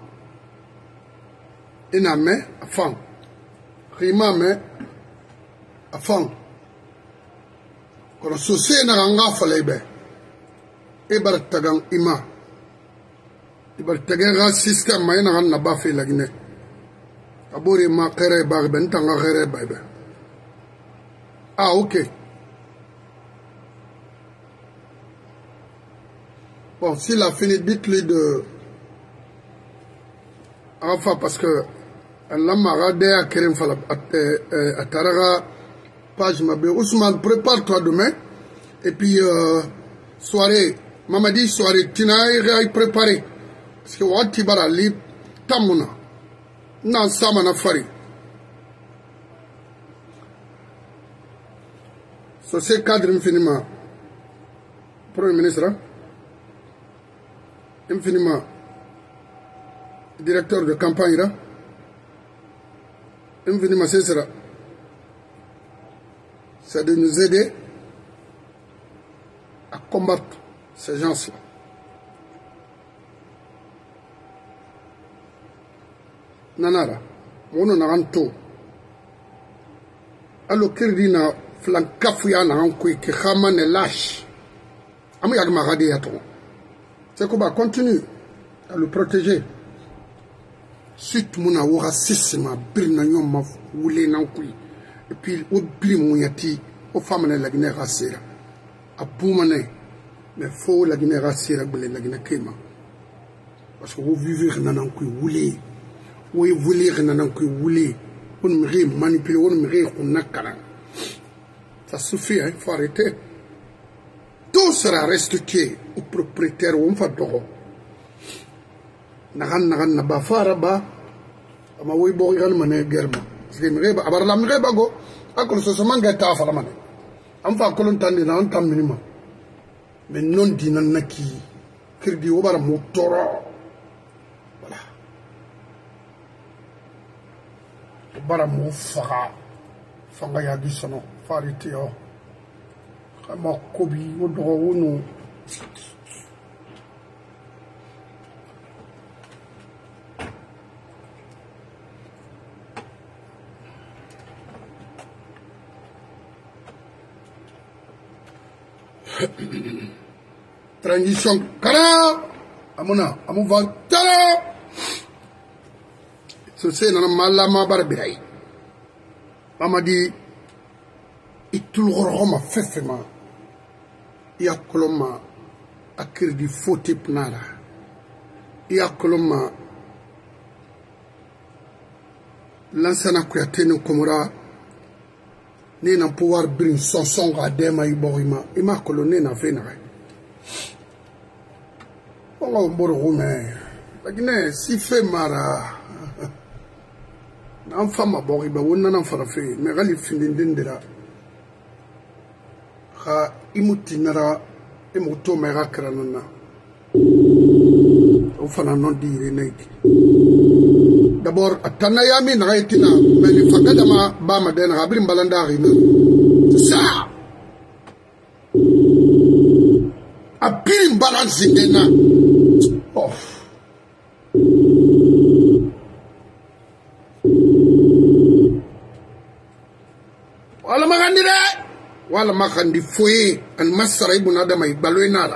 Speaker 1: Ina me afang. Rima me afang. Kono sose na nga falebe. Ibar tagang ima. Ibar tagang ga system ma ina na ba fe lagine. Abori ma kere ba ben tanga kere ba be. Ah OK. Bon, s'il a fini, dites-lui de... Enfin, parce que... Allah m'a regardé à Kerem Fala, à Taraga, page Mabé. Ousmane, prépare-toi demain. Et puis, soirée, Mamadi, soirée, tu n'as préparé. Parce que, Wati Bara, li, Tamuna. Nan Samana Fari. So, c'est cadre infiniment. Premier ministre, hein? Infiniment directeur de campagne là, infiniment c'est de nous aider à combattre ces gens-là. Nanara, on a un taux. Alors qu'il dit na flancafuya na ankui qui ramane lâche. Amu yagma radi yaton. C'est qu'on va continuer à le protéger. Suite mon racisme, et puis au pli mouyati, aux femmes de la Guinée racée. À Poumane, mais faut la Guinée racée, la Guinée Kéma. Parce que vous vivez dans un coup roulé, vous voulez dans un coup roulé, on me manipule, on me nakara. Ça suffit, il faut arrêter. Tout sera restitué au propriétaire ou au fadoro. Nagan nabafara ba, ama wibo igan mane germa. Parce que mireba, abarla mireba go, akol sosoman gata afalamane. Amfa kolon tandi na antam minima. Mais non dinan naki, kirdi obara motoro. Voilà. Obara mofaga, fanga yagi sono, fariti yo. Kama kobi wodoro wono. Transition kara amuna amuvan tara so se nana malama barbirai amadi itul goroma fefema ya koloma akirdi foti pnara ya koloma lansana kuyatenu komora ni na pouvoir bring son ga dema iborima ima kolone na fena on mboro rume bagine si fe mara na fama boriba wonna na farafe me gali findindira ha imuti nara imuto mera kranana o fana non dire neki d'abord atanayami na itina mais le fakadama ba madena abrim balanda rina ça abrim balance dena oh wala magandira wala makandi foye an masara ibn adama ibaloinara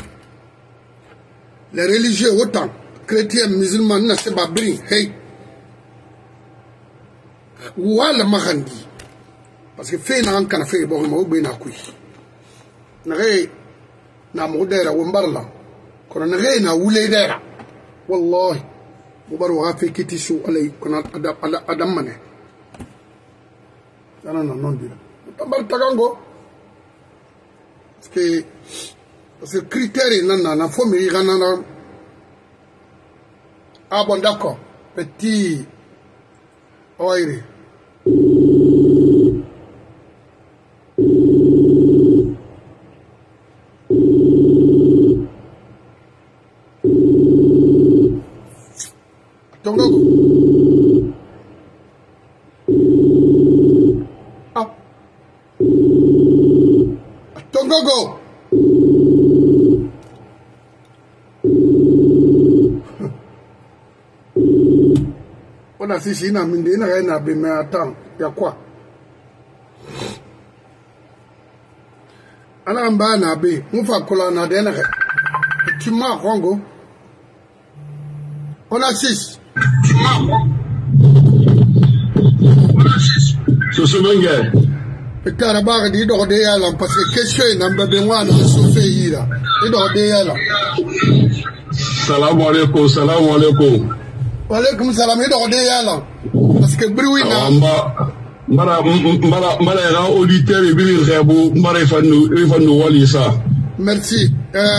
Speaker 1: les religieux autant chrétiens musulmans na se babri hey wala magandi parce que fait na kana fait bon mo be na kui na re na mo dera wo mbarla kono na re na wule dera wallahi mo bar wa fe kiti su alay kono adam mane ana non dira tambar tagango parce que critère na faut me irana. Ah bon, d'accord. Petit oire. Tongogo. Ah. Tongogo. On a si na minde na rien à mais attends, il y a quoi? Ana mba na be, mufa kola na de na. Tu m'as rongo. On a 6.
Speaker 2: Ce semaine.
Speaker 1: Peut-être ba di do de yala parce que question na mba be wana so fe yira. Di do de yala.
Speaker 2: Salam alaikum.
Speaker 1: Walaikum salam do de yala. Parce que bruit na mara
Speaker 2: era auditeur et bi rebo mara fanu wali ça.
Speaker 1: Merci.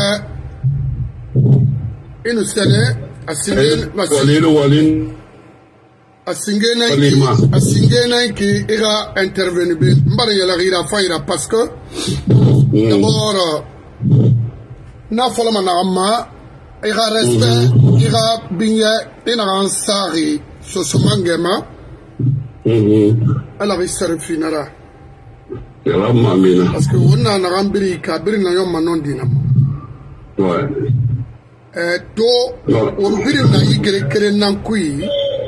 Speaker 1: Inu sene asingena qui ira intervenir mbara yala gira faira parce que d'abord na folama na amma ira respect ira binya ina ansari so somangema ala risar finara
Speaker 2: yalla mamina
Speaker 1: parce que wonna na rambiri kabiri na yom manon dinam
Speaker 2: ouais
Speaker 1: to o biri na igere kere nan kui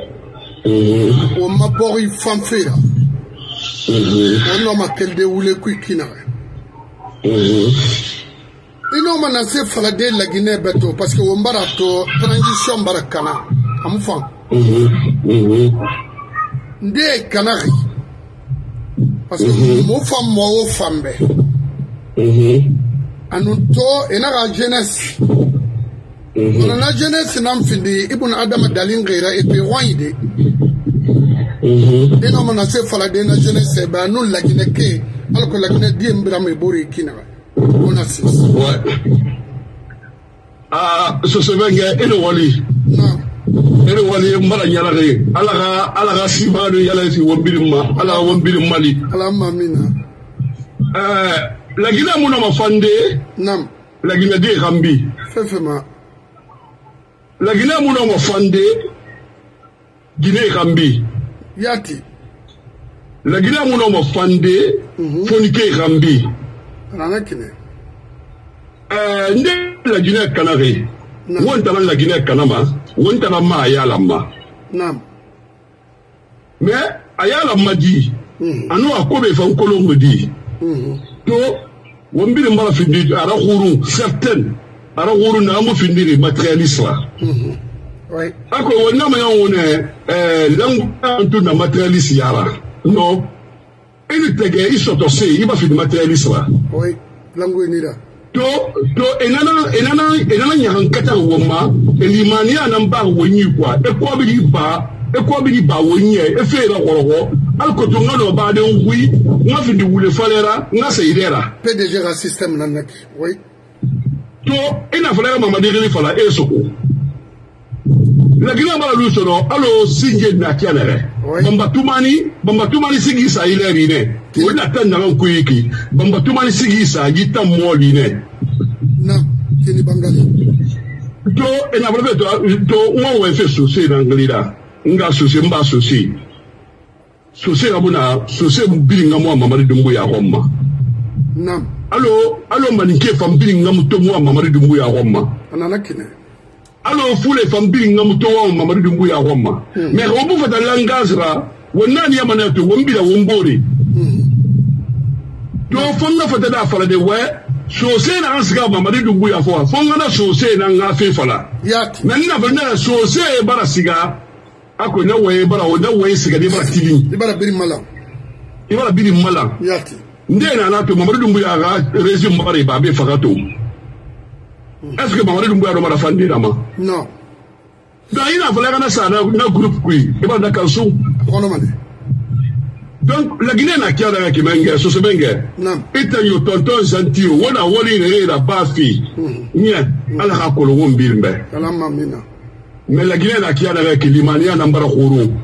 Speaker 1: o mabori fanfera on ma kelde wule kui kina ino mana se fala de la Guinée beto parce que o mbara to transition barakana amfan nde kanari parce que mo fam mo fambe anuto ena la jeunesse on a jeunesse nam findi ibn adam dalin gira et puis waide eno mana se fala de na jeunesse ba non la Guinée ke alko la Guinée di mbira me bori kina on a six
Speaker 2: ouais ah ce semenga eno wali
Speaker 1: non
Speaker 2: eno wali mara nyala re alaga sibadu yala si wombirim ala wombirim mali
Speaker 1: ala mamina
Speaker 2: la Guinée mona mafande
Speaker 1: nam
Speaker 2: la Guinée de Rambi
Speaker 1: fefema
Speaker 2: la Guinée mona mafande Guinée Rambi
Speaker 1: yati
Speaker 2: la Guinée mona mafande fonike Rambi
Speaker 1: rana kine
Speaker 2: nde la Guinée Canary wonta la Guinée Kanama wonta na ma ayala ma
Speaker 1: nam
Speaker 2: mais ayala ma di anu akobe fa kolongo di to wombiri mbala findi ara khuru certain ara khuru na amu findi matérialiste la
Speaker 1: oui
Speaker 2: ako wonna ma yone langu antu na matérialiste yara no ini tege isoto se iba findi matérialiste la
Speaker 1: oui langu nira
Speaker 2: to enana nyankata woma elimania namba wonyi kwa ekobiri ba wonyi efera koroko alkoto ngado ba de ngui ngafindi wule falera ngaseidera
Speaker 1: PDG ra système nanaki oui
Speaker 2: to ina falera mama de fala esoko la gina bala lusono alo singe na kianere bamba tumani sigi sa ile rine wala tan na ko yiki bamba tumani sigi sa gita moli ne
Speaker 1: na kini bangali
Speaker 2: to ina bala to mo we fe so se na nglida nga so se mba so se abuna so se mbiri ngamo mamari dumbu ya homma
Speaker 1: nam
Speaker 2: alo maninke fam biri ngamo to mo mamari dumbu ya homma
Speaker 1: anana kine
Speaker 2: alo fule fambiri ngamuto wa mamadu dumbu ya homma mais robu fata langazra wonani ya manato wombira wombori to fonna fata da fala de we so se na asga mamadu dumbu ya fo fonga na so se na ngafe fala
Speaker 1: yati
Speaker 2: nanna bana so se bara siga ako na we bara o na we siga de bara tibi
Speaker 1: ibara biri mala
Speaker 7: il va la biri mala
Speaker 1: Yati.
Speaker 7: ndena na to Mamadou Doumbouya ga régime mari ba be fagato est-ce que Mamadou Doumbouya do mara fandi na ma
Speaker 1: Non.
Speaker 7: donc il a fallu kana sa na groupe kui e ba da kansu
Speaker 1: Kono mane.
Speaker 7: donc la Guinée na kia da ki menge so se menge
Speaker 1: Non.
Speaker 7: ita yo tonton Santio wona woli ne la bafi nya ala ha ko lo mbirmbe
Speaker 1: Ala mamina.
Speaker 7: mais la Guinée na kia da ki limania na mbara khoro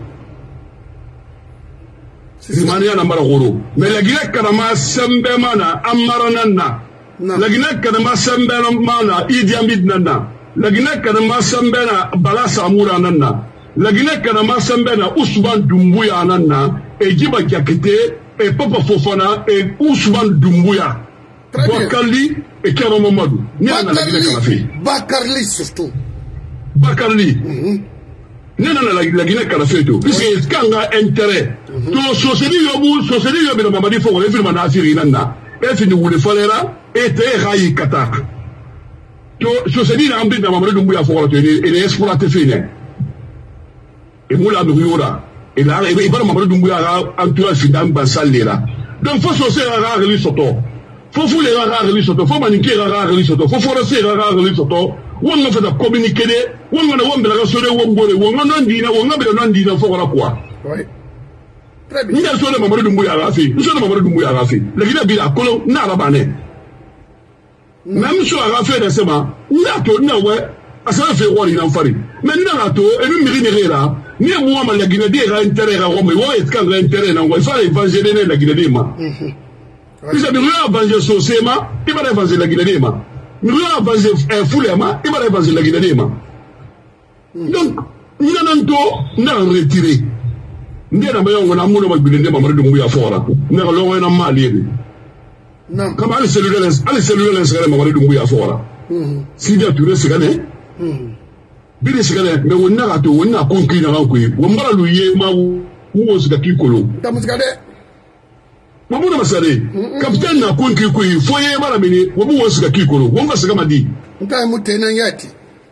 Speaker 7: limania na mbara khoro mais la Guinée kana ma sembe mana amaranana la Guinée kana ma sembe mana Idi Amin nana la Guinée kana ma sembe na Bala Samura nana la Guinée kana ma sembe na Ousmane Doumbouya nana et Djiba Diakité et Papa Fofana et Ousmane Doumbouya Bakali et Kero Mamadou ni ana la Guinée kana fait
Speaker 1: Bakarli surtout
Speaker 7: Bakali nena la Guinée kana fait tout puisque kanga intérêt to société yobu na Mamadi Fongo le firma na Afiri nana e fini wule falera e te rayi kata to société na ambi na Mamadi Doumbouya Fongo to ele exploiter fine e mula no yora et là il va Mamadou Doumbouya entourage final basalera donc faut société ra reli soto faut les ra reli soto faut maniquer ra reli soto faut forcer ra reli soto wonga fa da communiquer wonga na wombe la sore wombore wonga nandina wonga be nandina fo wala quoi
Speaker 1: oui très bien
Speaker 7: ni da sore Mamadou Doumbouya ra fi sore Mamadou Doumbouya ra fi le gina bi la kolo na ra bané même sur ra fait récemment na to na we asa fait wali na fari mais na to e mi miri là ni moi ma la Guinée des intérêt à Rome wa et quand intérêt na il faut évangéliser la Guinée ma puis ça devrait évangéliser socialement il va évangéliser la Guinée ma nous allons évangéliser fulema il va évangéliser la Guinée ma donc ni nan to na retirer ndena mayo na muno ma Guinée ma Mamadou Doumbouya fora na lo na mali
Speaker 1: non
Speaker 7: comme les cellules c'est Mamadou Doumbouya fora si dia touré c'est gagné bile sigale me wonna to wonna konki na ko wombara lu ye ma wo siga kikolo
Speaker 1: ta musikade
Speaker 7: mamu na masare capitaine na konki ko fo ye mara mini wo wo siga kikolo wonga siga madi
Speaker 1: nta mutena yati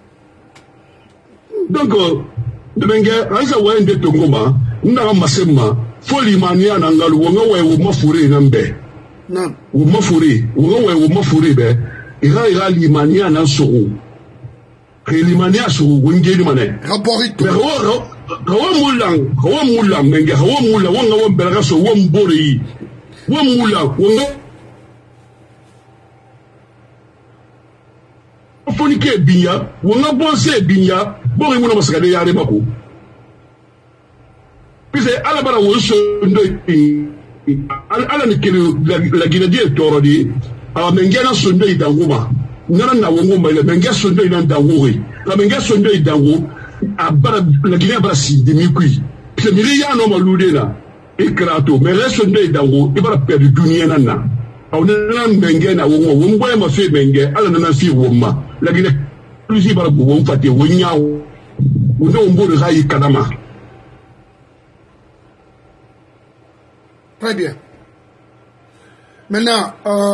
Speaker 7: donc de benge aisa wa ende to ngoma nda masema fo limania na ngalu wonga wa wo mafure na mbe
Speaker 1: non
Speaker 7: wo mafure wonga wa wo mafure be ira limania na so Kélimania sur Wingeli Mané.
Speaker 1: Rapporito.
Speaker 7: Hawa Moulang, Menga, Hawa Moula, Wanga Belasso, Wambori, Wamula, Wanga. Fonike Binya, Wanga Bonse Binya, Bori Mouna Mascade Yaremako. Puis Alabara was Alan la Guinée Torodi, a Mengana Sunday Danguma. Nana wongo le benga sondo ina ndawori la benga sondo idango abara la Guinée brasi de mikui c'est miliya no malude na ikrato mais le sondo idango ibara perdu dunia nana au nana benga na wongo ma fe benga ala nana fi womma la Guinée plus ibara bu won fate wonyawo wono mboro rayi kadama.
Speaker 1: Très bien. Maintenant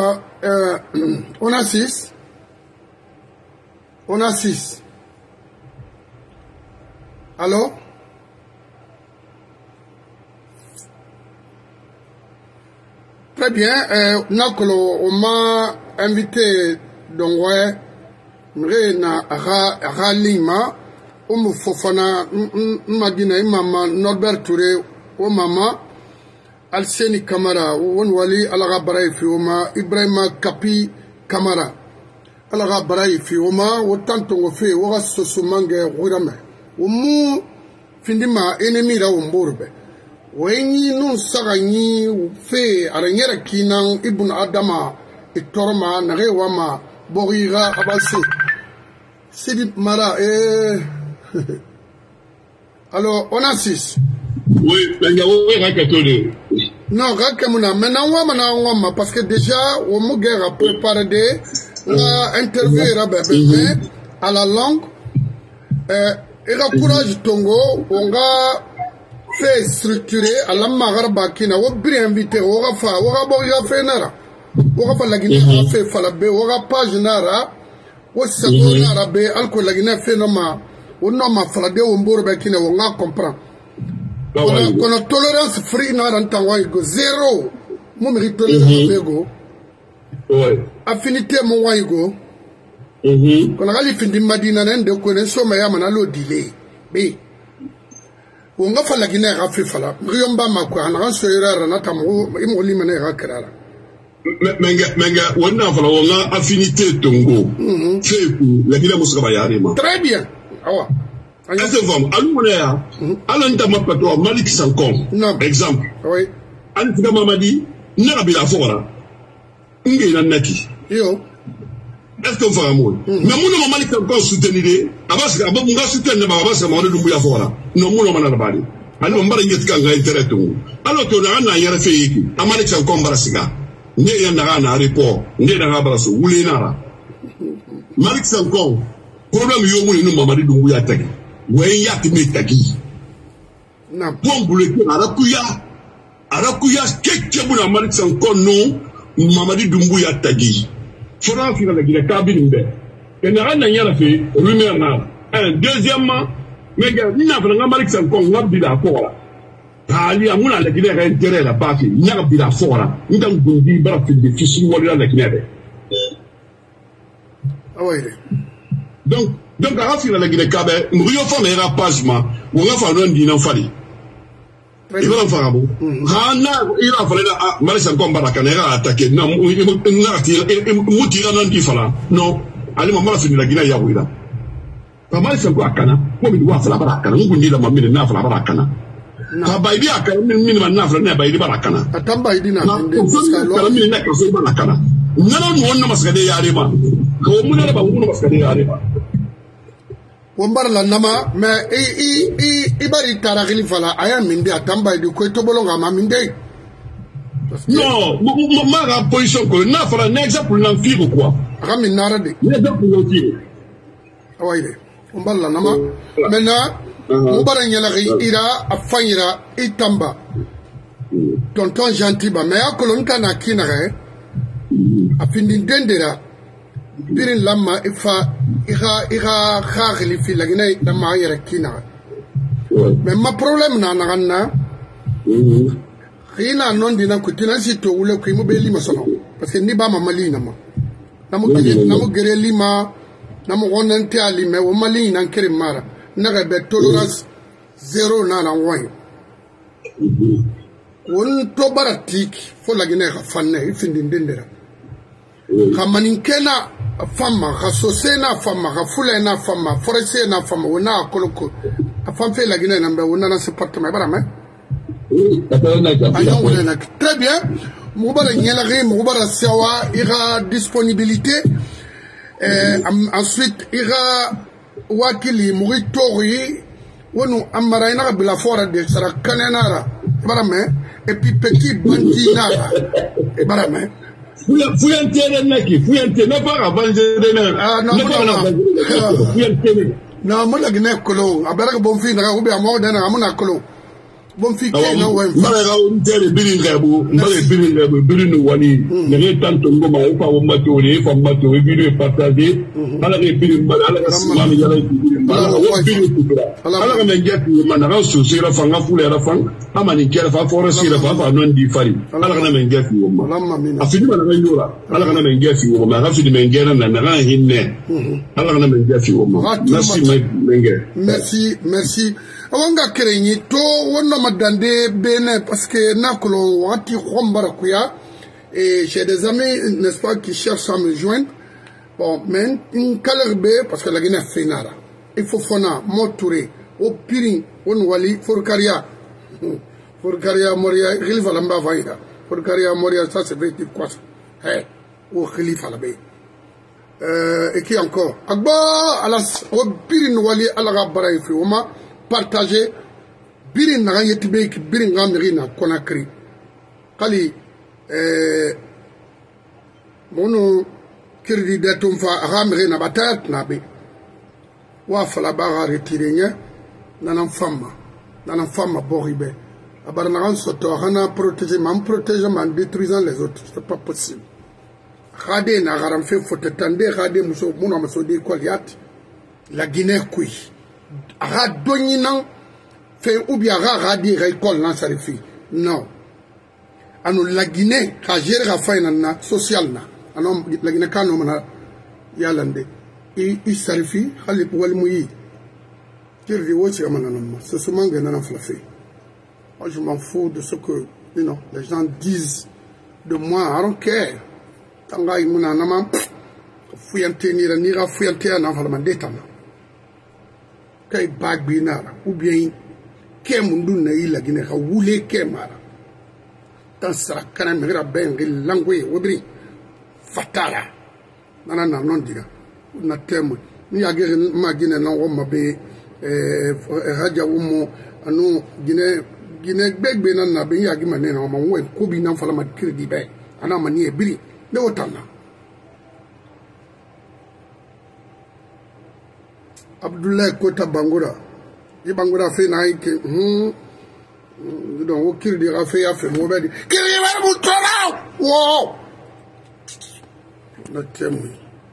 Speaker 1: on a 6. On a 6. Allô? Très bien. On m'a invité donc ouais, na Ralima, Fofana, Magina, Maman, Norbert Touré, Maman, Alseni Kamara, Wali, Alagabara Fioma, Ibrahima Kapi Kamara. Alaga barayi fi oma wotanto ngofe woga sosumange wirame umu findima enemi ra umburbe wenyi nun saga nyi fe aranyera kinan ibn adama itorma nare wama boriga abase sidi mara alors on a 6.
Speaker 7: Oui, mais il y a un catholique.
Speaker 1: Non, maintenant parce que déjà on m'a guerre à préparer des interview à la langue et la courage tongo on va faire structurer à la magarba qui n'a pas bien invité on va faire nara on va faire la Guinée on va faire falabé on va page nara on s'abonne nara alcool la Guinée fait non ma falabé on bourbe qui n'a on va comprendre Kono tolérance free na rantango igo zéro. Mo mérite tolérance ego.
Speaker 7: Ouais.
Speaker 1: Affinité mo wa igo. Kono gali findi madina nende ko ne so maya manalo delay. Be. Wonga fala gina ga fi fala. Riyomba makwa na so yera na tamo imo limene ga krara.
Speaker 7: Menga wonna fala wonga affinité tongo. Feku la gina musuka bayari ma.
Speaker 1: Très bien. Awa.
Speaker 7: Est-ce que Alounéa, Alanta Mapato, Malik Sankom, exemple.
Speaker 1: Oui.
Speaker 7: Antika Mamadi, Nabila Fora, Ngé Naki.
Speaker 1: Yo.
Speaker 7: Est-ce que vous faites un mot? Mais mon Malik Sankom soutenir, Abbas, Abonga soutient Abbas, Amadou Doumbouya Fora. Non, mon Manabali. Alors, Mbaring Yetkanga intérêt. Alors que Rana Yarafeiki, Amalik Sankom Barasiga, Né Yanara, report, Né Narabaso, Oulinara. Malik Sankom, problème Yomu, nous Mamadi Doumbouya Tagi. Wey ya timi tagi
Speaker 1: na
Speaker 7: bombule ke arakuya keke buna Malik Sankom no Mamadi Doumbouya tagi fora fi la gina kabini mbe ena na nyara fe rumeur na deuxièmement mega nina fana Malik Sankom ngabdi la fora tali amuna la gina ga intérêt la base nyaka bi la fora ndam gundi bara fi de fisi wala la gina be
Speaker 1: awayre
Speaker 7: donc à la fin de la Guinée Kabe, nous avons fait un rapagement, nous avons fait un dîner fali. Il va faire un bon. Il a fallu à Marissa Combaracana attaquer. Non, il m'a tiré un différent. Non, allez, maman, c'est de la Guinée Yaouida. Marissa Combaracana, moi, je dois faire la baracana. Nous dit la mamie de Nafla Baracana. Tabaïdi a quand même minimum Nafla Nabaïdi Baracana.
Speaker 1: Tabaïdi n'a
Speaker 7: pas de Baracana. Non, non, non, c'est des Yarima. Comment on a pas de Yarima?
Speaker 1: Wombar la nama mais ibari tarakili fala aya minde atamba di ko to bolonga ma minde
Speaker 7: non ma la position ko na fala un exemple na figo quoi
Speaker 1: rami nara de
Speaker 7: exemple no figo
Speaker 1: awayde wombar la nama maintenant wombar nyala ira afanyira itamba tonton gentil ba mais akolon kana kinare afindi dendera birin lamma iga khagli fi lagnay lamma yarakina mais ma problème na naganna khina non dina kutina sito wule ko mo be lima sono parce que ni ba ma malina ma namu gere lima namu wonante ali me wo malina kere mara naga be tolerance zéro na na won won to baratik fo lagnay fanne ifindi ndendera kamanikena fama kasosena fama kafulena fama forestena fama wona koloko afamfe la Guinée namba wona na département barame très bien mubara nyelari mubara sawa ira disponibilité ensuite ira wakili muritori wono amara ina bila fora de sara kanenara barame et puis petit bandina barame
Speaker 7: Fuyantene naki, fuyantene pas avancer de même.
Speaker 1: Ah non, non, moi la Guinée colo, abera bon fin na ubi amo dana amuna colo. Bon fi ke na wen.
Speaker 7: Mara on tele bilingabu, mara bilingabu, bilinu wani. Ne tanto ngoma upa umbato le, fa umbato video partager. Ala ke bilin mara ala kasma ni yala bilin. Ala wa bilin kutura. Ala ka mengia ku manara so sira fanga fule ra fang. Ama ni kera fa foresi ra fa non di fari. Ala ka mengia ku umma. Afidi mana ngora. Ala ka mengia ku umma. Afidi mengia na na hinne. Ala ka mengia ku umma. Merci mengia.
Speaker 1: Merci. Awanga kerenyi to wonna madande bene parce que nakolo wati khombara kuya et j'ai des amis n'est-ce pas qui cherchent à me joindre bon mais une kalerbe parce que la Guinée finara il faut fona motouré au pirin on wali forkaria moria khalifa lamba vaida forkaria moria ça c'est vrai quoi hey au khalifa la bay et qui encore agba alas au pirin wali alaga baray fi wama partager birin na yetibe ki birin ngamiri na Conakry kali mono kirdi datum fa ngamiri na batat na be wa fala ba retirer nya nanam femme boribe abar na gan soto hana protéger man détruisant les autres c'est pas possible khade na garam fe fotetande khade muso mono maso di koliat la Guinée kui aga doni nan fait ou bien rara dire école là ça refi non anu la Guinée ka gérer ka fa na social na anon la Guinée ka no mana yalande i sarifi hali wal muyi kirdi wosi amana non c'est seulement gana flafé moi je m'en fous de ce que you know les gens disent de moi I don't care tanga imuna nama fuyante ni ra fuyante na fa mandeta na kay bag bi na ou bien ke mundu na ila Guinée ka wule ke mara tan sara kana mira ben langwe wobri fatara nana na non diga na temo ni agere ma Guinée na wo mabe haja umo anu Guinée begbe na be yagi mane na ma wo ko bi na fala ma kredi be ana mani e biri ne otana Abdoulaye Kota Bangura i Bangura fe na ike donc o kredi a fe ya fe mo be di kredi war bu tola wo na temo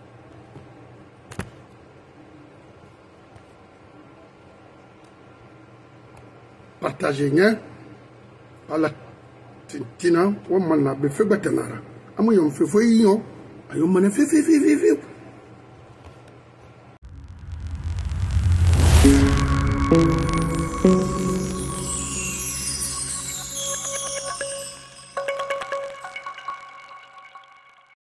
Speaker 1: partager nya ala tintina o manna be fe batanara amu yom fe fo yiyo ayo mané fe